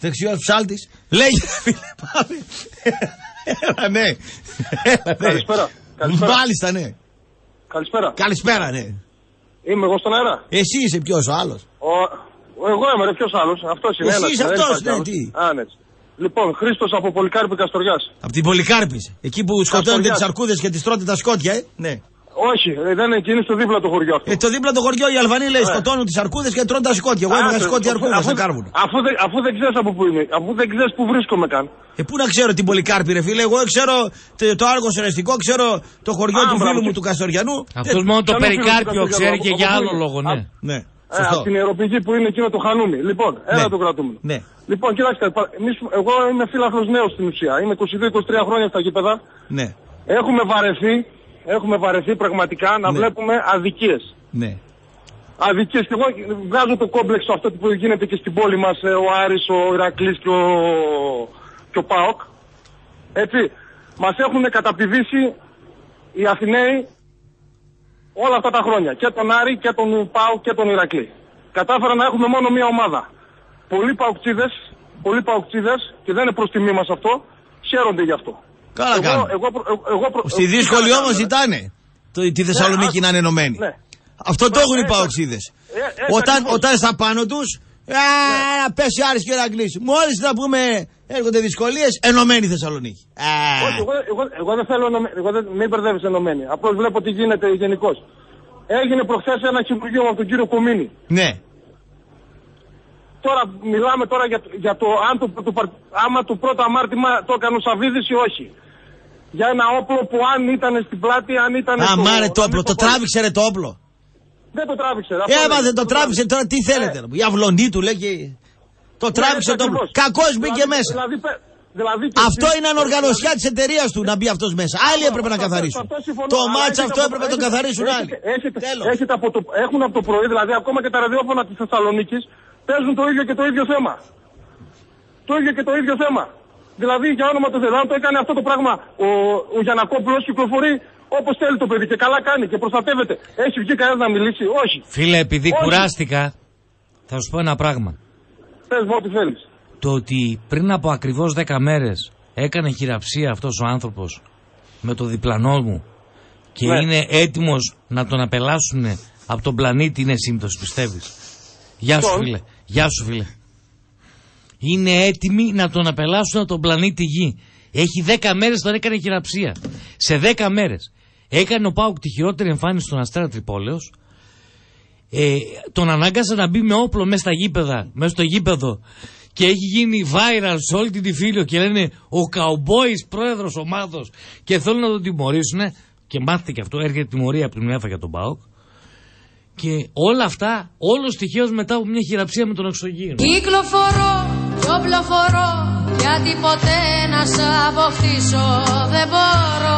Δεξιός ψάλτης. Λέγε, φίλε, πάμε. Έλα, ναι. Καλησπέρα. Καλησπέρα. Μάλιστα, ναι. Καλησπέρα. Καλησπέρα, ναι. Είμαι εγώ στον αέρα. Εσύ είσαι ποιος, ο άλλος. Ο... Εγώ είμαι, ρε, ποιος άλλος. Αυτός είναι. Εσύ είσαι αυτός, ναι, τι. Α, ναι. Λοιπόν, Χρήστος από Πολυκάρπη Καστοριάς. Από την Πολυκάρπη. Εκεί που σκοτώνετε τις αρκούδες και τις τρώτε τα σκότια, ε. Ναι. Όχι, δεν είναι εκεί, είναι στο δίπλα το χωριό αυτό. Ε, το δίπλα το χωριό οι Αλβανοί λέει σκοτώνουν τις αρκούδες και τρώνε τα σκότια. Εγώ έβγαλα σκότια αρκούδα στα κάρβουνα. Αφού, δε, αφού δεν ξέρεις από πού είμαι, αφού δεν ξέρεις πού βρίσκομαι καν. Ε, πού να ξέρω την Πολυκάρπη, ρε φίλε. Εγώ ξέρω το, το Άργος Ερεστικό, ξέρω το χωριό Α, του φίλου μου του Καστοριανού. Αυτός μόνο το Περικάρπιο ξέρει και για άλλο λόγο, ναι. ναι. Ε, από την ιεροπηγή που είναι εκείνο το Χανούμι. Λοιπόν, ένα το κρατούμενο. Ναι. Λοιπόν, κοιτάξτε, εμείς, εγώ είμαι φύλαθλος νέος στην ουσία. Είμαι είκοσι δύο είκοσι τρία χρόνια στα γήπεδα. Ναι. Έχουμε βαρεθεί, έχουμε βαρεθεί πραγματικά να ναι. βλέπουμε αδικίες. Ναι. Αδικίες. Και εγώ βγάζω το κόμπλεξ αυτό που γίνεται και στην πόλη μας, ο Άρης, ο Ηρακλής και ο, και ο ΠΑΟΚ. Έτσι, μας έχουν καταπηδήσει οι Αθηναίοι όλα αυτά τα χρόνια. Και τον Άρη και τον ΠΑΟΚ και τον Ηρακλή. Κατάφεραν να έχουμε μόνο μία ομάδα. Πολλοί παοκτσίδες, πολλοί παοκτσίδες, και δεν είναι προς τιμή μας αυτό, χαίρονται γι' αυτό. Καλά εγώ, κάνω. εγώ, εγώ, εγώ, εγώ, Στη δύσκολη όμως ήτανε το, τη Θεσσαλονίκη ναι, να είναι ενωμένη. Ναι. Αυτό το έχουν οι παοκτσίδες. Ε, ε, όταν, όταν στα πάνω τους, ναι. α, πέσει Άρης και Ηρακλής. Μόλις να πούμε έρχονται δυσκολίες, ενωμένη Θεσσαλονίκη. Όχι, εγώ, εγώ, εγώ δεν θέλω ενωμένη, εγώ δεν, μην μπερδεύεις ενωμένη. Απλώς βλέπω τι γίνεται γενικώς. Έγινε προχθές ένα χειρουργείο από τον κύριο Κομίνη. Ναι. Τώρα μιλάμε τώρα για, για το αν το, το, άμα το πρώτο αμάρτημα το έκανε ο Σαββίδης ή όχι. Για ένα όπλο που αν ήταν στην πλάτη, αν ήταν. Α, μάρε το όπλο, το τράβηξε ρε το όπλο. Δεν το τράβηξε. Έμα δεν το τράβηξε, τώρα τι θέλετε. Ε. Η αυλωνή του λέει και. Το ναι, τράβηξε το όπλο. Κακός μπήκε δηλαδή, μέσα. Δηλαδή, δηλαδή, αυτό είναι ανοργανωσιά της εταιρείας του να μπει αυτός μέσα. Άλλοι έπρεπε να καθαρίσουν. Το μάτς αυτό έπρεπε να το καθαρίσουν άλλοι. Έχουν από το πρωί, δηλαδή ακόμα και τα ραδιόφωνα της Θεσσαλονίκης παίζουν το ίδιο και το ίδιο θέμα. Το ίδιο και το ίδιο θέμα. Δηλαδή για όνομα του Θεού, αν το έκανε αυτό το πράγμα ο, ο Γιαννακόπουλος, κυκλοφορεί όπως θέλει το παιδί και καλά κάνει και προστατεύεται. Έχει βγει κανένας να μιλήσει? Όχι. Φίλε, επειδή όχι. Κουράστηκα, θα σου πω ένα πράγμα. Πες μου ό,τι θέλεις. Το ότι πριν από ακριβώς δέκα μέρες έκανε χειραψία αυτός ο άνθρωπος με το διπλανό μου και ναι. είναι έτοιμος να τον απελάσουν από τον πλανήτη, είναι σύμπτωση, πιστεύεις? Γεια σου φίλε, γεια σου φίλε. Είναι έτοιμοι να τον απελάσουν από τον πλανήτη Γη. Έχει δέκα μέρες τον έκανε χειραψία. Σε δέκα μέρες έκανε ο ΠΑΟΚ τη χειρότερη εμφάνιση στον Αστέρα Τρυπόλεως. Ε, τον ανάγκασε να μπει με όπλο μέσα στα γήπεδα, μέσα στο γήπεδο, και έχει γίνει viral σε όλη την Τυφίλιο και λένε ο καουμπόης πρόεδρος ομάδος και θέλουν να τον τιμωρήσουν. Και μάθετε και αυτό, έρχεται τιμωρία από την UEFA για τον ΠΑΟΚ. Και όλα αυτά, όλο τυχαίως μετά από μια χειραψία με τον εξωγήινο. Κυκλοφορώ κι όπλοφορώ, γιατί ποτέ να σ' αποκτήσω δεν μπορώ.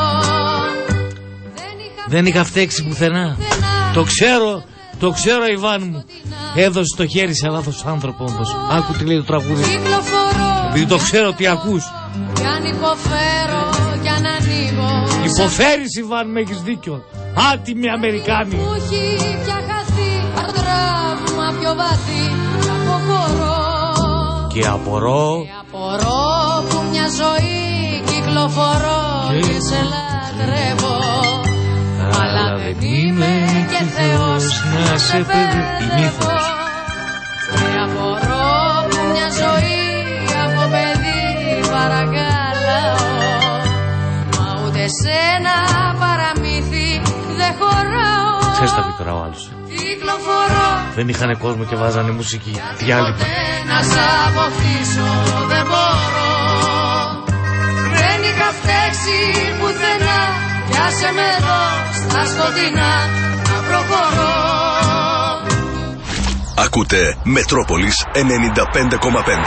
Δεν είχα φταίξει πουθενά. Το ξέρω, το ξέρω Ιβάν μου. Έδωσε το χέρι σε λάθος άνθρωπο όμως. Άκου τι λέει το τραγούδι. Επειδή το ξέρω τι ακούς. Κι αν υποφέρω, κι αν ανοίγω. Υποφέρεις Ιβάν μου, έχεις δίκιο. Άτιμοι Αμερικάνοι. Μου έχει πια χαθεί, το τραύμα πιο βαθύ. Αποχωρώ. Και απορώ. Και απορώ που μια ζωή κυκλοφορώ και, και σε λατρεύω. Αλλά δεν είμαι και Θεός να σε παιδεύω. Και απορώ που μια ζωή από παιδί παρακαλάω. Μα ούτε σε ένα παραμύθι δεν χωράω. Ξέρεις τα πικρά ο άλλος. Κυκλοφορώ. Δεν είχανε κόσμο και βάζανε μουσική. Διάλειμμα. Να σ' αποκτήσω δεν μπορώ. Δεν είχα φταίξει πουθενά. Κι άσε με εδώ στα σκοτεινά να προχωρώ. Ακούτε Μετρόπολης ενενήντα πέντε κόμμα πέντε.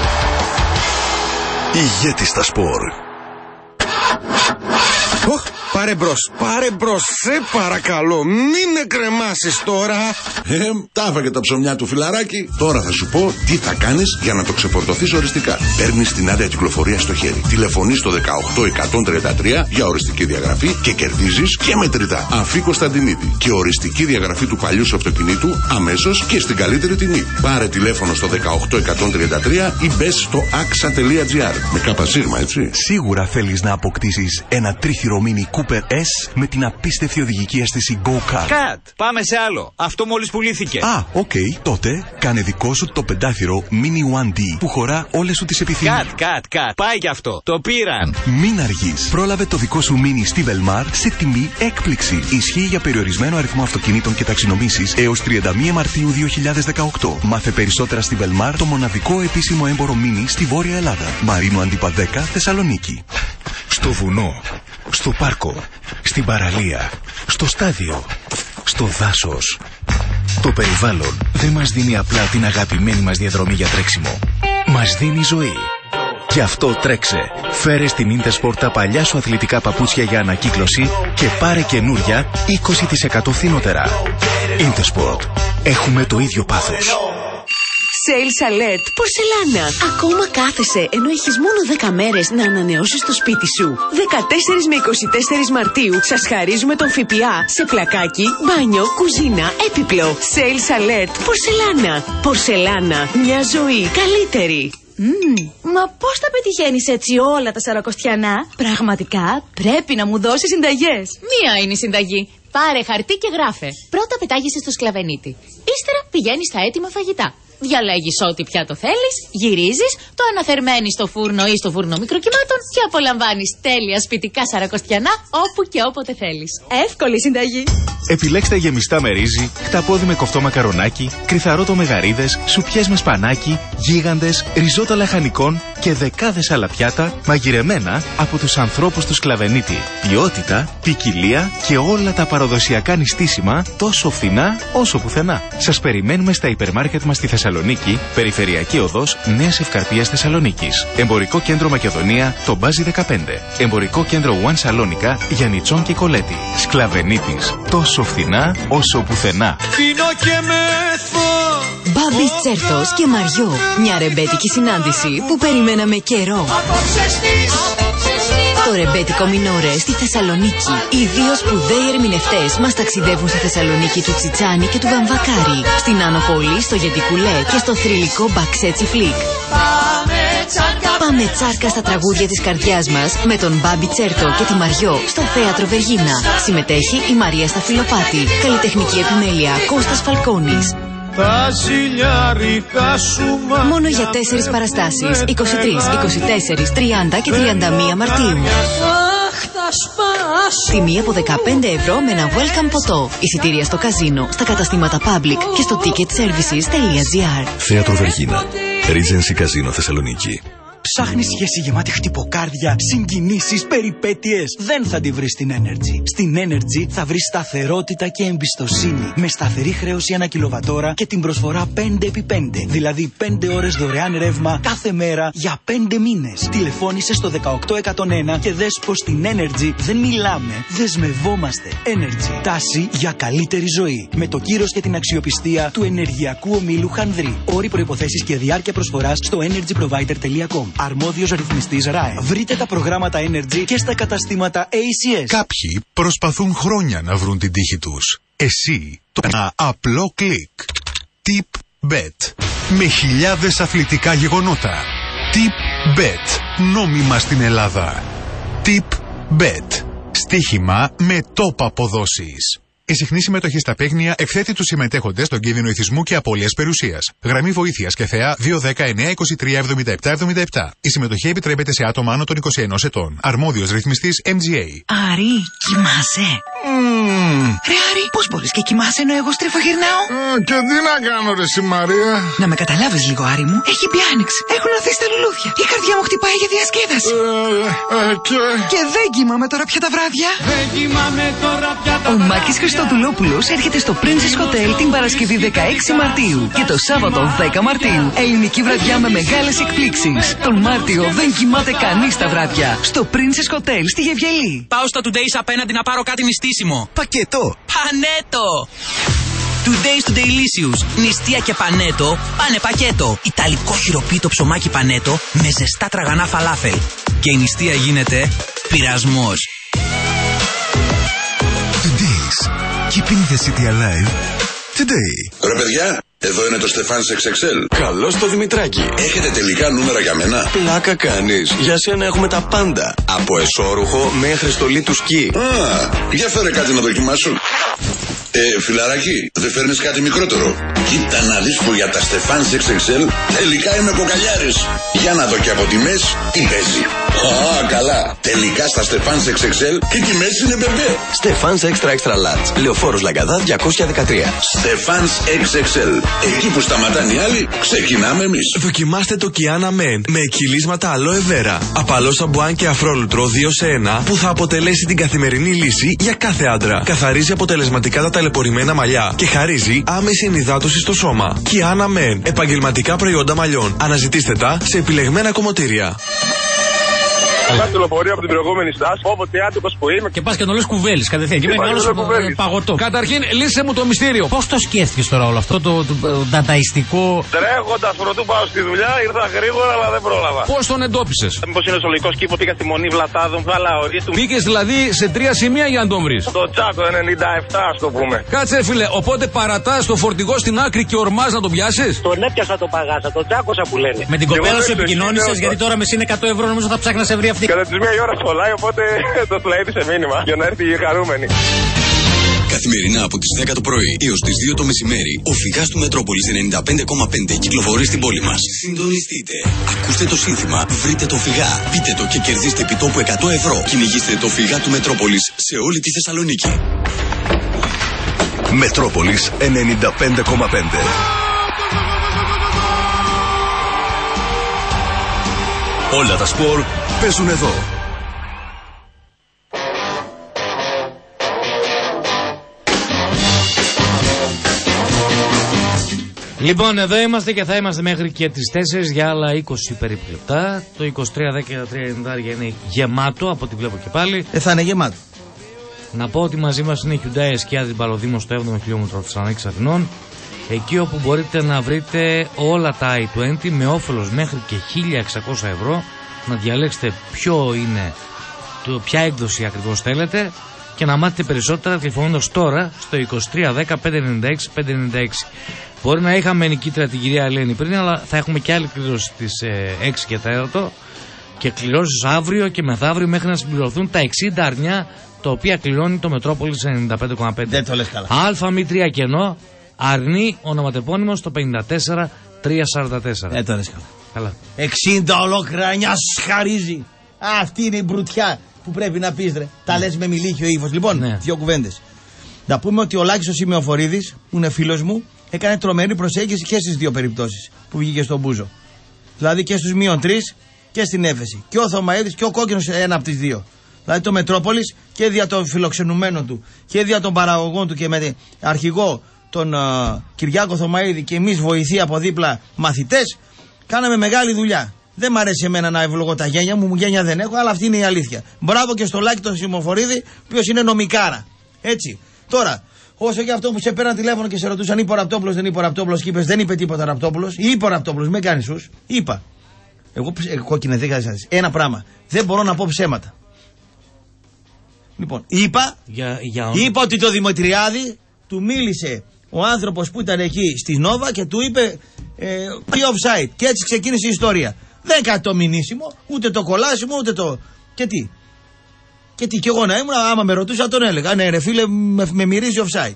Ηγέτη στα σπορ. Οχ, Πάρε μπρος, πάρε μπρος, σε παρακαλώ, μην εκκρεμάσεις τώρα. Ε, τα έφαγε τα ψωμιά του φιλαράκι. Τώρα θα σου πω τι θα κάνεις για να το ξεφορτωθείς οριστικά. Παίρνεις την άδεια κυκλοφορία στο χέρι. Τηλεφωνείς στο δεκαοκτώ εκατόν τριάντα τρία για οριστική διαγραφή και κερδίζεις και μετρητά. Αφή Κωνσταντινίδη και οριστική διαγραφή του παλιού σου αυτοκινήτου αμέσως και στην καλύτερη τιμή. Πάρε τηλέφωνο στο δεκαοκτώ εκατόν τριάντα τρία ή μπες στο αξα τελεία τζι άρ. Με καπασίγμα, έτσι. Σίγουρα θέλεις να αποκτήσεις ένα τρίθυρο Mini Cooper S με την απίστευτη οδηγική αίσθηση Go-Kart. Κατ! Πάμε σε άλλο. Αυτό μόλις πουλήθηκε. Α, οκ. Okay. Τότε κάνε δικό σου το πεντάθυρο Mini ουάν ντι που χωρά όλες σου τις επιθυμίες. Κατ, κατ, κατ. Πάει γι' αυτό. Το πήραν. Μην αργείς. Πρόλαβε το δικό σου Mini στη Velmar σε τιμή έκπληξη. Ισχύει για περιορισμένο αριθμό αυτοκινήτων και ταξινομήσεις έως τριάντα μία Μαρτίου δύο χιλιάδες δεκαοκτώ. Μάθε περισσότερα στη Velmar, το μοναδικό επίσημο έμπορο Mini στη Βόρεια Ελλάδα. Μαρίνο Αντίπα δέκα, Θεσσαλονίκη. Στο βουνό, στο πάρκο, στην παραλία, στο στάδιο, στο δάσος. Το περιβάλλον δεν μας δίνει απλά την αγαπημένη μας διαδρομή για τρέξιμο. Μας δίνει ζωή. Γι' αυτό τρέξε. Φέρε στην Intersport τα παλιά σου αθλητικά παπούτσια για ανακύκλωση και πάρε καινούρια είκοσι τοις εκατό φθηνότερα. Intersport. Έχουμε το ίδιο πάθος. Sales Alert Πορσελάνα. Ακόμα κάθεσαι ενώ έχεις μόνο δέκα μέρες να ανανεώσεις το σπίτι σου. δεκατέσσερις με είκοσι τέσσερις Μαρτίου σας χαρίζουμε τον ΦΠΑ σε πλακάκι, μπάνιο, κουζίνα, έπιπλο. Sales Alert Πορσελάνα. Πορσελάνα. Μια ζωή καλύτερη. Mm, μα πώς τα πετυχαίνεις έτσι όλα τα σαρακοστιανά? Πραγματικά πρέπει να μου δώσεις συνταγές. Μία είναι η συνταγή. Πάρε χαρτί και γράφε. Πρώτα πετάγεσαι στο σκλαβενίτι. Ύστερα πηγαίνεις στα έτοιμα φαγητά. Διαλέγεις ό,τι πιάτο θέλεις, γυρίζεις, το αναθερμαίνεις στο φούρνο ή στο φούρνο μικροκυμάτων και απολαμβάνεις τέλεια σπιτικά σαρακοστιανά όπου και όποτε θέλεις. Εύκολη συνταγή. Επιλέξτε γεμιστά με ρύζι, χταπόδι με κοφτό μακαρονάκι, κρυθαρότο με γαρίδες, σουπιές με σπανάκι, γίγαντες, ριζότο λαχανικών και δεκάδες άλλα πιάτα μαγειρεμένα από τους ανθρώπους του Σκλαβενίτη. Ποιότητα, ποικιλία και όλα τα παραδοσιακά νηστίσιμα τόσο φθηνά όσο πουθενά. Σας περιμένουμε στα υπερμάρκετ μας στη Θεσσαλονίκη, Περιφερειακή Οδός Νέας Ευκαρπίας Θεσσαλονίκης. Εμπορικό Κέντρο Μακεδονία, το Μπάζι δεκαπέντε. Εμπορικό Κέντρο One Σαλόνικα, Γιαννιτσόν και Κολέτη. Σκλαβενίτης, τόσο φθηνά όσο πουθενά. Μπάμπι Τσέρτος και Μαριό. Μια ρεμπέτικη συνάντηση που περιμέναμε καιρό. Το ρεμπέτικο Μινόρε στη Θεσσαλονίκη. Οι δύο σπουδαίοι ερμηνευτές μας ταξιδεύουν στη Θεσσαλονίκη του Τσιτσάνι και του Βαμβακάρη. Στην Άνω Πόλη, στο Γεντικουλέ και στο θρυλικό Μπαξέτσι Φλικ. Πάμε τσάρκα στα τραγούδια της καρδιάς μας με τον Μπάμπι Τσέρτο και τη Μαριό στο Θέατρο Βεργίνα. Συμμετέχει η Μαρία Σταφυλοπάτη. Καλλιτεχνική επιμέλεια Κώστας Φαλκόνης. Μόνο για τέσσερις παραστάσεις, είκοσι τρεις, είκοσι τέσσερις, τριάντα και τριάντα μία Μαρτίου. Τιμή από δεκαπέντε ευρώ με ένα welcome ποτό. Εισιτήρια στο καζίνο, στα καταστήματα Public και στο ticketservices.gr. Θέατρο Βεργίνα. Regency Casino Θεσσαλονίκη. Ψάχνεις σχέση γεμάτη χτυποκάρδια, συγκινήσεις, περιπέτειες? Δεν θα τη βρεις στην Energy. Στην Energy θα βρεις σταθερότητα και εμπιστοσύνη. Με σταθερή χρέωση ανά κιλοβατόρα και την προσφορά πέντε επί πέντε. Δηλαδή πέντε ώρες δωρεάν ρεύμα κάθε μέρα για πέντε μήνες. Τηλεφώνησε στο δεκαοκτώ εκατόν ένα και δες πως στην Energy δεν μιλάμε, δεσμευόμαστε. Energy. Τάση για καλύτερη ζωή. Με το κύρος και την αξιοπιστία του ενεργειακού ομίλου Χανδρή. Όροι, προϋποθέσεις και διάρκεια προσφοράς στο energy provider τελεία com. Αρμόδιος ρυθμιστής ράε. Βρείτε τα προγράμματα Energy και στα καταστήματα έι σι ες. Κάποιοι προσπαθούν χρόνια να βρουν την τύχη τους. Εσύ το ένα απλό κλικ. TipBet. Με χιλιάδες αθλητικά γεγονότα. TipBet. Νόμιμα στην Ελλάδα. TipBet. Στοίχημα με top αποδόσεις. Η συχνή συμμετοχή στα παίγνια εκθέτει τους συμμετέχοντες στον κίνδυνο ηθισμού και απώλειας περιουσίας. Γραμμή βοήθειας και ΘΕΑ δύο δέκα εννιά είκοσι τρία εβδομήντα επτά εβδομήντα επτά. Η συμμετοχή επιτρέπεται σε άτομα άνω των είκοσι ενός ετών. Αρμόδιος ρυθμιστής εμ τζι έι. Άρη, κοιμάσαι. Mm. Ρε Άρη, πώς μπορείς και κοιμάσαι ενώ εγώ στριφογυρνάω? Mm, και τι να κάνω ρε εσύ Μαρία? Να με καταλάβεις λίγο Άρη μου. Έχει μπει άνοιξη. Έχουν αφήσει τα λουλούδια. Η καρδιά μου χτυπάει για διασκέδαση. Ε, ε, και... και δεν κοιμάμαι τώρα πια τα βράδια. Δεν κοιμάμαι τώρα πια τα Ο Μάκης Χριστοδουλόπουλος έρχεται στο Princess Hotel την Παρασκευή δεκαέξι Μαρτίου και το Σάββατο δέκα Μαρτίου. Ελληνική βραδιά με μεγάλες εκπλήξεις. Τον Μάρτιο δεν κοιμάται κανείς τα βράδια. Στο Princess Hotel στη Γευγελή. Πάω στο Today's απέναντι να πάρω κάτι νηστίσιμο. Πακέτο. Πανέτο. Today's to Delicious. Νηστεία και πανέτο. Πάνε πακέτο. Ιταλικό χειροποίητο ψωμάκι πανέτο με ζεστά τραγανά φαλάφελ. Και η νηστεία γίνεται πειρασμός. Today's. Keeping the city alive. Today. Ρε παιδιά, εδώ είναι το Στεφάνς εξ εξ ελ. Καλώς το Δημητράκη. Έχετε τελικά νούμερα για μένα? Πλάκα κάνεις. Για σένα έχουμε τα πάντα. Από εσώρουχο μέχρι στολή του σκι. Α, για φέρε κάτι να δοκιμάσω. Ε, φιλαράκι, δεν φέρνεις κάτι μικρότερο? Κοίτα να δεις που για τα Στεφάνς εξ εξ ελ τελικά είμαι κοκαλιάρης. Για να δω και από τιμές τι παίζει. Α, καλά. Τελικά στα Στεφάνς εξ εξ ελ και τιμές είναι μπεμπέ. Στεφάνς Extra Extra Large. Λεωφόρος Λαγκαδά διακόσια δεκατρία. Στεφάνς εξ εξ ελ. Εκεί που σταματάνε οι άλλοι, ξεκινάμε εμείς. Δοκιμάστε το Kiana Men με εκκυλίσματα Aloe Vera. Απαλό σαμπουάν και αφρόλουτρο δύο σε ένα που θα αποτελέσει την καθημερινή λύση για κάθε άντρα. Καθαρίζει αποτελεσματικά τα ταλαιπωρημένα μαλλιά και χαρίζει άμεση ενυδάτωση στο σώμα. Kiana Men. Επαγγελματικά προϊόντα μαλλιών. Αναζητήστε τα σε επιλεγμένα κομμωτήρια. Πάω λεωφορείο από την προηγούμενη στάση, όποτε άτυπος που είμαι. Και πας και το λες κουβέλης κατευθείαν. Και μένει όλος παγωτό. Καταρχήν, λύσε μου το μυστήριο. Πώς το σκέφτηκες τώρα όλο αυτό, το δανταϊστικό? Τρέχοντας πρωτού πάω στη δουλειά, ήρθα γρήγορα, αλλά δεν πρόλαβα. Πώς τον εντόπισες? Μήπως είναι στο λογικό κήπο, πήγα στη Μονή Βλατάδων, βάλα ορίτου. Πήγες δηλαδή σε τρία σημεία για να τον βρεις? Το Τσάκο ενενήντα επτά, ας το πούμε. Κάτσε, φίλε, οπότε παρατάς το φορτηγό στην άκρη και ορμάς να τον πιάσεις? Τον έπιασα το παγάσα, τον τσάκωσα που λένε. Με την κοπέλα σου επικοινώνησες, γιατί τώρα με είναι εκατό ευρώ, νομίζω θα ψάχνει να σε βρει αυτή. Κατά τις μία η ώρα σχολάει, οπότε το πλαίτησε μήνυμα για να έρθει η χαρούμενη. Καθημερινά από τις δέκα το πρωί έως τις δύο το μεσημέρι, ο φυγάς του Μετρόπολης ενενήντα πέντε κόμμα πέντε κυκλοφορεί στην πόλη μας. Συντονιστείτε. Ακούστε το σύνθημα, βρείτε το φυγά. Πείτε το και κερδίστε επιτόπου εκατό ευρώ. Κυνηγήστε το φυγά του Μετρόπολης σε όλη τη Θεσσαλονίκη. Μετρόπολης ενενήντα πέντε κόμμα πέντε. Όλα τα σπορ παίζουν εδώ. Λοιπόν, εδώ είμαστε και θα είμαστε μέχρι και τις τέσσερις για άλλα είκοσι περίπου λεπτά. Το είκοσι τρία δέκα τριάντα είναι γεμάτο, από ό,τι βλέπω και πάλι. Ε, θα είναι γεμάτο. Να πω ότι μαζί μας είναι η Hyundai Εσκιάδη Παλωδήμος στο έβδομο χιλιόμετρο της Θεσσαλονίκης Αθηνών. Εκεί όπου μπορείτε να βρείτε όλα τα άι είκοσι με όφελος μέχρι και χίλια εξακόσια ευρώ. Να διαλέξετε ποιο είναι, το, ποια έκδοση ακριβώς θέλετε και να μάθετε περισσότερα τηλεφωνώντας τώρα στο είκοσι τρία δέκα πεντακόσια ενενήντα έξι πεντακόσια ενενήντα έξι. Μπορεί να είχαμε νικήτρια την κυρία Ελένη πριν, αλλά θα έχουμε και άλλη κλήρωση στις ε, έξι και τέσσερα και κληρώσεις αύριο και μεθαύριο μέχρι να συμπληρωθούν τα εξήντα αρνιά τα οποία κληρώνει το Μετρόπολης ενενήντα πέντε κόμμα πέντε. Δεν το λες καλά. Α μη τρία κενό, αρνή ονοματεπώνυμο στο πενήντα τέσσερα τριακόσια σαράντα τέσσερα. Δεν το λες καλά. Καλά. εξήντα ολόκληρα αρνιά χαρίζει. Αυτή είναι η μπρουτιά που πρέπει να πεις, ρε. Τα λες με μιλίχιο ύφος. Λοιπόν, ναι. Δύο κουβέντες. Να πούμε ότι ο Λάκης ο Σημεοφορίδης, που είναι φίλος μου, έκανε τρομερή προσέγγιση και στις δύο περιπτώσεις που βγήκε στον Μπούζο. Δηλαδή και στους μείον τρεις και στην έφεση. Και ο Θωμαίδης και ο Κόκκινος ένα από τις δύο. Δηλαδή το Μετρόπολης και δια των φιλοξενουμένων του και δια των παραγωγών του και με αρχηγό τον uh, Κυριάκο Θωμαίδη και εμείς βοηθοί από δίπλα μαθητές, κάναμε μεγάλη δουλειά. Δεν μ' αρέσει εμένα να ευλογώ τα γένια μου, μου γένια δεν έχω, αλλά αυτή είναι η αλήθεια. Μπράβο και στο Λάκη τον Σημεοφορίδη, ο οποίος είναι νομικάρα. Έτσι. Τώρα, όσο και αυτό που σε πέραν τηλέφωνο και σε ρωτούσαν είπε ο Ραπτόπουλος, δεν είπε ο Ραπτόπουλος και είπες δεν είπε τίποτα Ραπτόπουλος, ή είπε ο Ραπτόπουλος, με κάνει σου. Είπα. Εγώ ε, κόκκινε δέκα σας. Ένα πράγμα. Δεν μπορώ να πω ψέματα. Λοιπόν, είπα, για, για... είπα ότι το Δημητριάδη του μίλησε ο άνθρωπος που ήταν εκεί στη Νόβα και του είπε ε, τι offside. Και έτσι ξεκίνησε η ιστορία. Δεν κάτι το μηνύσιμο, ούτε το κολλάσιμο, ούτε το. Και τι. Και τι, κι εγώ να ήμουν, άμα με ρωτούσα τον έλεγα. Ναι, ρε φίλε, με, με μυρίζει offside.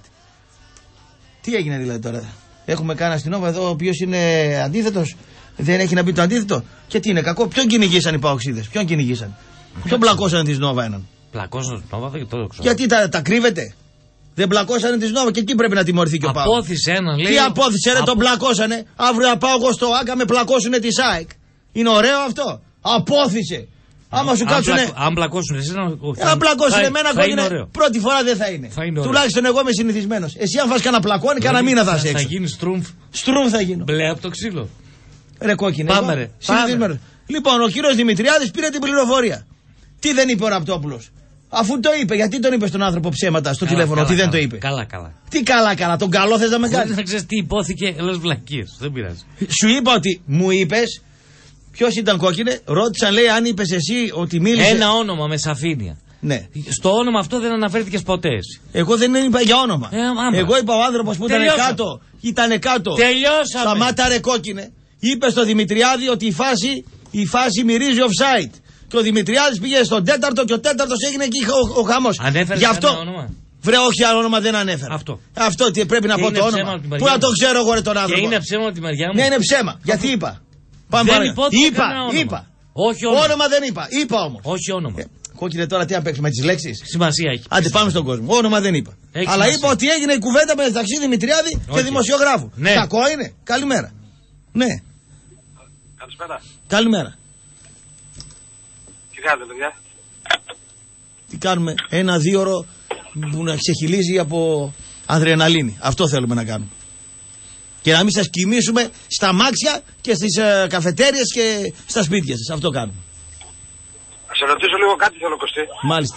Τι έγινε δηλαδή τώρα. Έχουμε κάνει στην Νόβα εδώ, ο οποίος είναι αντίθετος. Δεν έχει να μπει το αντίθετο. Και τι είναι κακό. Ποιον κυνηγήσαν οι παοξίδες. Ποιον κυνηγήσαν. Ποιον πλακώσανε τη Νόβα έναν. Πλακώσανε τη Νόβα, δεν το ξέρω. Γιατί τα, τα κρύβεται. Δεν πλακώσανε τη Νόβα και εκεί πρέπει να τιμωρηθεί και ο Πάο. Απόθυσε έναν, λέει. Τι απόθυσε, ρε, Απο... τον πλακώσανε. Αύριο να πάω εγώ στο Άκα με πλακώσουνε τη ΣΑΕΚ. Είναι ωραίο αυτό. Απόθυσε. Άμα σου κάτσουνε. Αν μπλακώσουν εσύ, αν μπλακώσουν εμένα κόκκινε, πρώτη φορά δεν θα είναι. Τουλάχιστον εγώ είμαι συνηθισμένος. Εσύ αν φας κανένα πλακώνει, κανένα μήνα θα σε έξω. Θα γίνει στρούμφ. Στρούμφ θα γίνω. Μπλε από το ξύλο. Ρε κόκκινε. Πάμε ρε. Συνηθισμένος. Λοιπόν, ο κύριος Δημητριάδης πήρε την πληροφορία. Τι δεν είπε ο Ραπτόπουλος? Αφού το είπε, γιατί τον είπε στον άνθρωπο ψέματα στο καλά, τηλέφωνο, καλά, ότι δεν καλά, το είπε? Καλά, καλά. Τι καλά, καλά, τον καλό θες να με κάνεις? Δεν ξέρεις τι υπόθηκε, λες βλακίες, δεν πειράζει. Σου είπα ότι μου είπες. Ποιος ήταν κόκκινε? Ρώτησαν, λέει, αν είπες εσύ ότι μίλησε. Ένα όνομα με σαφήνεια. Ναι. Στο όνομα αυτό δεν αναφέρθηκες ποτέ εσύ. Εγώ δεν είπα για όνομα. Ε, Εγώ είπα ο άνθρωπος που ήταν κάτω. Ήταν κάτω. Τελειώσαμε. Σταμάτα ρε κόκκινε. Είπε στο Δημητριάδη ότι η φάση, η φάση μυρίζει offside. Και ο Δημητριάδης πήγε στον τέταρτο και ο τέταρτος έγινε εκεί ο, ο χαμός. Ανέφερε αυτό... όνομα? Βρε, όχι άλλο όνομα δεν ανέφερα. Αυτό. Αυτό τι πρέπει να και πω το όνομα. Πού να το ξέρω εγώ ρε τον άνθρωπο. Και είναι ψέμα από τη μεριά μου. Ναι, είναι ψέμα. Γιατί είπα. Πάμε δεν είπα, είπα. Όχι όνομα. Όνομα δεν είπα. Είπα όμως. Όχι όνομα. Ε, κόκκινε τώρα τι να παίξουμε με τις λέξεις. Σημασία έχει. Άντε πάμε στον κόσμο. Όνομα δεν είπα. Έχει αλλά σημασία. Είπα ότι έγινε η κουβέντα μεταξύ Δημητριάδη okay. και δημοσιογράφου. Ναι. Κακό είναι. Καλημέρα. Ναι. Καλησπέρα. Καλημέρα. Τι κάνετε, παιδιά? Τι κάνουμε? Ένα δίωρο που να ξεχυλίζει από αδρεναλίνη. Αυτό θέλουμε να κάνουμε. Και να μην σας κοιμήσουμε στα μάξια και στις ε, καφετέριες και στα σπίτια σας. Αυτό κάνουμε. Να σε ρωτήσω λίγο κάτι, θέλω Κωστή. Μάλιστα.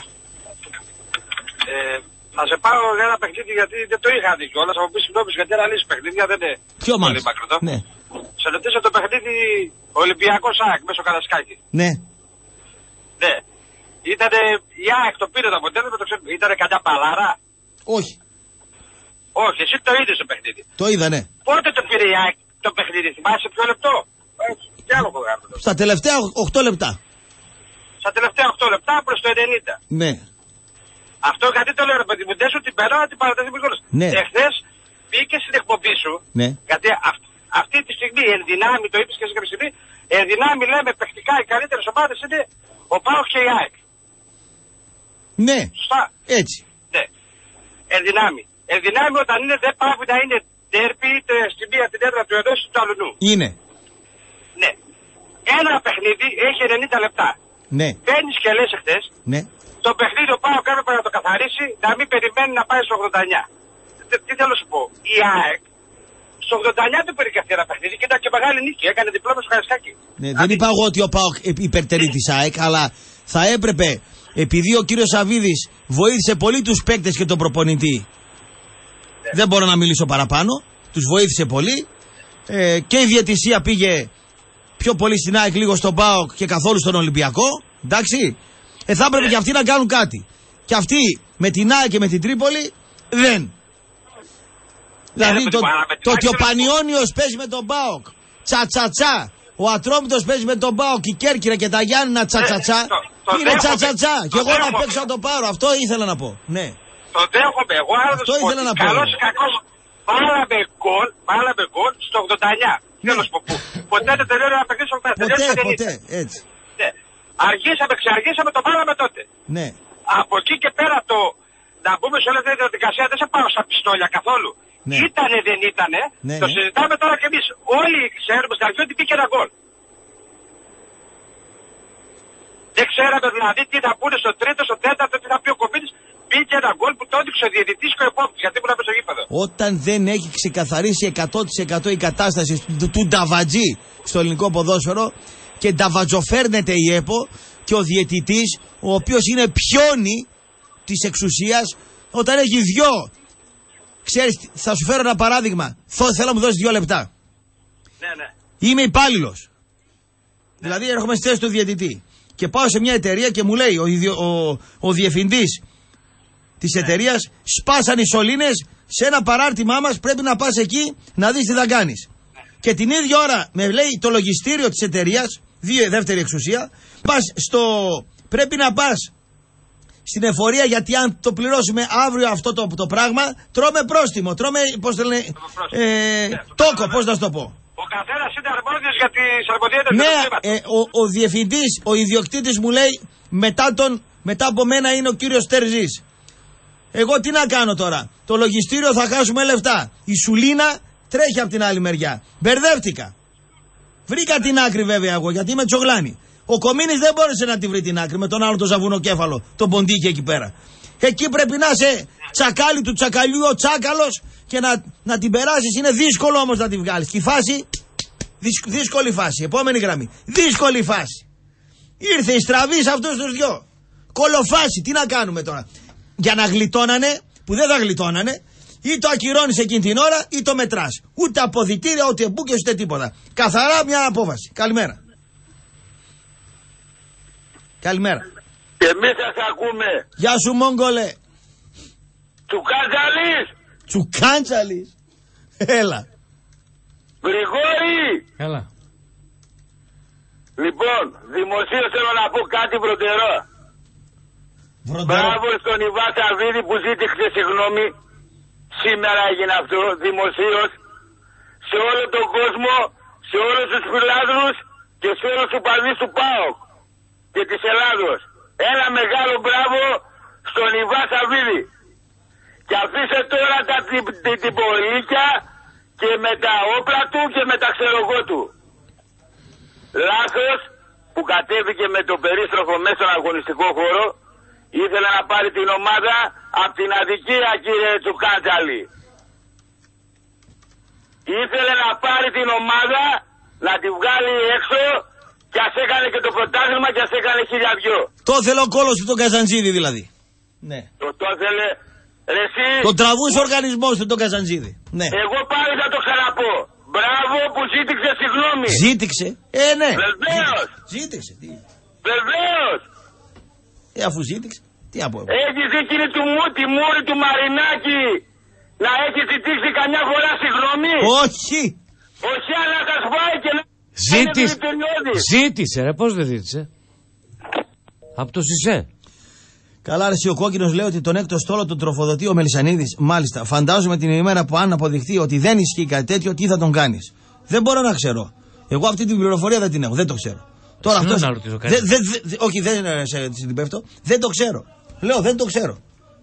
Ε, να σε πάρω για ένα παιχνίδι γιατί δεν το είχα δει κιόλας. Θα μου πεις συγγνώμη γιατί ένα λύση παιχνίδια δεν είναι. Ποιο μάλιστα? Ναι. Σε ρωτήσω το παιχνίδι Ολυμπιακός ΑΕΚ μέσω Καρασκάκη. Ναι. Ναι. Ήτανε η ΑΕΚ το πήρε το αποτέλεσμα, το ξέρω. Ήτανε καμιά παλάρα? Όχι. Όχι, εσύ το είδες το παιχνίδι. Το είδα, ναι. Πότε το πήρε η ΑΕΚ το παιχνίδι, θυμάσαι ποιο λεπτό? Έτσι, τι άλλο έχω κάνει. Στα τελευταία οκτώ λεπτά. Στα τελευταία οκτώ λεπτά προς το ενενήντα. Ναι. Αυτό γιατί το λέω, ρε παιδί μου, δεν σου την περνάω την παρατηρή μου κιόλας. Ναι. Εχθές πήγε στην εκπομπή σου. Ναι. Γιατί αυ, αυτή τη στιγμή εν δυνάμει, το είπες και σε κάποια στιγμή, εν δυνάμει λέμε παιχτικά οι καλύτερες ομάδες είναι ο ΠΑΟΚ και η ΑΕΚ. Ναι. Σωστά. Έτσι. Ναι. Εν δυνάμει. Εν δυνάμει όταν είναι δεν πάει να είναι τέρπι είτε στη μία την έδρα του ενός του αλλού. Είναι. Ναι. Ένα παιχνίδι έχει ενενήντα λεπτά. Ναι. Παίρνεις και λες εχθές. Ναι. Το παιχνίδι ο ΠΑΟΚ έπρεπε να το καθαρίσει, να μην περιμένει να πάει στο ογδόντα εννιά. Τι θέλω να σου πω. Η ΑΕΚ στο ογδόντα εννιά δεν πήρε και αυτή ένα παιχνίδι και ήταν και μεγάλη νίκη. Έκανε διπλώμα στο Καρασκάκι. Ναι, δεν είπα εγώ ότι ο ΠΑΟΚ υπερτερεί της ΑΕΚ, αλλά θα έπρεπε, επειδή ο κύριος Σαββίδης βοήθησε πολύ τους παίκτες και τον προπονητή. Ναι. Δεν μπορώ να μιλήσω παραπάνω. Τους βοήθησε πολύ. Ε, και η διαιτησία πήγε πιο πολύ στην ΑΕΚ, λίγο στον ΠΑΟΚ και καθόλου στον Ολυμπιακό. Εντάξει. Ε, θα έπρεπε ναι. και αυτοί να κάνουν κάτι. Και αυτοί με την ΑΕΚ και με την Τρίπολη δεν. Δηλαδή το, το ότι ο Πανιόνιος παίζει με τον ΠΑΟΚ τσατσατσά, ο Ατρόμητος παίζει με τον ΠΑΟΚ, η Κέρκυρα και τα Γιάννηνα τσατσατσά, είναι τσατσατσά. Και εγώ να παίξω να το πάρω. Αυτό ήθελα να πω. Ναι. Το δέχομαι. Εγώ αυτό ήθελα να πω. Καλώς ή κακώς βάλαμε γκολ, βάλαμε γκολ στο ογδόντα εννιά. Θέλω να σου πω. Ποτέ δεν τελειώνει ένα παιχνίδι στο ογδόντα εννιά. Ποτέ, ποτέ. Έτσι. Ναι. Αργήσαμε, ξαργήσαμε, το βάλαμε τότε. Ναι. Από εκεί και πέρα το να μπούμε σε όλη αυτή τη διαδικασία δεν σε πάω στα πιστόλια καθόλου. Ναι. Ήτανε, δεν ήτανε. Ναι, το ναι. συζητάμε τώρα κι εμείς. Όλοι ξέρουμε στην αρχή ότι πήγε ένα γκολ. Δεν ξέραμε δηλαδή τι θα πούνε στο τρίτο, στο τέταρτο, τι θα πει ο Κομίτης. Πήγε ένα γκολ που το έδειξε ο διαιτητής και ο επόπτης. Γιατί ήμουν μέσα στο γήπεδο. Όταν δεν έχει ξεκαθαρίσει εκατό τοις εκατό η κατάσταση του, του νταβατζή στο ελληνικό ποδόσφαιρο και νταβατζοφέρνεται η ΕΠΟ και ο διαιτητής, ο οποίος είναι πιόνι της εξουσίας, όταν έχει δυο. Ξέρεις, θα σου φέρω ένα παράδειγμα. Θέλω να μου δώσεις δύο λεπτά. Ναι, ναι. Είμαι υπάλληλος. Ναι. Δηλαδή έρχομαι στη θέση του διαιτητή. Και πάω σε μια εταιρεία και μου λέει ο, ο, ο διευθυντής της ναι. εταιρείας, σπάσαν οι σωλήνες, σε ένα παράρτημά μας πρέπει να πας εκεί να δεις τι θα κάνεις. Ναι. Και την ίδια ώρα με λέει το λογιστήριο της εταιρείας, δεύτερη εξουσία, πας στο, πρέπει να πας στην εφορία, γιατί αν το πληρώσουμε αύριο αυτό το, το πράγμα, τρώμε πρόστιμο. Τρώμε, πώς το λένε, ε, ναι, τόκο, πώς να σου το πω. Ο καθένας είναι αρμόδιος για τις αρμοδιότητες. Ναι, ε, ο, ο διευθυντής, ο ιδιοκτήτης μου λέει, μετά, τον, μετά από μένα είναι ο κύριος Τερζής. Εγώ τι να κάνω τώρα. Το λογιστήριο θα χάσουμε λεφτά. Η σουλίνα τρέχει από την άλλη μεριά. Μπερδεύτηκα. Βρήκα την άκρη βέβαια εγώ, γιατί είμαι τσογλάνη. Ο Κομίνης δεν μπόρεσε να τη βρει την άκρη με τον άλλο τον ζαβουνοκέφαλο, τον Ποντίκη εκεί πέρα. Εκεί πρέπει να είσαι τσακάλι του τσακαλιού, ο τσάκαλος και να, να την περάσεις. Είναι δύσκολο όμως να τη βγάλεις. Και η φάση, δύσκολη φάση. Επόμενη γραμμή. Δύσκολη φάση. Ήρθε η στραβή σε αυτούς τους δυο. Κολοφάση. Τι να κάνουμε τώρα. Για να γλιτώνανε, που δεν θα γλιτώνανε, ή το ακυρώνεις εκείνη την ώρα ή το μετράς. Ούτε αποδυτήρια, ούτε μπούκες, ούτε τίποτα. Καθαρά μια απόφαση. Καλημέρα. Καλημέρα. Και εμείς σας ακούμε. Γεια σου Μόγκολε. Τσουκάντζαλης. Τσουκάντζαλης. Έλα. Γρηγόρη. Έλα. Λοιπόν, δημοσίως θέλω να πω κάτι πρωτερό. Μπράβο στον Ιβά Σαββίδη που ζήτησε συγγνώμη. Σήμερα έγινε αυτό, δημοσίως. Σε όλο τον κόσμο, σε όλους τους φιλάδρους και σε όλους τους παδείς του ΠΑΟΚ και της Ελλάδος. Ένα μεγάλο μπράβο στον Ιβά Σαββίδη. Και αφήσε τώρα τα τυπολίκια και με τα όπλα του και με τα ξερογό του. Λάθος που κατέβηκε με το περίστροφο μέσα στον αγωνιστικό χώρο. Ήθελε να πάρει την ομάδα από την αδικία, κύριε Τσουκάντζαλη. Ήθελε να πάρει την ομάδα, να τη βγάλει έξω και ας έκανε και το πρωτάθλημα και ας έκανε χίλια δυο. Το ήθελε ο κόλος του τον Καζαντζίδη δηλαδή. Ναι. Το, το ήθελε. Ρε, εσύ, το τραβούσε ο οργανισμός του τον Καζαντζίδη. Ναι. Εγώ πάλι θα το ξαναπώ. Μπράβο που ζήτηξε συγγνώμη. Ζήτηξε. Ε, ναι. Βεβαίως. Ζήτηξε. Τι. Βεβαίως. Ε, αφού ζήτηξε. Τι από εγώ. Έχεις εκείνη του μου, τη μούρη του Μαρινάκη να έχει ζητήσει καμιά φορά συγγνώμη. Όχι. Όχι, αλλά θα σπάει και να... Ζήτησε. Ζήτησε ρε, πώς δεν ζήτησε. Από το ΣΥΣΕ. Καλά, ρε, ο Κόκκινος λέει ότι τον έκτο στόλο τον τροφοδοτεί ο Μελισσανίδης. Μάλιστα, φαντάζομαι την ημέρα που αν αποδειχθεί ότι δεν ισχύει κάτι τέτοιο, τι θα τον κάνεις. Δεν μπορώ να ξέρω. Εγώ αυτή την πληροφορία δεν την έχω, δεν το ξέρω. Τώρα αυτό. Δε, δε, δε, όχι, δεν σε την πέφτω. Δεν το ξέρω. Λέω, δεν το ξέρω.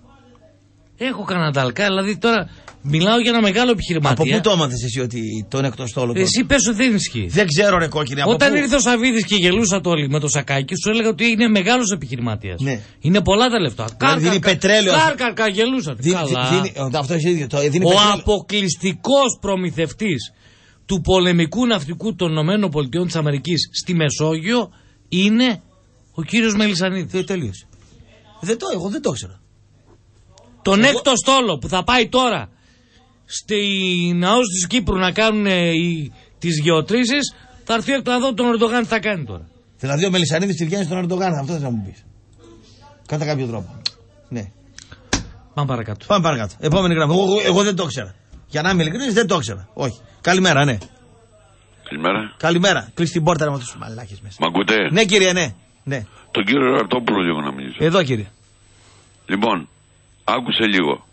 Έχω κανένα ταλκά, δηλαδή τώρα μιλάω για ένα μεγάλο επιχειρηματία. Από πού το έμαθες εσύ ότι τον έκτο στόλο. Εσύ πες ότι δεν ισχύει. Δεν ξέρω, ρε Κόκκινε. Όταν πού... ήρθε ο Σαββίδης και γελούσατε όλοι με το σακάκι, σου έλεγα ότι είναι μεγάλος επιχειρηματίας. Ναι. Είναι πολλά τα λεφτά. Κάρ, δίνει πετρέλαιο. Κάρ-καρ, γελούσατε. Δίνει, δίνει, αυτό είναι ίδιο. Το, δίνει ο αποκλειστικός προμηθευτής του πολεμικού ναυτικού των ΗΠΑ της Αμερικής στη Μεσόγειο είναι ο κύριος Μελισσανίδης. Ε, τελείωσε. Δεν το, εγώ δεν το ξέρω. Τον εγώ... έκτο στόλο που θα πάει τώρα στην ναός της Κύπρου να κάνουν οι, τις γεωτρήσεις, θα έρθει να δω τον Ερντογάν τι θα κάνει τώρα. Δηλαδή ο Μελισσανίδης τη βγαίνει στον Ερντογάν, αυτό θες να μου πεις. Κατά κάποιο τρόπο. Ναι. Πάμε παρακάτω. Πάμε παρακάτω. Επόμενη γραμμή. Εγώ, εγώ δεν το ξέρα. Για να είμαι ειλικρινής, δεν το ξέρα. Όχι. Καλημέρα, ναι. Καλημέρα. Καλημέρα. Κλείς την πόρτα με τους μαλάκες μέσα. Μ' ακούτε? Ναι, κύριε, ναι. ναι. Τον κύριο Ραπτόπουλο λίγο να μιλήσω. Εδώ, κύριε. Λοιπόν, άκουσε λίγο.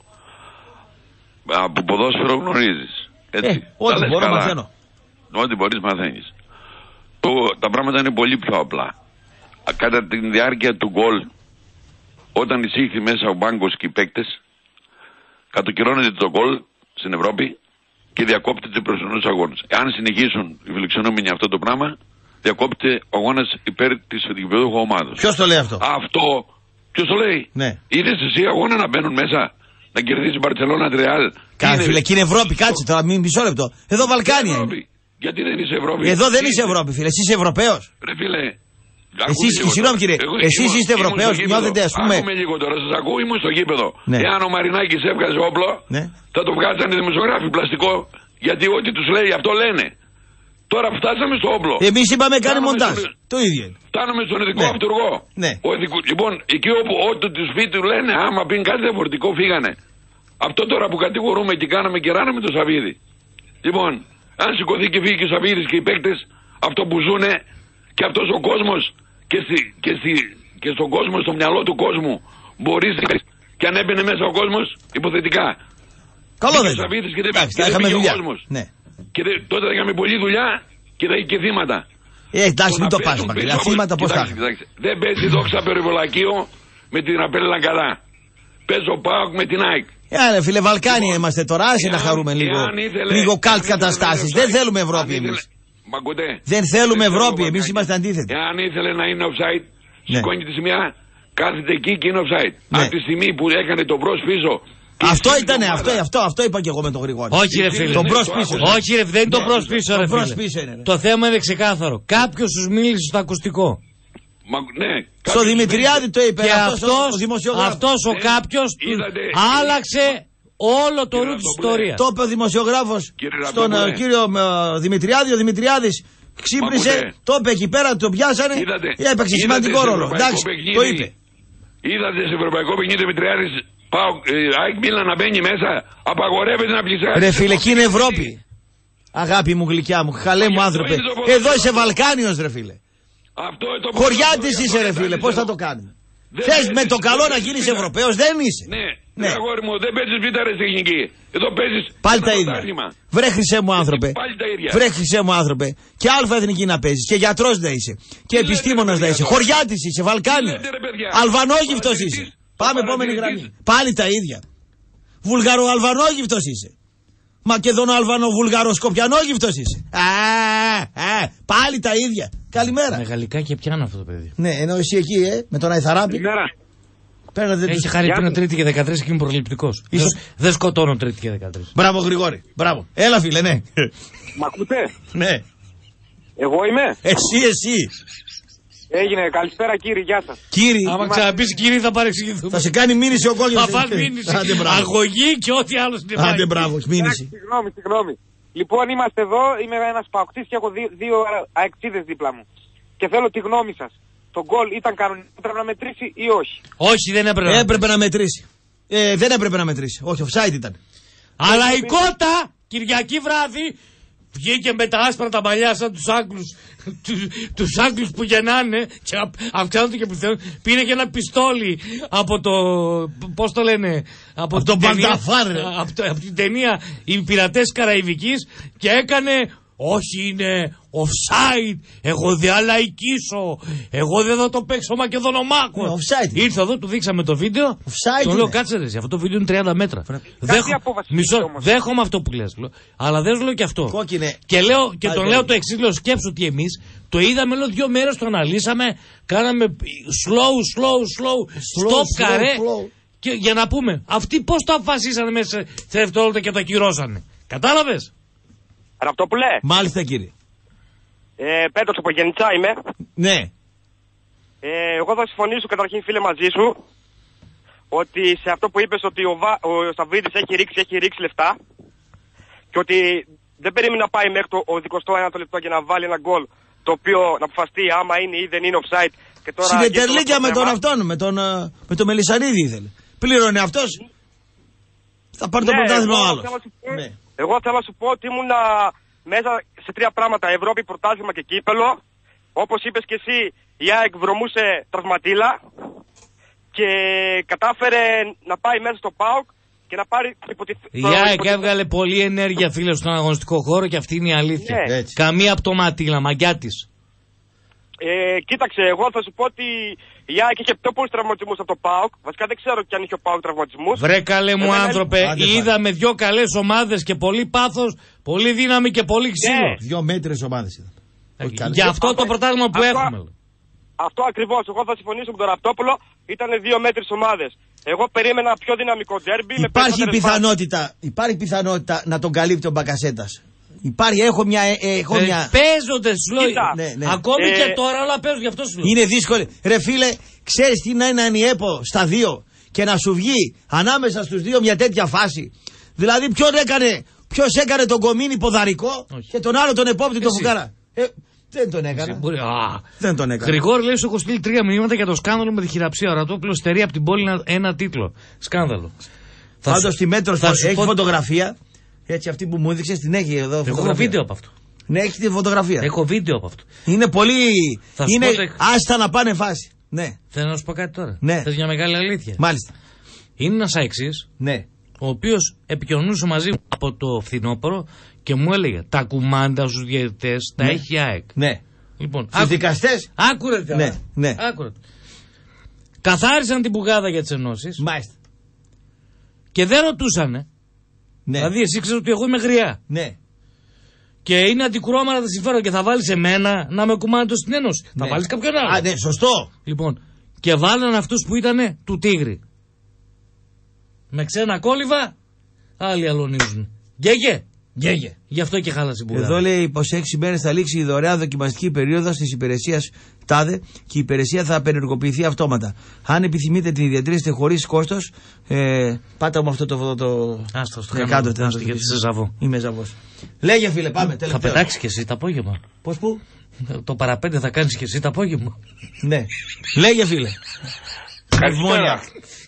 Από ποδόσφαιρο γνωρίζεις. Έτσι. Ε, ό,τι μπορώ καλά. Μαθαίνω. Ό,τι μπορείς μαθαίνεις. Το, τα πράγματα είναι πολύ πιο απλά. Κατά τη διάρκεια του γκολ, όταν εισήχθη μέσα ο μπάγκος και οι παίκτες, κατοκυρώνεται το γκολ στην Ευρώπη και διακόπτεται τους προσωρινούς αγώνες. Αν συνεχίσουν οι φιλοξενούμενοι αυτό το πράγμα, διακόπτεται ο αγώνας υπέρ της δικαιωματικού ομάδας. Ποιος το λέει αυτό? Αυτό. Ποιος το λέει? Ναι. Είδες εσύ αγώνα να μπαίνουν μέσα, να κερδίσει η Μπαρτσελόνα Ρεάλ. Κάτσε, φίλε, και είναι Ευρώπη, κάτσε τώρα, μην μισό λεπτό. Εδώ Βαλκάνια είναι. Γιατί δεν είσαι Ευρώπη? Εδώ δεν είσαι Ευρώπη, φίλε, εσύ είσαι Ευρωπαίος. Ρε φίλε. Εσείς, συγγνώμη κύριε, εσείς είστε Ευρωπαίος, νιώθετε ας πούμε. Άκουμε λίγο τώρα, σας ακούω, ήμουν στο γήπεδο. Ναι. Εάν ο Μαρινάκης έβγαζε όπλο, ναι. θα το βγάζανε οι δημοσιογράφοι πλαστικό, γιατί ό,τι τους λέει αυτό λένε. Τώρα φτάσαμε στο όπλο. Εμείς είπαμε κάνει μοντάζ. Στο... Το ίδιο είναι. Φτάνουμε στον ειδικό ναι. αυτούργο. Ναι. Ο ειδικού... Λοιπόν, εκεί όπου ό,τι τους φύτου λένε, άμα πει κάτι διαφορετικό, φύγανε. Αυτό τώρα που κατηγορούμε και κάναμε και ράναμε το Σαββίδι. Λοιπόν, αν σηκωθεί και φύγει και ο Σαββίδης και οι παίκτες, αυτό που ζουνε και αυτός ο κόσμος και, στη, και, στη, και στον κόσμο, στο μυαλό του κόσμου, μπορείς και αν έμπαινε μέσα ο κόσμος, υποθετικά. Καλό δεν είναι. Και δεν εντάξει, θα ο κόσμος. Ναι. Και δε, τότε θα είχαμε πολλή δουλειά και θα είχε και θύματα. Ε, εντάξει, μην το πας, μακριά. Θύματα πώς θα. Δεν παίζει δόξα περιβολακείο με την Απέλλα καλά. Παίζω ΠΑΟΚ με την ΑΕΚ. Ε, φίλε, Βαλκάνια είμαστε τώρα, άσε να χαρούμε λίγο. Λίγο καλτ καταστάσεις. Δεν θέλουμε Ευρώπη εμείς. Μ' ακούτε? Δεν θέλουμε Δεν Ευρώπη, θέλω εμείς Βαλκάνια. είμαστε αντίθετοι. Εάν ήθελε να είναι offside, Ναι. σηκώνει τη σημαία, κάθεται εκεί και είναι offside. Ναι. Από τη στιγμή που έκανε το μπρος πίσω. Αυτό ήταν, αυτό, αυτό, αυτό είπα και εγώ με τον Γρηγόρη. Όχι, ρε φίλε. Τον μπρος πίσω. Όχι, ρε, δεν είναι το μπρος πίσω, ρε Το μπρος φίλε. πίσω είναι, ρε. Το θέμα είναι ξεκάθαρο. Κάποιο του μίλησε στο ακουστικό. Μα, ναι, Στο Δημητριάδη το είπε. Και αυτός ο αυτός, δημοσιογράφος. αυτός ο Ναι, κάποιος είδατε, άλλαξε όλο το ρου της ιστορίας. Το είπε ο δημοσιογράφος Κύριε στον Ραπτόπουλε. ε, κύριο ε, Δημητριάδη. Ο Δημητριάδης ξύπνησε, ακούτε? το είπε εκεί πέρα, το πιάσανε. Είδατε, Έπαιξε είδατε σημαντικό σε ρόλο. ευρωπαϊκό Εντάξει, παιχνίδι. το είπε. Είδατε σε ευρωπαϊκό παιχνίδι Δημητριάδης, πάω, ε, ΑΕΚ Μίλαν να μπαίνει μέσα, απαγορεύεται να πλησιάσει. Ρε φίλε, εκεί είναι Ευρώπη. Αγάπη μου, γλυκιά μου, χαλέ μου άνθρωπε. είναι το ποδόσφαιρο. Εδώ είσαι Βαλκάνιος, ρε φίλε. Αυτό είναι το Χωριάτης ποδόσφαιρο, είσαι, ρε αυτό φίλε. είναι Πώς το- θα το κάνουμε. Δεν Θες παίζεις- με το καλό δεν να παίζεις γίνεις πίτα. Ευρωπαίος, δεν είσαι. Ναι, Ναι. ναι. αγόρι μου, δεν παίζεις β' ρε τεχνική. Εδώ παίζεις Πάλι ένα τα ίδια. πρωτάθλημα. Βρε χρυσέ μου άνθρωπε. Πάλι τα ίδια. Βρε χρυσέ μου άνθρωπε. Και αλφα εθνική να παίζεις. Και γιατρός να είσαι. Και επιστήμονας να είσαι. Χωριάτης είσαι. Βαλκάνιος. λέτε, ρε παιδιά. Αλβανόγυφτος είσαι. Πάμε επόμενη γραμμή. Πάλι τα ίδια. Βουλγαρο-αλβανόγυφτος είσαι. Μακεδονο-αλβανο-βουλγαρο-σκοπιανόγυφτος είσαι. Α, α, πάλι τα ίδια. Καλημέρα. Με γαλλικά και πιάνω αυτό το παιδί. Ναι, ενώ εσύ εκεί, ε, με τον Αϊθαράπη. Καλημέρα. Παίρνατε Έχει τους... χάρη που είναι τρίτη και δεκατρείς και είναι προληπτικός. Ίσως- Δεν σκοτώνω τρίτη και δεκατρείς. Μπράβο, Γρηγόρη. Μπράβο. Έλα, φίλε, ναι. Μ' ακούτε? Ναι. Εγώ είμαι. Εσύ, εσύ. Έγινε. Καλησπέρα κύριε, γεια σας. Κύριε, Άμα ξαναπείς κύριε θα παρεξηγηθούμε. θα σε κάνει μήνυση ο κόκκινος. Θα φας μήνυση, Άντε, μπράβο. αγωγή και ό,τι άλλο στην Άντε, μπράβο, Εντάξει, μήνυση. Συγγνώμη, συγγνώμη. Λοιπόν, είμαστε εδώ, είμαι ένας παοκτής και έχω δύο, δύο αεξίδες δίπλα μου. Και θέλω τη γνώμη σας. Το γκολ ήταν κανονικό, πρέπει να μετρήσει ή όχι? Όχι, δεν έπρεπε. Έπρεπε να μετρήσει. Ε, δεν έπρεπε να μετρήσει. Όχι, offside ήταν. Αλλά η Κότα, Κυριακή βράδυ, βγήκε με τα άσπρα τα μαλλιά σαν τους Άγγλους, τους, τους Άγγλους που γεννάνε και αυ- αυξάνονται και πληθαίνουν. Πήρε και ένα πιστόλι από το, πώς το λένε, από, Από την τον ταινία- Πανταφάρ, ρε. από, το- από την ταινία «Οι πειρατές Καραϊβικής» και έκανε «Όχι, είναι offside, εγώ δεν αλαϊκίσω, εγώ δεν θα το παίξω Μακεδονομάκο». Ναι, offside. Ήρθε εδώ, του δείξαμε το βίντεο, Offside τον λέω είναι. κάτσε ρε, εσύ, αυτό το βίντεο είναι τριάντα μέτρα. Κάτι απόφαση Μισό, πήρε όμως. δέχομαι αυτό που λες, λέω, αλλά δεν σου λέω και αυτό. Κόκκινε. Και, λέω, και Πάλι τον το λέω ίδιο. το εξής, λέω σκέψου ότι εμείς το είδαμε, λέω δύο μέρες, το αναλύσαμε, κάναμε slow, slow, slow, Slow, stop slow, καρέ slow. και, για να πούμε, αυτοί πώς το αποφασίσανε μέσα σε δευτερόλεπτα και το ακυρώσανε. Κατάλαβες? Ραπτόπουλε, Μάλιστα, κύριε. ε, Πέτρος από Γενιτσά είμαι. Ναι. Ε, εγώ θα συμφωνήσω καταρχήν φίλε μαζί σου ότι σε αυτό που είπες ότι ο, Βα... ο Σταυρίδης έχει ρίξει, έχει ρίξει λεφτά και ότι δεν περίμενε να πάει μέχρι το οδικοστό ένατο λεπτό και να βάλει ένα γκολ το οποίο να αποφαστεί άμα είναι ή δεν είναι offside. Και τώρα Συνεταιρλίκια γίνεται με αυτό τον το αυτόν, με τον, ε, με τον Μελισσανίδη ήθελε. Πλήρωνε αυτός. Θα πάρει το Ναι, πρωτάθλημα ο εγώ άλλος. θέλω να σου πω- Ναι. Εγώ θέλω να σου πω ότι ήμουν μέσα σε τρία πράγματα. Ευρώπη, πρωτάθλημα και κύπελο. Όπως είπες και εσύ, η ΑΕΚ βρωμούσε τραυματίλα και κατάφερε να πάει μέσα στο ΠΑΟΚ και να πάρει υποτιθ- Η το ΑΕΚ υποτιθ- έβγαλε πολλή ενέργεια, φίλε, στον αγωνιστικό χώρο και αυτή είναι η αλήθεια. Ναι. Έτσι. Καμία από το ματήλα, μαγιά της. Ε, κοίταξε, εγώ θα σου πω ότι η ΑΕΚ είχε πιο πολλούς τραυματισμούς από το ΠΑΟΚ. Βασικά δεν ξέρω κι αν είχε ο ΠΑΟΚ τραυματισμούς. Βρε καλέ μου Εμένα- άνθρωπε, Άντε, πάλι. είδαμε δυο καλές ομάδες και πολύ πάθος, πολύ δύναμη και πολύ ξύλο. Ναι. Δυο μέτρες ομάδες ήταν. Όχι καλές. Για αυτό το πρωτάθλημα που Αυτό- έχουμε. Αυτό ακριβώς. Εγώ θα συμφωνήσω με τον Ραπτόπουλο. Ήταν δύο μέτρες ομάδες. Εγώ περίμενα πιο δυναμικό ντέρμπι. με Υπάρχει περισσότερες πιθανότητα, υπάρχει πιθανότητα να τον καλύπτει ο Μπακασέτας. Υπάρχει, έχω μια. ε, ε, έχω Ε, μια... Παίζονται, σου λέω. Κοίτα. Ναι, ναι. Ακόμη Ε, και τώρα όλα παίζουν, γι' αυτό σου λέω. Είναι δύσκολο. Ρε φίλε, ξέρεις τι να είναι ανιέπο στα δύο και να σου βγει ανάμεσα στους δύο μια τέτοια φάση. Δηλαδή, ποιον έκανε, ποιος έκανε τον Κομίνη ποδαρικό Όχι. και τον άλλο τον επόπτη τον Εσύ. Φουκάρα. Ε, δεν τον έκανα. Μπορεί- Α. Δεν τον έκανα. Γρηγόρη, λέει, σου έχω στείλει τρία μηνύματα για το σκάνδαλο με τη χειραψία. Ο Ρατόπουλος στερεί από την πόλη ένα, ένα τίτλο. Σκάνδαλο. Θα Πάντως σου- στη Μέτρο θα σου έχει πω- φωτογραφία. Έτσι, αυτή που μου έδειξε την έχει εδώ. Έχω φωτογραφία. βίντεο από αυτό. Ναι, έχει τη φωτογραφία. Έχω βίντεο από αυτό. Είναι πολύ. Θα σου Είναι πω το- άστα να πάνε φάση. Ναι, Θέλω να σου πω κάτι τώρα. Ναι. Θες μια μεγάλη αλήθεια. μάλιστα. Είναι ένας αεξής, Ναι. ο οποίος επικοινωνούσε μαζί μου από το φθινόπωρο και μου έλεγε τα κουμάντα στους διαιτητές τα Ναι. έχει η ΑΕΚ. Ναι. Λοιπόν, Στους δικαστές. Άκουρε τώρα. Ναι, ναι. Άκουρε. Καθάρισαν την πουγάδα για τις ενώσεις Μάλιστα. και δεν ρωτούσανε. Ναι. Δηλαδή εσύ ξέρεις ότι εγώ είμαι γριά. Ναι. και είναι αντικρώμανα τα συμφέροντα και θα βάλεις εμένα να με κουμάντω στην Ένωση. Ναι. Θα βάλεις κάποιον άλλο. Α, ναι, σωστό. Λοιπόν, και βάλαν αυτούς που ήταν του Τίγρη. Με ξένα κόλληβα, άλλοι αλωνίζουν. Γκέγε, γκέγε. Γι' αυτό και χάλασε η Μπουλγαρία. Εδώ λέει πως σε έξι μέρες θα λήξει η δωρεάν δοκιμαστική περίοδος της υπηρεσίας ΤΑΔΕ και η υπηρεσία θα απενεργοποιηθεί αυτόματα. Αν επιθυμείτε την διατηρήσετε χωρίς κόστος, ε, πάτε με αυτό το. το... Άστο, το κάνω. Άστο, γιατί σε ζαβώ. Είμαι ζαβός. Λέγε φίλε, πάμε. Θα πετάξεις και εσύ το απόγευμα. Πώς που? Το παραπέντε θα κάνεις και εσύ το απόγευμα. Ναι. Λέγε φίλε. Καλησπέρα.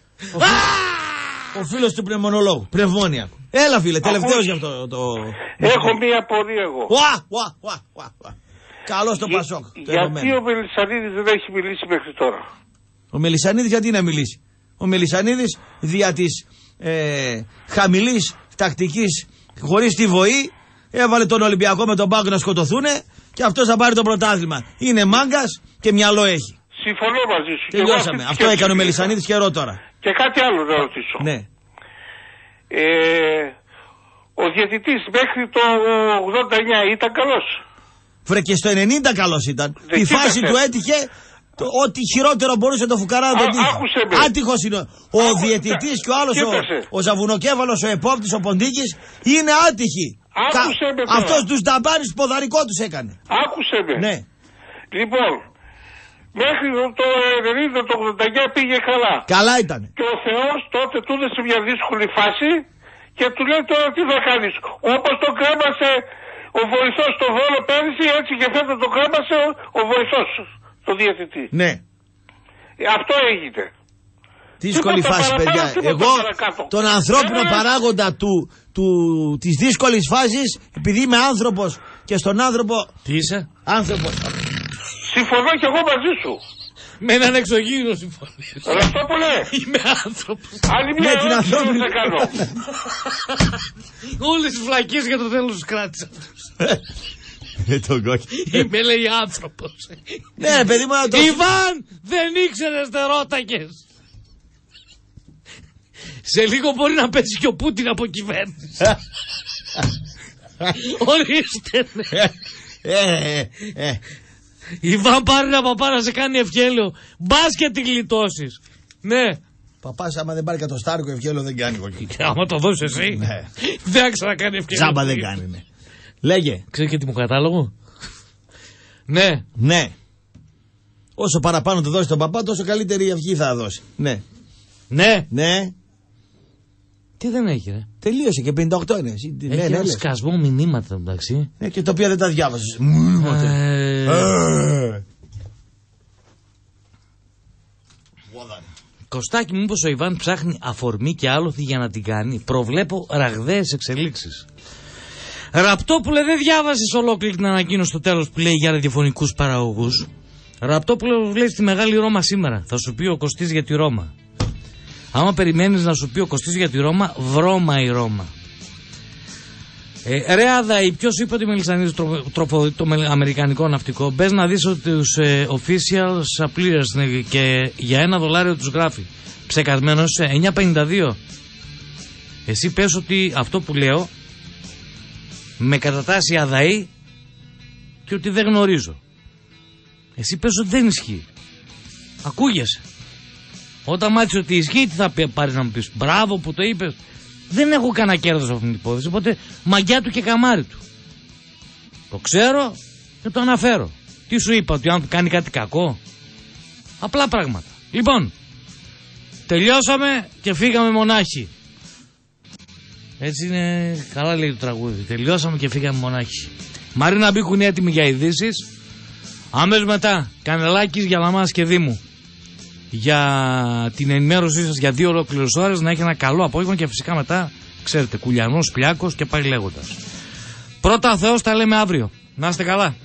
Ο φίλος του πνευμονολόγου. Πνευμόνια. Έλα φίλε, τελευταίος για αυτό το. Έχω μία απορία εγώ. Ουα, ουα, ουα, ουα. Καλώς το Πασόκ. Γιατί ο Μελισσανίδης δεν έχει μιλήσει μέχρι τώρα? Ο Μελισσανίδης γιατί να μιλήσει? Ο Μελισσανίδης δια της ε, χαμηλής τακτικής χωρίς τη βοή έβαλε τον Ολυμπιακό με τον Πάγκο να σκοτωθούνε και αυτός θα πάρει το πρωτάθλημα. Είναι μάγκας και μυαλό έχει. Συμφωνώ μαζί σου. Τελειώσαμε. Αυτό έκανε ο Μελισσανίδης καιρό τώρα. Και κάτι άλλο να ρωτήσω. Ναι. Ε, ο διαιτητής μέχρι το ογδόντα εννιά ήταν καλός? Βρε και στο ενενήντα καλός ήταν. Δεν η φάση κοίταξε. του έτυχε το, ό,τι χειρότερο μπορούσε το φουκαρά να τον τύχει. Άτυχος είναι. Ο Άκουσε. διαιτητής και ο άλλος ο, ο Ζαβουνοκέφαλος, ο επόπτης, ο Ποντίκης είναι άτυχοι. Άκουσε με τώρα. Αυτός τους νταμπάνεις ποδαρικό τους έκανε. Άκουσε με. Ναι. Λοιπόν, μέχρι το ενενήντα, το ογδόντα εννιά πήγε καλά. Καλά ήταν. Και ο Θεός τότε του έδωσε μια δύσκολη φάση και του λέει τώρα τι θα κάνεις. Όπως το κρέμασε ο βοηθός στο Βόλο πέρυσι, έτσι και φέτος το κρέμασε ο, ο βοηθός, το διαιτητή. Ναι. Ε, αυτό έγινε. Δύσκολη Τίποτα φάση, παραπάνω, παιδιά. τίποτα Εγώ παρακάτω. τον ανθρώπινο Ε, παράγοντα του, του, της δύσκολης φάσης, επειδή είμαι άνθρωπος και στον άνθρωπο. Τι είσαι? Άνθρωπος. Συμφωνώ κι εγώ μαζί σου. Με έναν εξωγήινο συμφωνείς. Αυτό που λέει. Είμαι άνθρωπος. Άλλη μια Με την ερώτηση ανθρώπινη. θα κάνω. Όλες τις φλακίες για το τέλος τους κράτησα. Ε, τον κόκκι. Είμαι λέει άνθρωπος. Ναι, ρε παιδί μου, να το. Ιβάν, δεν ήξερες τερότακες. Σε λίγο μπορεί να πέσει και ο Πούτιν από κυβέρνηση. Ορίστε. Ε, ε, ε. Ιβάν, πάρει ένα παπά να σε κάνει ευχέλαιο. Μπας και τη γλιτώσεις. Ναι. Παπάς άμα δεν πάρει κατοστάρικο ευχέλαιο δεν κάνει κόκκι. Άμα το δώσεις εσύ. Ναι. Δεν ξανακάνει ευχέλαιο. Τζάμπα δεν κάνει, ναι. Λέγε. Ξέρεις και τι μου κατάλογο. Ναι. Ναι. Όσο παραπάνω το δώσει τον παπά, τόσο καλύτερη αυγή θα δώσει. Ναι. Ναι. Ναι. Τι δεν έχει, ρε. Τελείωσε και πενήντα οκτώ είναι. Εσύ, Έχει ναι, ναι, ένα λες. σκασμό μηνύματα εντάξει. Ναι, και το οποίο δεν τα διάβασες. Ε, Ε. Κωστάκι, μήπως ο Ιβάν ψάχνει αφορμή και άλοθη για να την κάνει? Προβλέπω ραγδαίες εξελίξεις. Ραπτόπουλε, δεν διάβασες ολόκληρη την ανακοίνωση στο τέλος που λέει για ραδιοφωνικούς παραγωγούς? Ραπτόπουλε, λέει στη Μεγάλη Ρώμα σήμερα. Θα σου πει ο Κωστής για τη Ρώμα. Άμα περιμένεις να σου πει ο Κωστής για τη Ρώμα, βρώμα η Ρώμα. Ε, ρε Αδαή, ποιος είπε ότι Μελισσανίδης τροφοδοτεί το αμερικανικό ναυτικό? Μπες να δεις ότι τους ε, officials suppliers και για ένα δολάριο τους γράφει. Ψεκασμένος σε εννιά πενήντα δύο. Εσύ πες ότι αυτό που λέω με κατατάσσει Αδαή και ότι δεν γνωρίζω. Εσύ πες ότι δεν ισχύει. Ακούγεσαι. Όταν μάθεις ότι ισχύει, τι θα πάρεις να μου πεις? Μπράβο που το είπες. Δεν έχω κανένα κέρδος σε αυτήν την υπόθεση, οπότε μαγιά του και καμάρι του. Το ξέρω και το αναφέρω. Τι σου είπα, ότι αν κάνει κάτι κακό? Απλά πράγματα. Λοιπόν, τελειώσαμε και φύγαμε μονάχοι. Έτσι είναι, καλά λέει το τραγούδι. Τελειώσαμε και φύγαμε μονάχοι. Μαρίνα Μπίκου είναι έτοιμη για ειδήσεις. Αμέσως μετά, Κανελάκης, Γιαλαμάς και Δήμου. Για την ενημέρωσή σας για δύο ολόκληρες ώρες. Να έχει ένα καλό απόγευμα και φυσικά μετά, ξέρετε, Κουλιανός, Πλιάκος και πάει λέγοντας. Πρώτα ο Θεός, τα λέμε αύριο. Να είστε καλά.